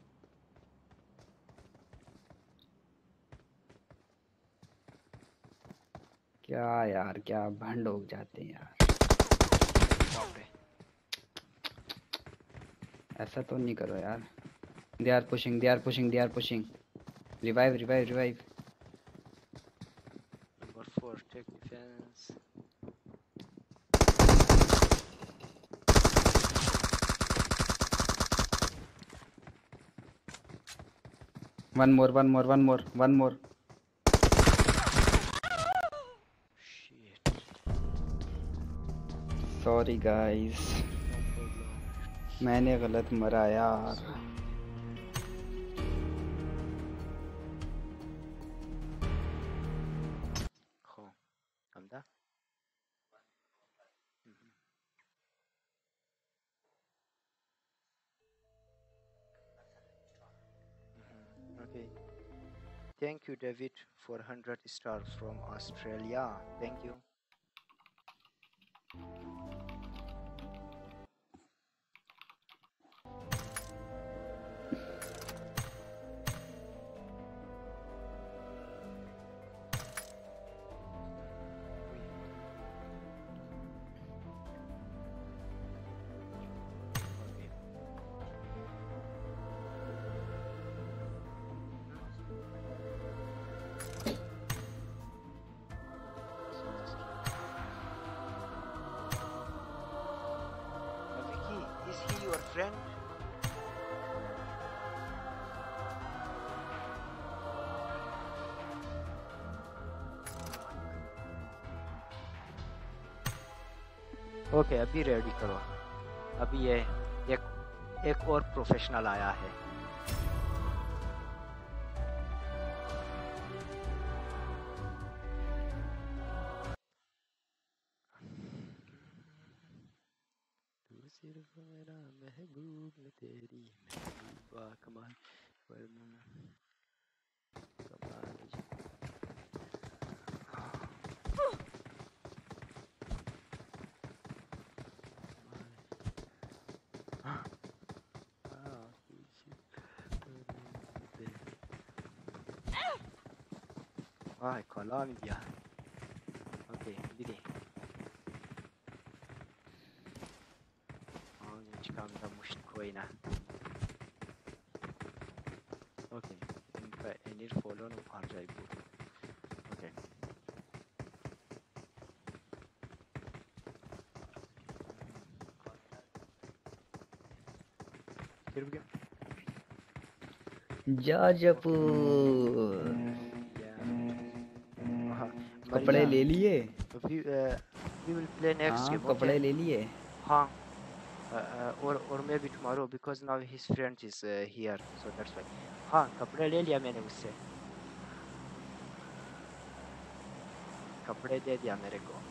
क्या यार क्या भंड हो जाते हैं यार. बाप रे. ऐसा तो नहीं करो यार. They are pushing. Revive. Number 4, take defense. One more. Shit. Sorry guys. No problem. मैंने गलत मरा यार. Oh, Hamda. Okay. Thank you, David, for 100 stars from Australia. Thank you. Okay. Vicky, is he your friend? Okay, अभी ready करो. अभी ये एक और प्रोफेशनल आया है. तू सिर्फ मेरा महबूब मैं तेरी महबूबा कमाल Ay, Colombia. Okay, biri. çıkamda koyna. Okay, इनका एनिर फॉलो न भार जाए वो. Okay. फिर भी जाजपुर. कपड़े ले लिए. We will play next हाँ game. कपड़े Okay. ले लिए. हाँ. Or maybe tomorrow because now his friend is here, so that's why. हाँ, कपड़े ले लिया मैंने उससे. कपड़े दे दिया मेरे को.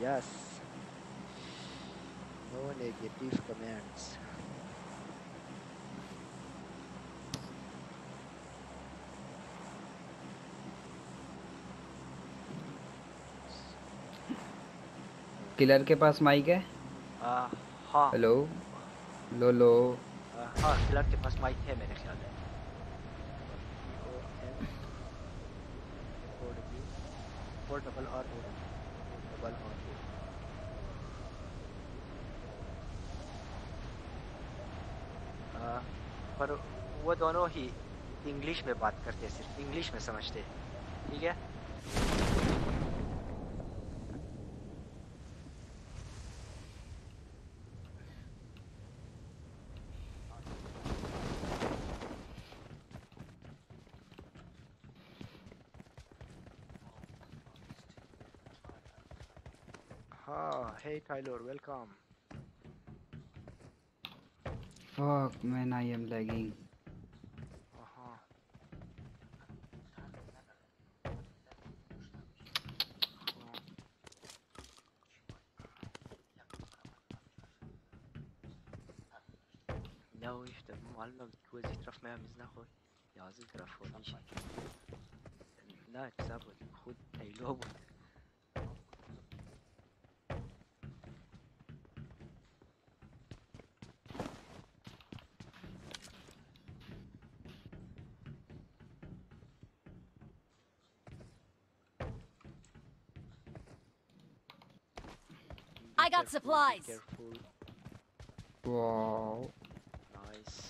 Yes. No negative comments. Killer के पास माइक है? हाँ हेलो लोलो। हाँ किलर के पास माइक है मेरे ख्याल है। PON कोड भी 4RRO डबल आर ओ। पर वो दोनों ही इंग्लिश में बात करते, सिर्फ इंग्लिश में समझते, ठीक है। हाँ hey Tyler, welcome. Fuck man, I am lagging. हाँ ناوي طب معلمة بتوزي ترف معها مزناخو يا عزيز ترفو نيشي لا تسابت خود تايلوبو. I got supplies. Be careful. Wow. Nice.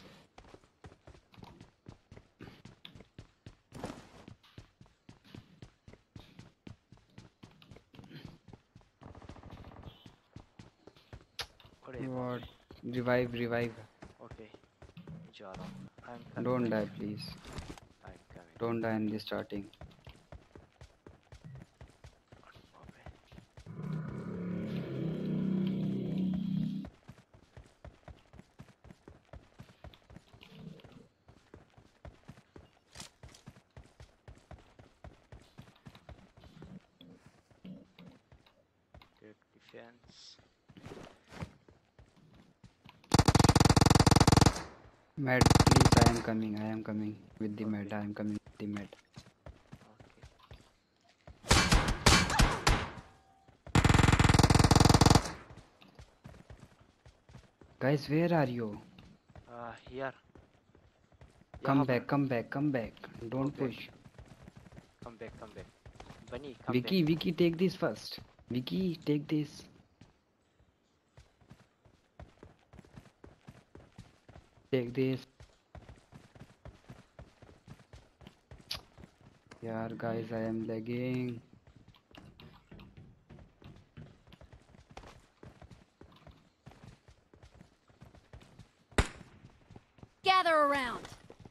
What? Revive. Okay. जा रहा हूँ. I'm coming. Don't die, please. I'm coming. Don't die in the starting. Take defense. Med, please, I am coming with the med. Okay. I am coming with the med. Guys, where are you? Here. Come back. Don't Okay. push. Come back. Bunny, come back. Vicky, take this first. Vicky, take this. Take this. Yeah, guys, I am lagging. Gather around.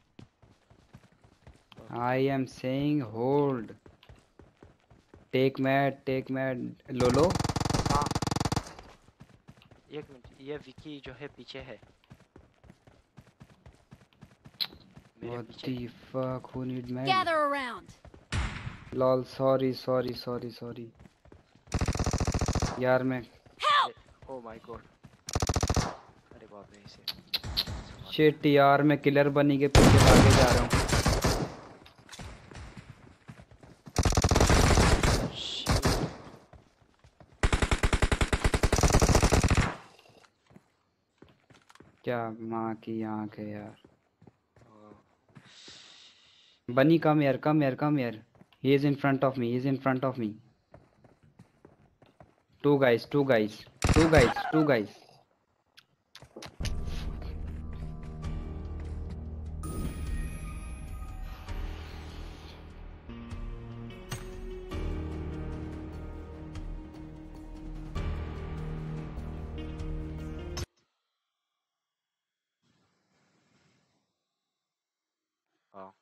I am saying hold. Take med. Lolo? हाँ. एक minute, ये विकी जो है पीछे है. मेरे What पीछे. the fuck? Who need med? Gather around. Lol, sorry. यार मैं Oh my god. अरे बाप रे इसे. शिट यार, मैं किलर बनी के पीछे भागे जा रहा हूँ. क्या माँ की आंख है यार. Bunny, come here. He is in front of me. Two guys. हाँ.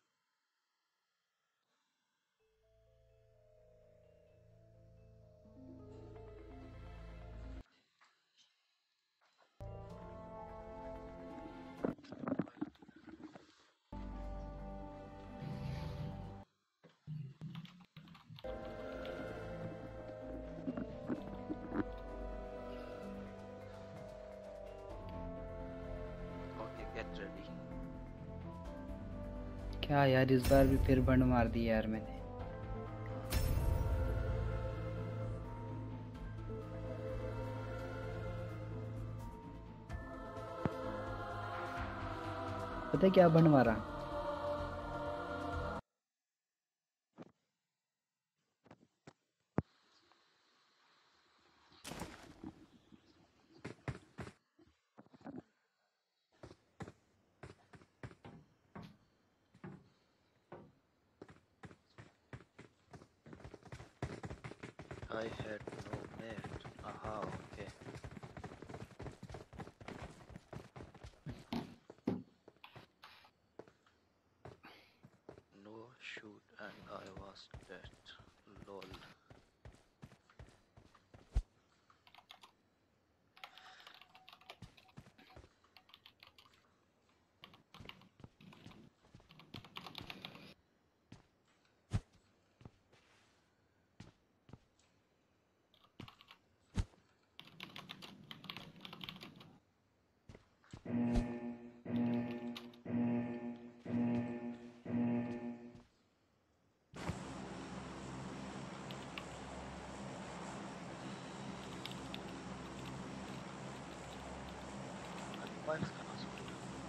क्या यार इस बार भी फिर बंड मार दी यार मैंने। पता है क्या बंड मारा? I had no mate. Aha, okay. No shoot and I was dead. Lol. الموبايل كان أصوت.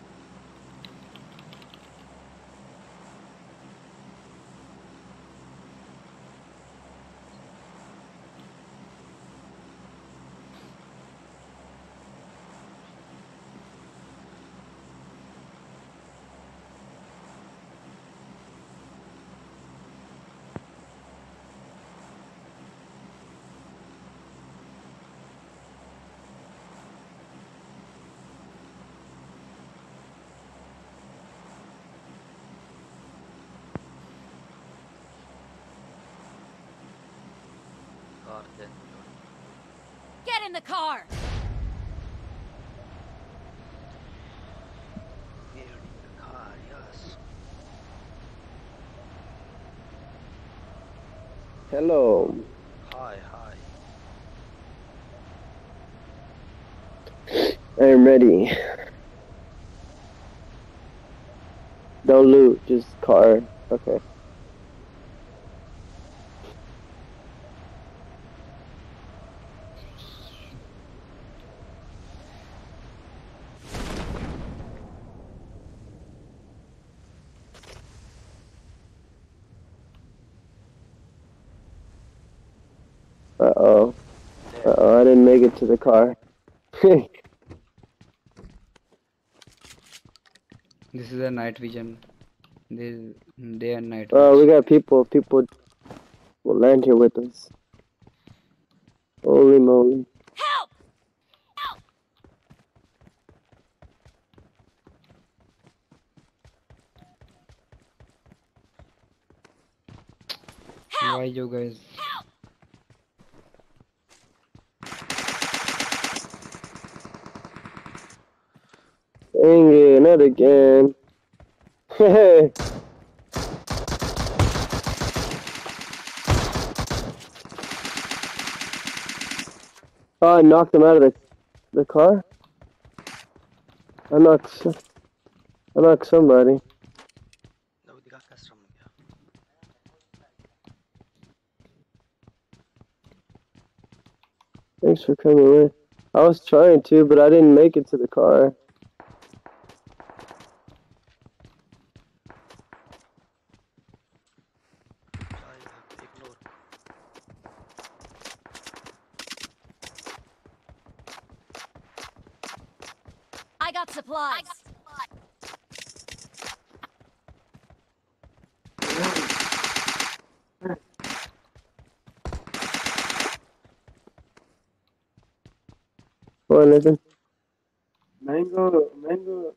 Car then Get in the car! get in the car, yes. Hello. Hi, hi. I'm ready. Don't loot, just car. Okay. Uh-oh. Uh-oh, I didn't make it to the car. This is a night vision. This day and night. Oh, we watch. got people. People will land here with us. Holy moly. Help! Why you guys? Dang it, not again. Oh, I knocked him out of the car? I knocked somebody. لو دي قاعد كسر من فيها. Thanks for coming with. I was trying to, but I didn't make it to the car. Ignore. I got supplies. Come on, Nathan. Mango.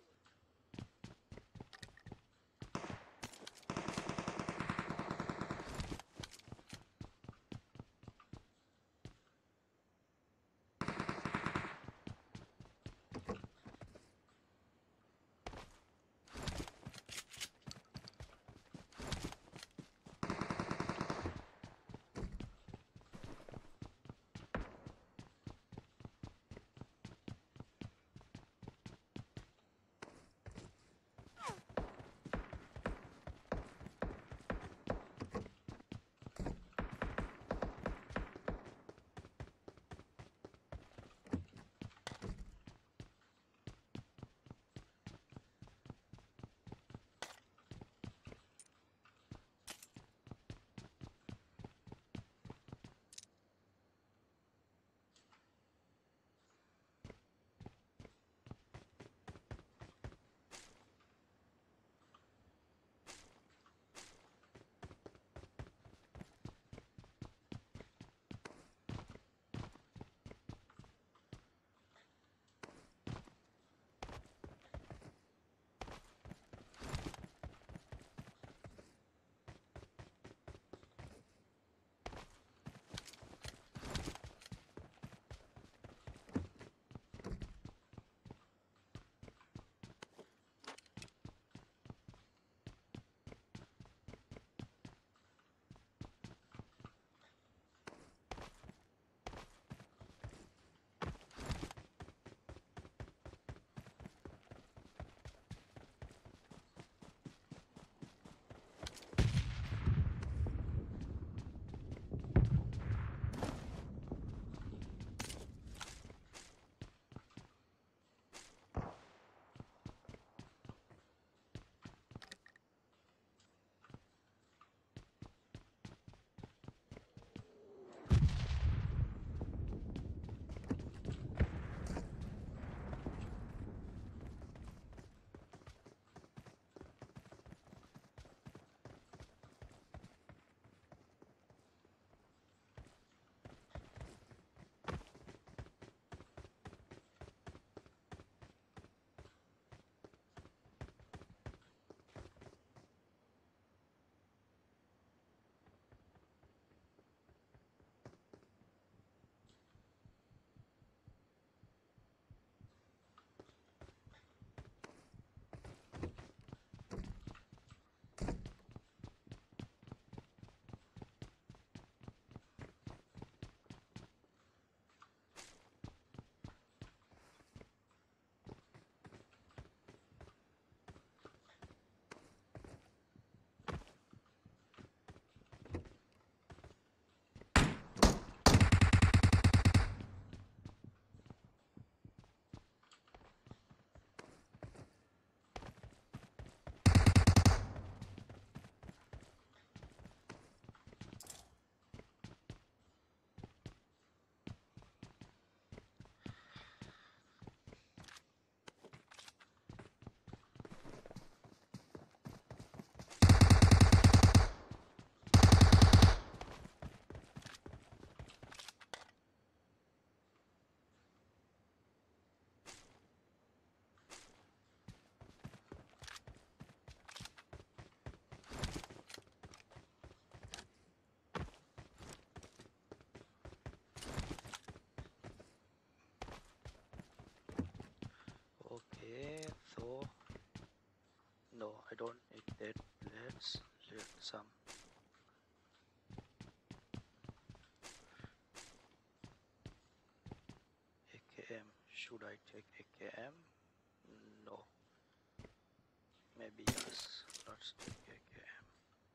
some. AKM. Should I take AKM? No. Maybe yes. Let's take AKM.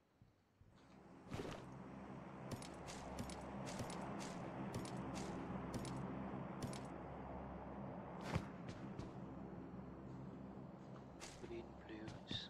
Green blues.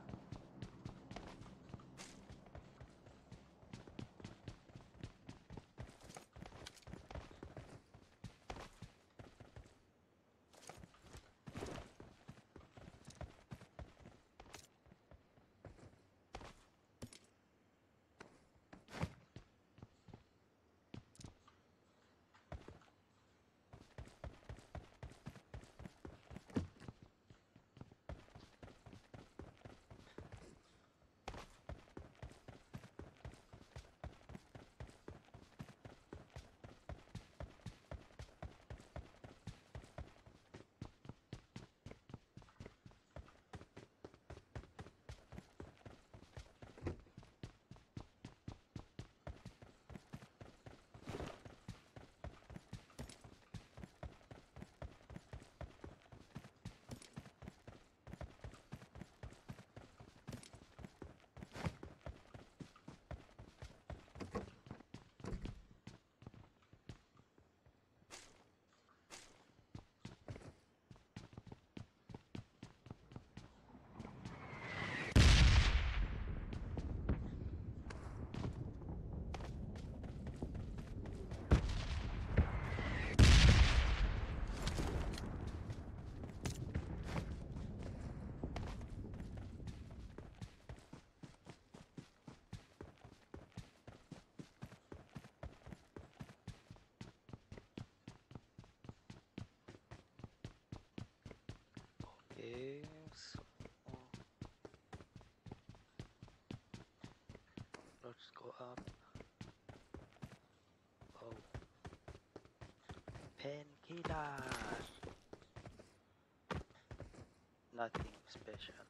Okay, so let's go up. Oh, painkiller. Nothing special.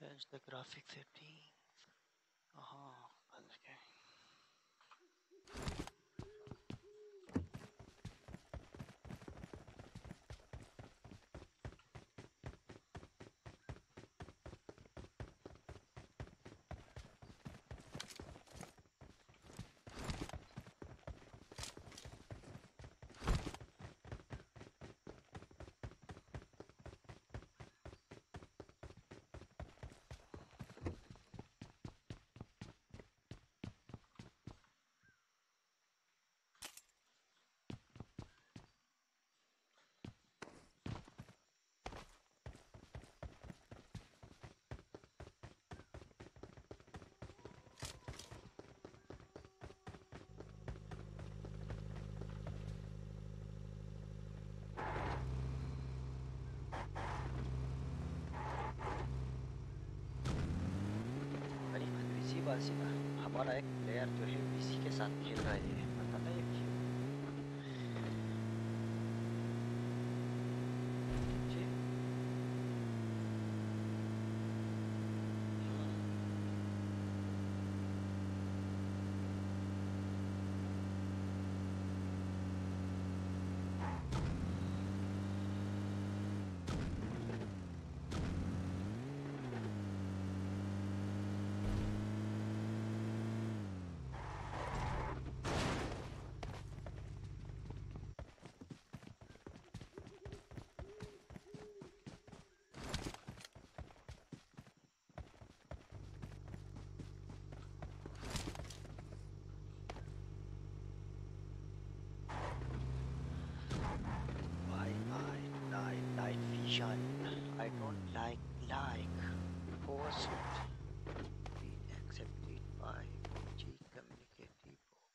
Change the graphic setting. Okay. बड़ी अजीब बात है हमारा एक player जो है VC के साथ खेल रहा है पता नहीं क्यों जी night vision. I don't like post be accepted by G communicative.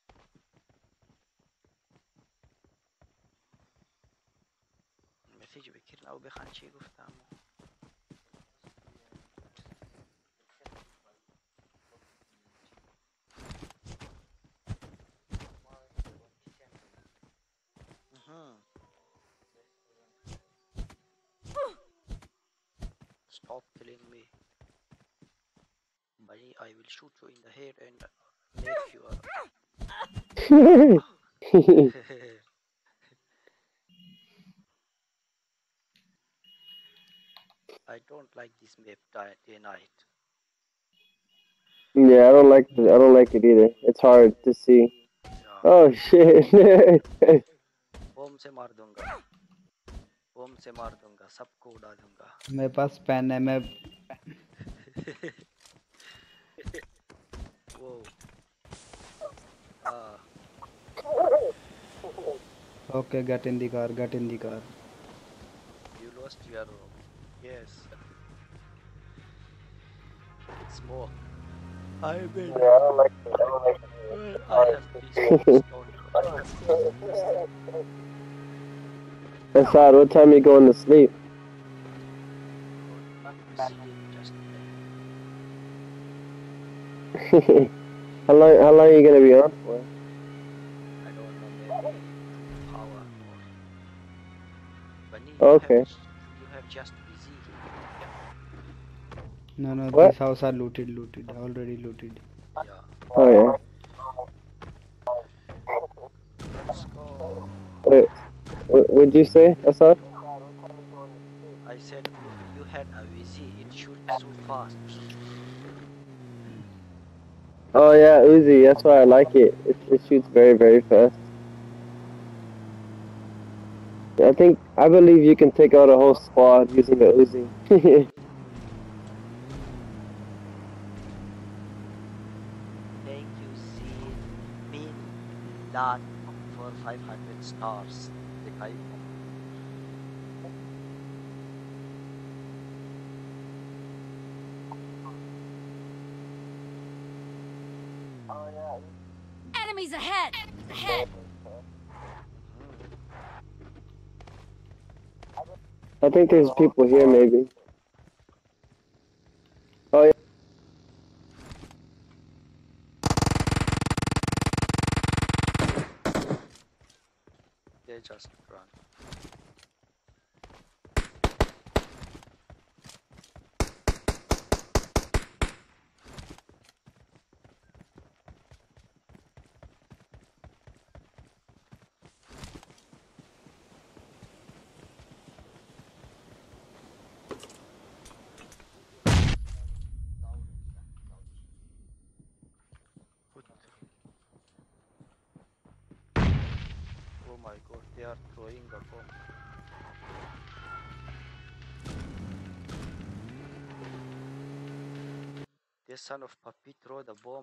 مسیج بکرنا او بخوان چی گفتم Stop killing me. Buddy, I will shoot you in the head and make you I don't like this map day night. Yeah, I don't like it either. It's hard to see. Yeah. Oh shit. बम से मार दूंगा सबको उड़ा दूंगा मेरे पास pen है मैं वो Okay, get in the car. You lost your yes smoke I will Yeah, I don't like it. I have this stone Assad, what time you going to sleep? just How long are you gonna be on for? I don't know maybe 2 hours more Bunny, Okay. you have just busy No, What? this house are looted, already looted. yeah Oh yeah. let's go Wait, what'd you say, Assad? I said you had a VZ it shoots so fast Oh yeah, Uzi. That's why I like it. It shoots very, very fast. I believe you can take out a whole squad using the Uzi. thank you see mean lot for 500 stars दिखाई Enemies ahead! Ahead! I think there's people here, maybe. Oh yeah. they just run my god, they are throwing a bomb. This son of puppy throw the bomb.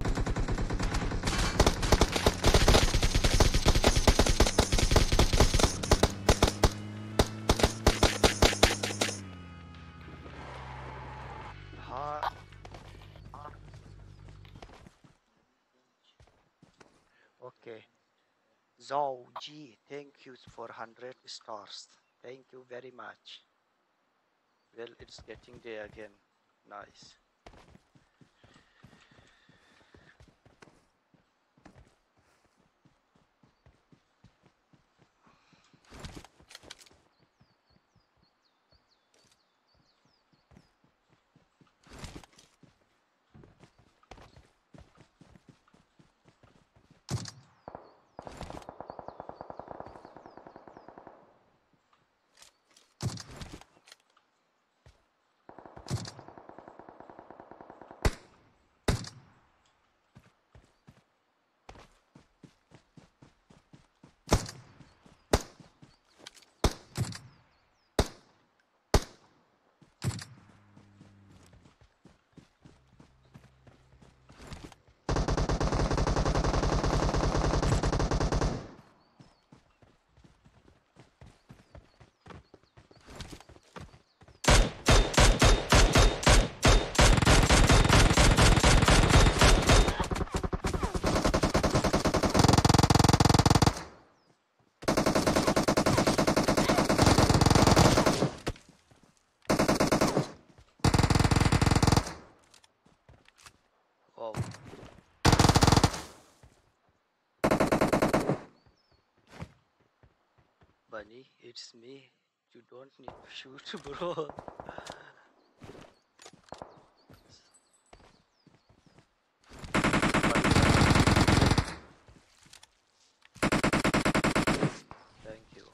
Ha. Okay. Zhao Ji, thank you for 100 stars. Thank you very much. Well, it's getting there again. Nice. Wow. Bunny, it's me. You don't need to shoot, bro. Thank you.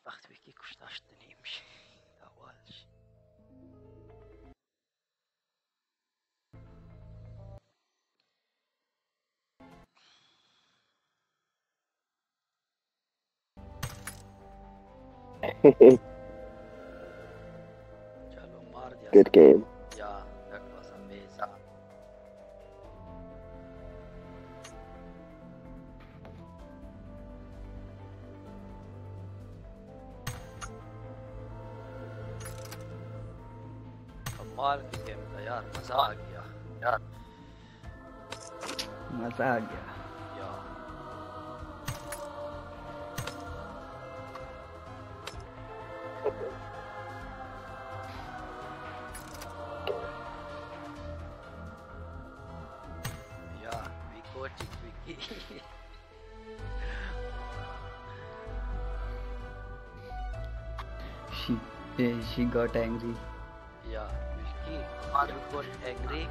Dachte Vicky kushtash deneymiş. Avalş. Chalo maar diya. Good game. Yeah, that was amazing. कमाल की game था यार मजा आ गया यार मजा आ गया यार Yeah, we got it, Vicky. she got angry. Yeah, Vicky, you got angry.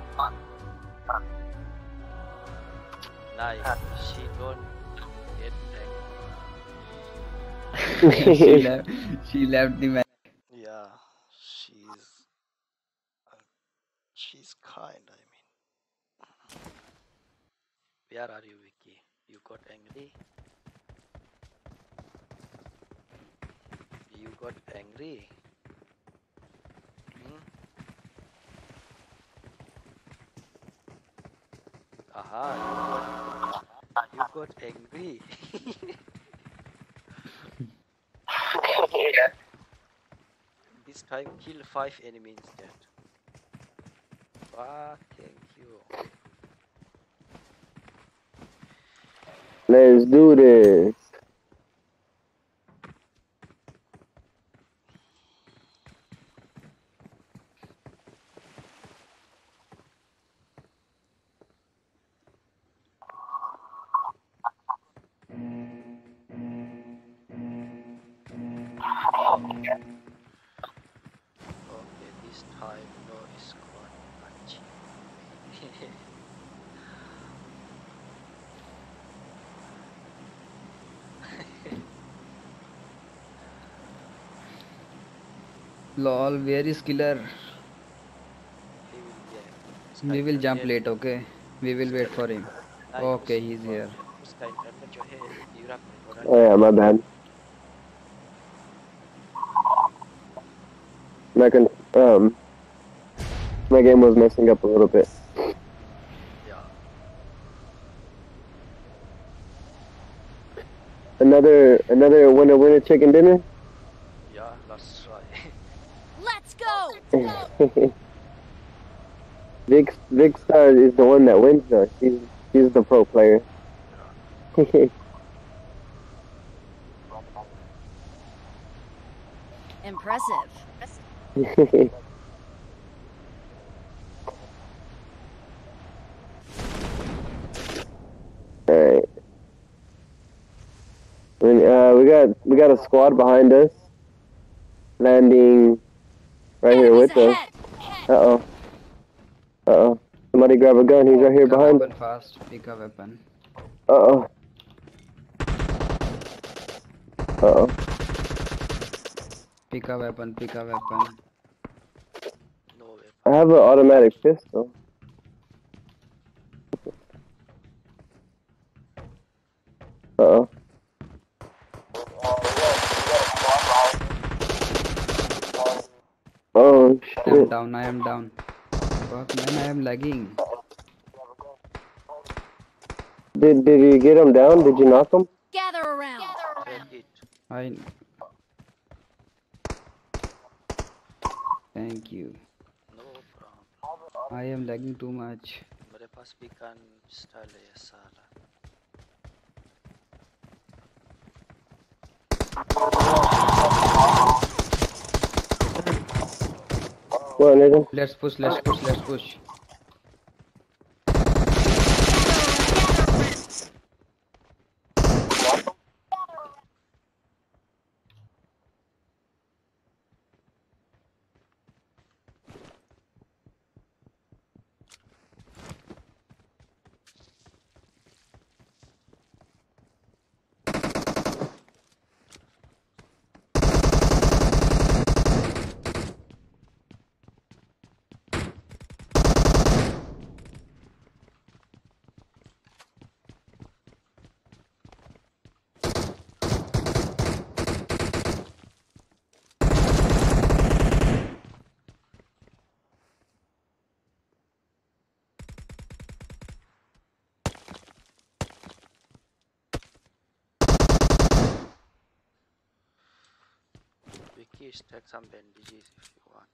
Nice. She don't get angry. She left the match. Yeah, she's kind. I mean, where are you, Vicky? You got angry? You got angry? Hmm? Aha, you got angry. This time kill 5 enemies instead. Ah, thank you. Let's do this. Okay, this time no squad match. Lol, where is killer? He will get. We will jump late, okay? We will wait for him. Okay, he's here. उसका internet जो है Europe में थोड़ा Oh yeah, my bad. My game was messing up a little bit. yeah. Another winner chicken dinner. Yeah, let's try. Let's go! Vic Star is the one that wins though. She's the pro player. Impressive. Alright. We got a squad behind us. Landing right here Enemies with us. ahead. Uh-oh. Somebody grab a gun, he's right here Pick a behind. weapon fast. Pick a weapon. Uh-oh. Uh-oh. Pick a weapon. Pick a weapon. No way. I have an automatic pistol. Uh-oh. Oh, I am shit. down. I am down. Fuck man, I am lagging. Did you get him down? Did you knock him? Gather around. Take it. I. Thank you. No problem. I am lagging too much. मेरे पास भी gun pistol है ये साला. What, nigga? Let's push. Let's push. Let's push. Vicky, stack some bandages if you want.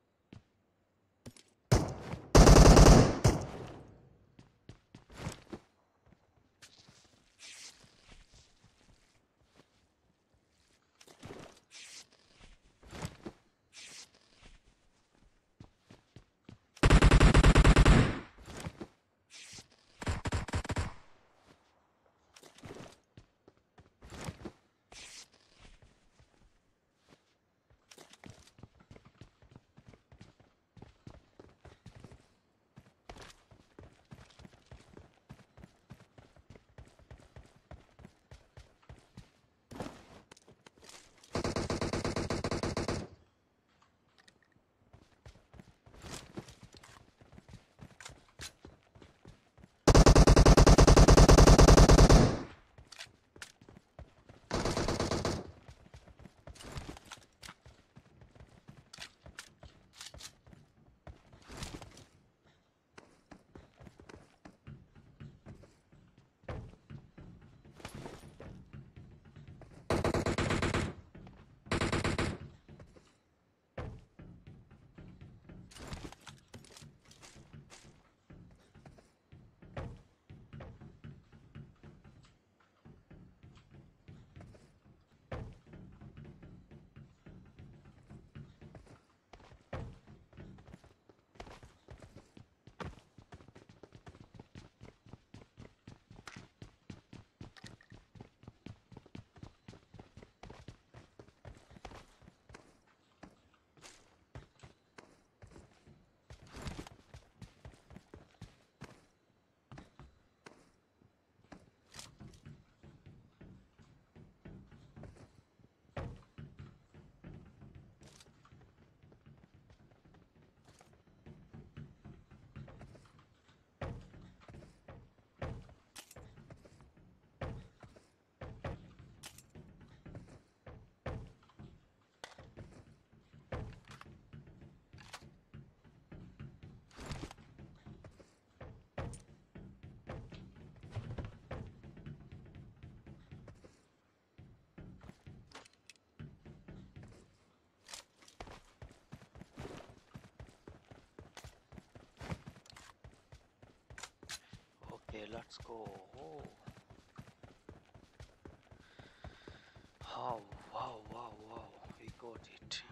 Okay, let's go. Oh, oh, wow, wow, wow, we got it.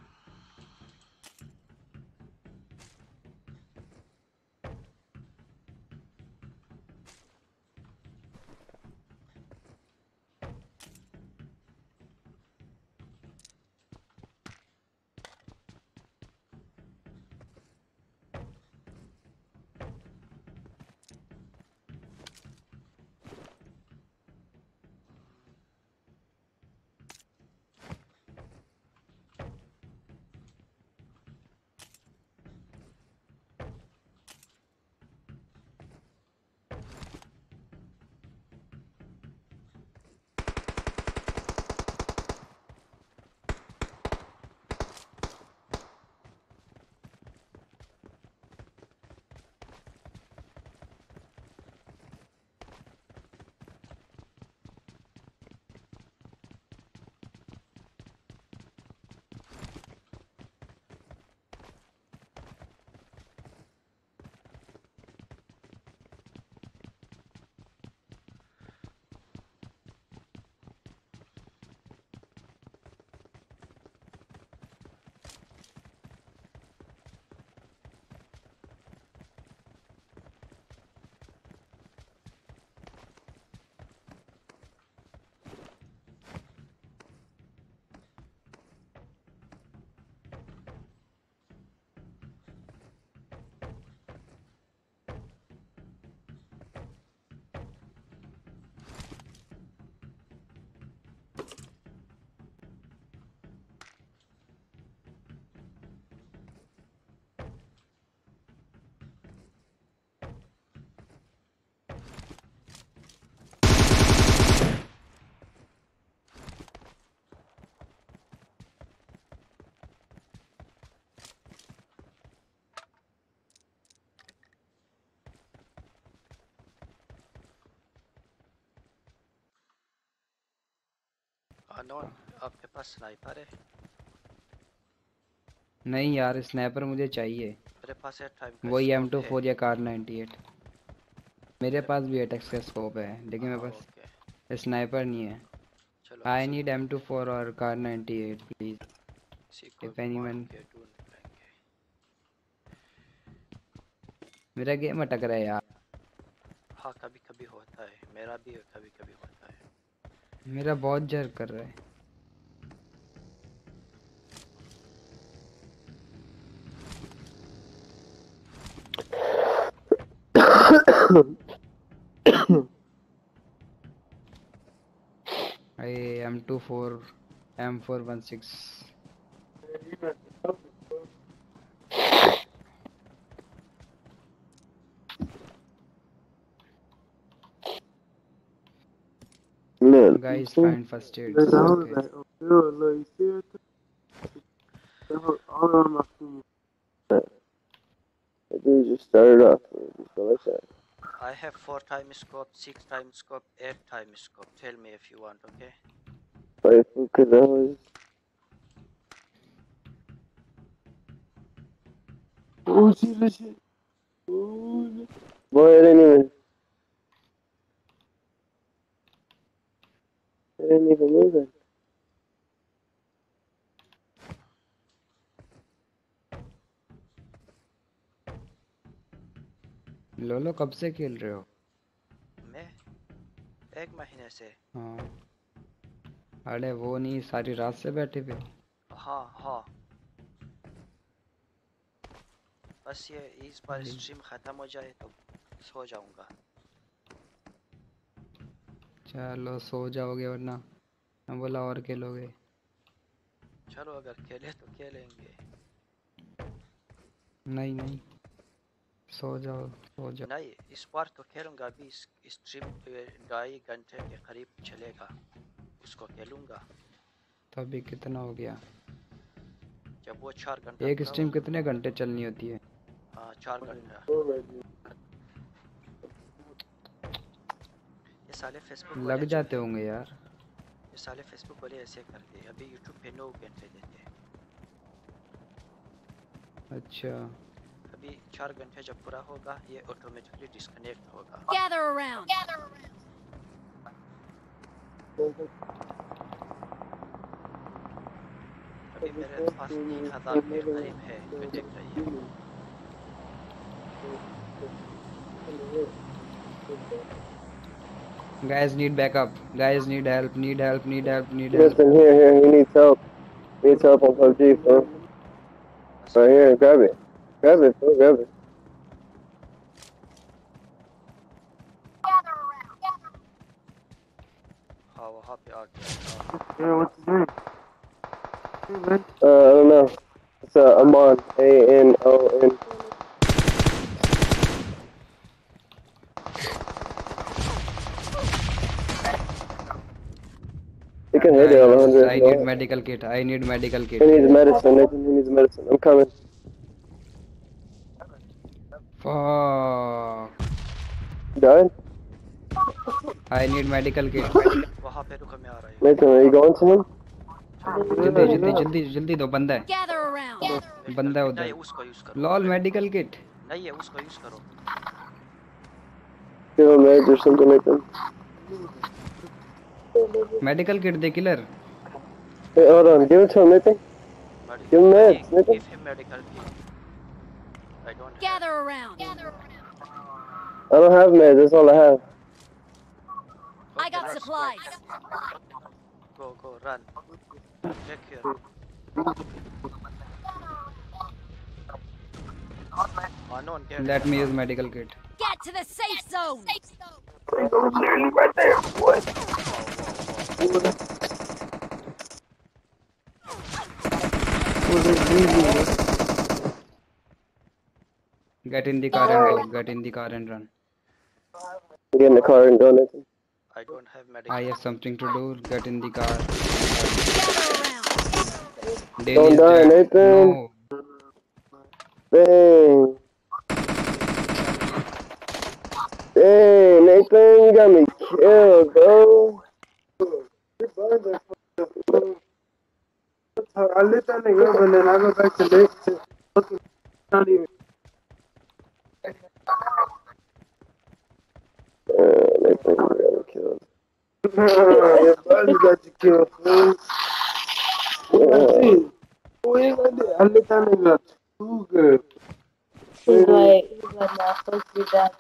Unknown आपके पास sniper है? नहीं यार स्नाइपर मुझे चाहिए, मेरे पास है टाइम का वही स्कोप है। M24 या कार 98। मेरे पास भी एटेक्स का स्कोप है लेकिन मेरे पास ओके स्नाइपर नहीं है। चलो आई इसी नीड M24 और कार 98 प्लीज इसी को इफ भी मार एनीवन। के ढूंढ लेंगे। मेरा गेम अटक रहा है यार, हाँ कभी कभी होता है, मेरा भी कभी कभी होता है। मेरा बहुत जर कर रहा है। I M24 M416 Man, guys find first aids. Okay. I do just started off. So like that. I have 4 time scope, 6 time scope, 8 time scope. Tell me if you want, okay? Because I was. Oh, see this shit. Boy, I didn't even move it. लोलो कब से खेल रहे हो? मैं 1 महीने से। हाँ अरे वो नहीं, सारी रात से बैठे पे। हाँ हाँ बस ये इस बार स्ट्रीम खत्म हो जाए तो सो जाऊंगा। चलो सो जाओगे वरना मैं बोला और खेलोगे। चलो अगर खेले तो खेलेंगे। नहीं नहीं सो जाओ सो जाओ। नहीं इस बार तो खेलूंगा, अभी स्ट्रीम 2.5 घंटे के करीब चलेगा, उसको खेलूंगा। तो अभी कितना हो गया? जब वो 4 घंटा एक पूरा स्ट्रीम हो- कितने घंटे चलनी होती है? 4 घंटा। ये साले फेसबुक लग वाले जाते होंगे यार। ये साले फेसबुक वाले ऐसे करते हैं। अभी यूट्यूब पे 9 घंटे देते हैं। अच्छा अभी 4 घंटे जब पूरा होगा ये ऑटोमेटिकली डिस्कनेक्ट होगा। Gather around. अभी मेरे पास 3000 के करीब है जो देख रही है। guys need backup, guys need help, need help, need help, need help. Listen, here, he needs help. He needs help on PUBG, bro. Right here, grab it. Grab it, bro, grab it. हाँ वहाँ पे आ गया। I don't know. It's Amon. A-N-O-N. You can hit it, Guys, Alejandro. I need medical kit, I need medical kit. He needs medicine, Nathan. He needs medicine. I'm coming. Fuck. Died? I need medical kit. वहाँ पे रुको मैं आ रही हूँ। Nathan, are you going to him? जल्दी जल्दी जल्दी जल्दी दो, बंदा है, Gather around. बंदा है नहीं उधर। उसको यूज करो। Lol medical kit. नहीं है उसको यूज करो। Give him meds or something like that. Medical kit दे killer. Hey, hold on. Give it to him, Nathan. Give him meds, Nathan. Give him medical kit. I don't have. Gather around. I don't have meds. That's all I have. I got supplies. Go run. Check here. Unknown get. Let me use medical kit. Get to the safe zone. Right there, boy. Get in the car and go. Get in the car and run. Get in the car and go, Nathan. I don't have medical. I have something to do. Get in the car. Gather around. Danny Don't is die, dead. Nathan. No. Dang. Dang, Nathan, you got me killed, bro. They think we got killed. Your buddy got you killed, fool. Yeah. Too good. He's like not supposed to be dead.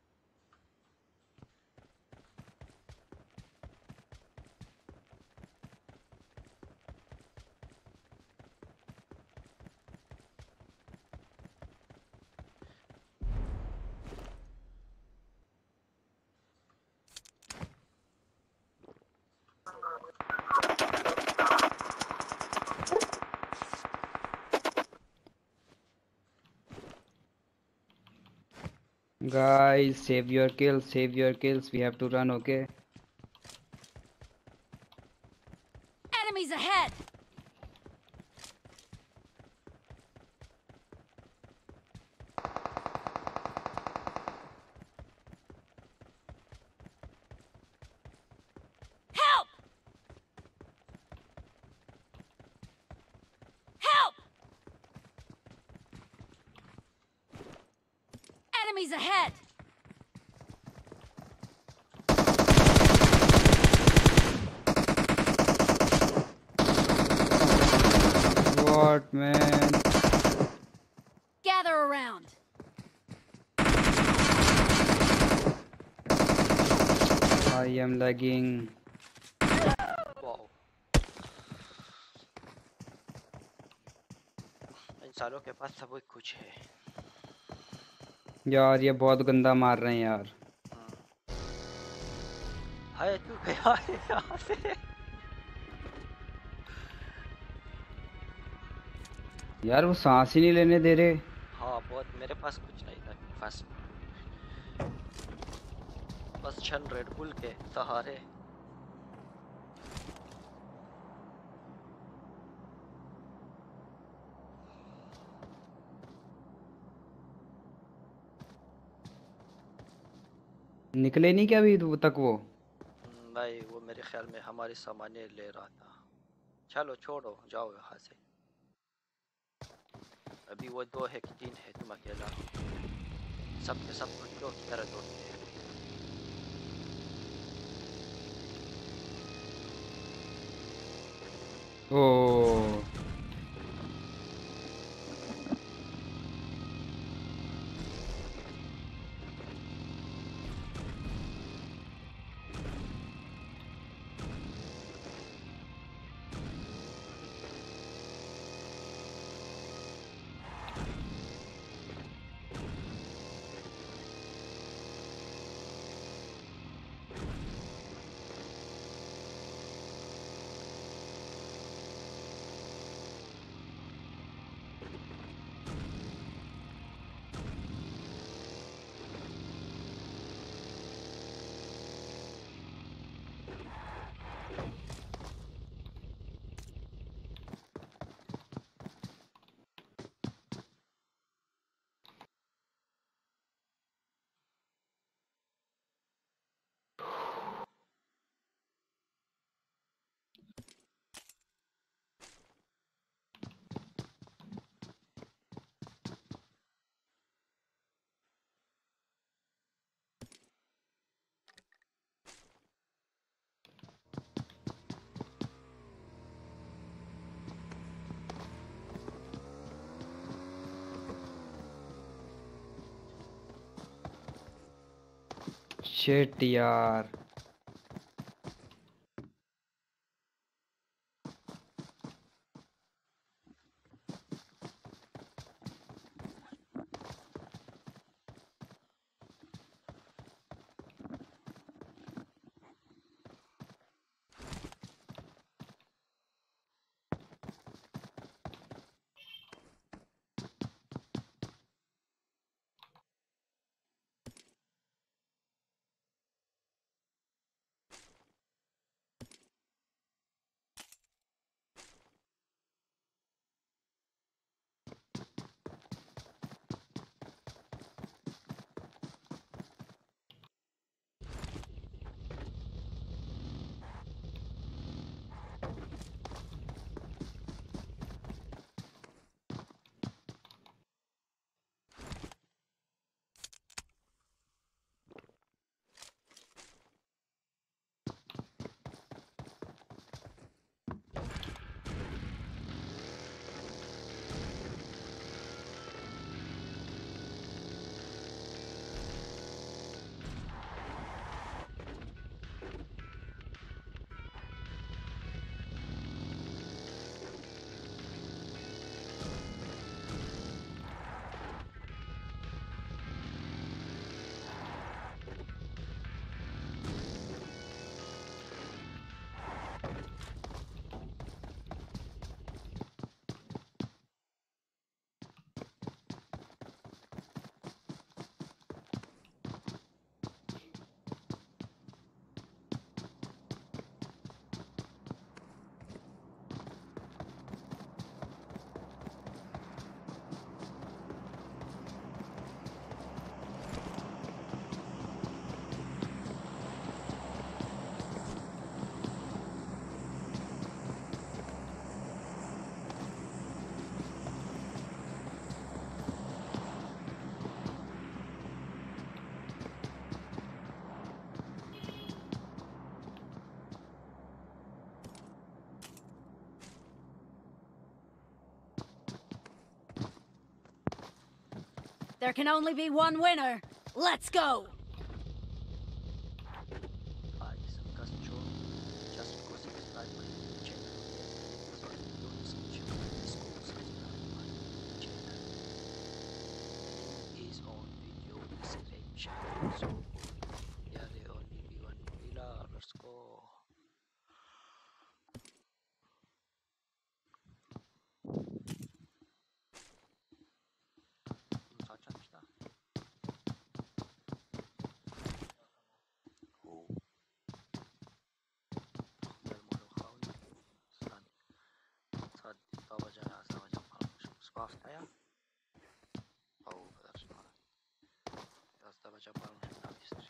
Guys, save your kills, save your kills. We have to run, okay? Enemies ahead! Help! Help! Enemies ahead! What, man? Gather around! I am lagging. Wow इंसानों के पास सब कुछ है यार ये बहुत गंदा मार रहे हैं यार। हाय तू गया है यहाँ से यार वो सांस ही नहीं लेने दे रहे। हाँ बहुत मेरे पास कुछ नहीं था बस छन रेड बुल के सहारे निकले नहीं क्या अभी तक वो? भाई वो मेरे ख्याल में हमारी सामान्य ले रहा था चलो छोड़ो जाओ यहाँ से अभी वो 2 है कि 3 है तुम अकेला सब के सब कुछ लोग तरह दौड़ते हैं ओ शिट यार। There can only be one winner. Let's go. Hi, Gus Joe. Just go subscribe my channel. So don't subscribe this go subscribe my channel. Link is on video description. So yeah, they only be one gorilla. Let's go. Saçan işte. Oh. Del modo khawni. Sad tawaja palmış. Spaf taya. Oh, kadar sonra. Biraz tawaja palmış. Navistir.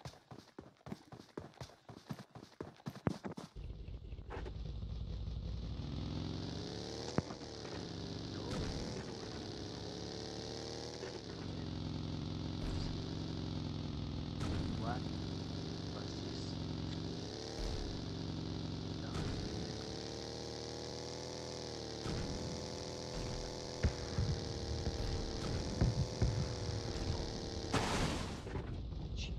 One versus 15.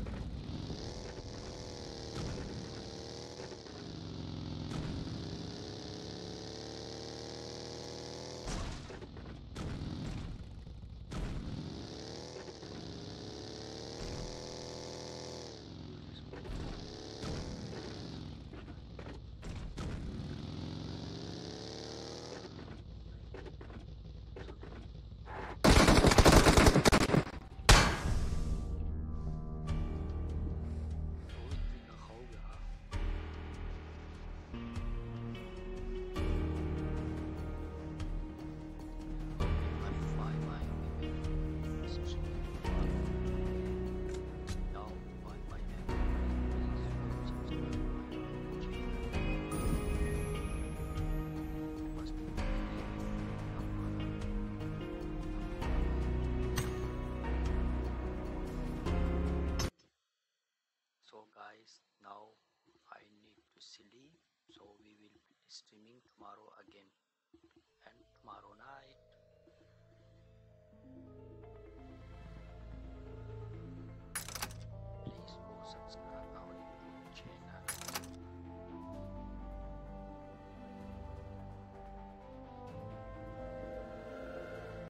So guys, now I need to sleep, so we will be streaming tomorrow again.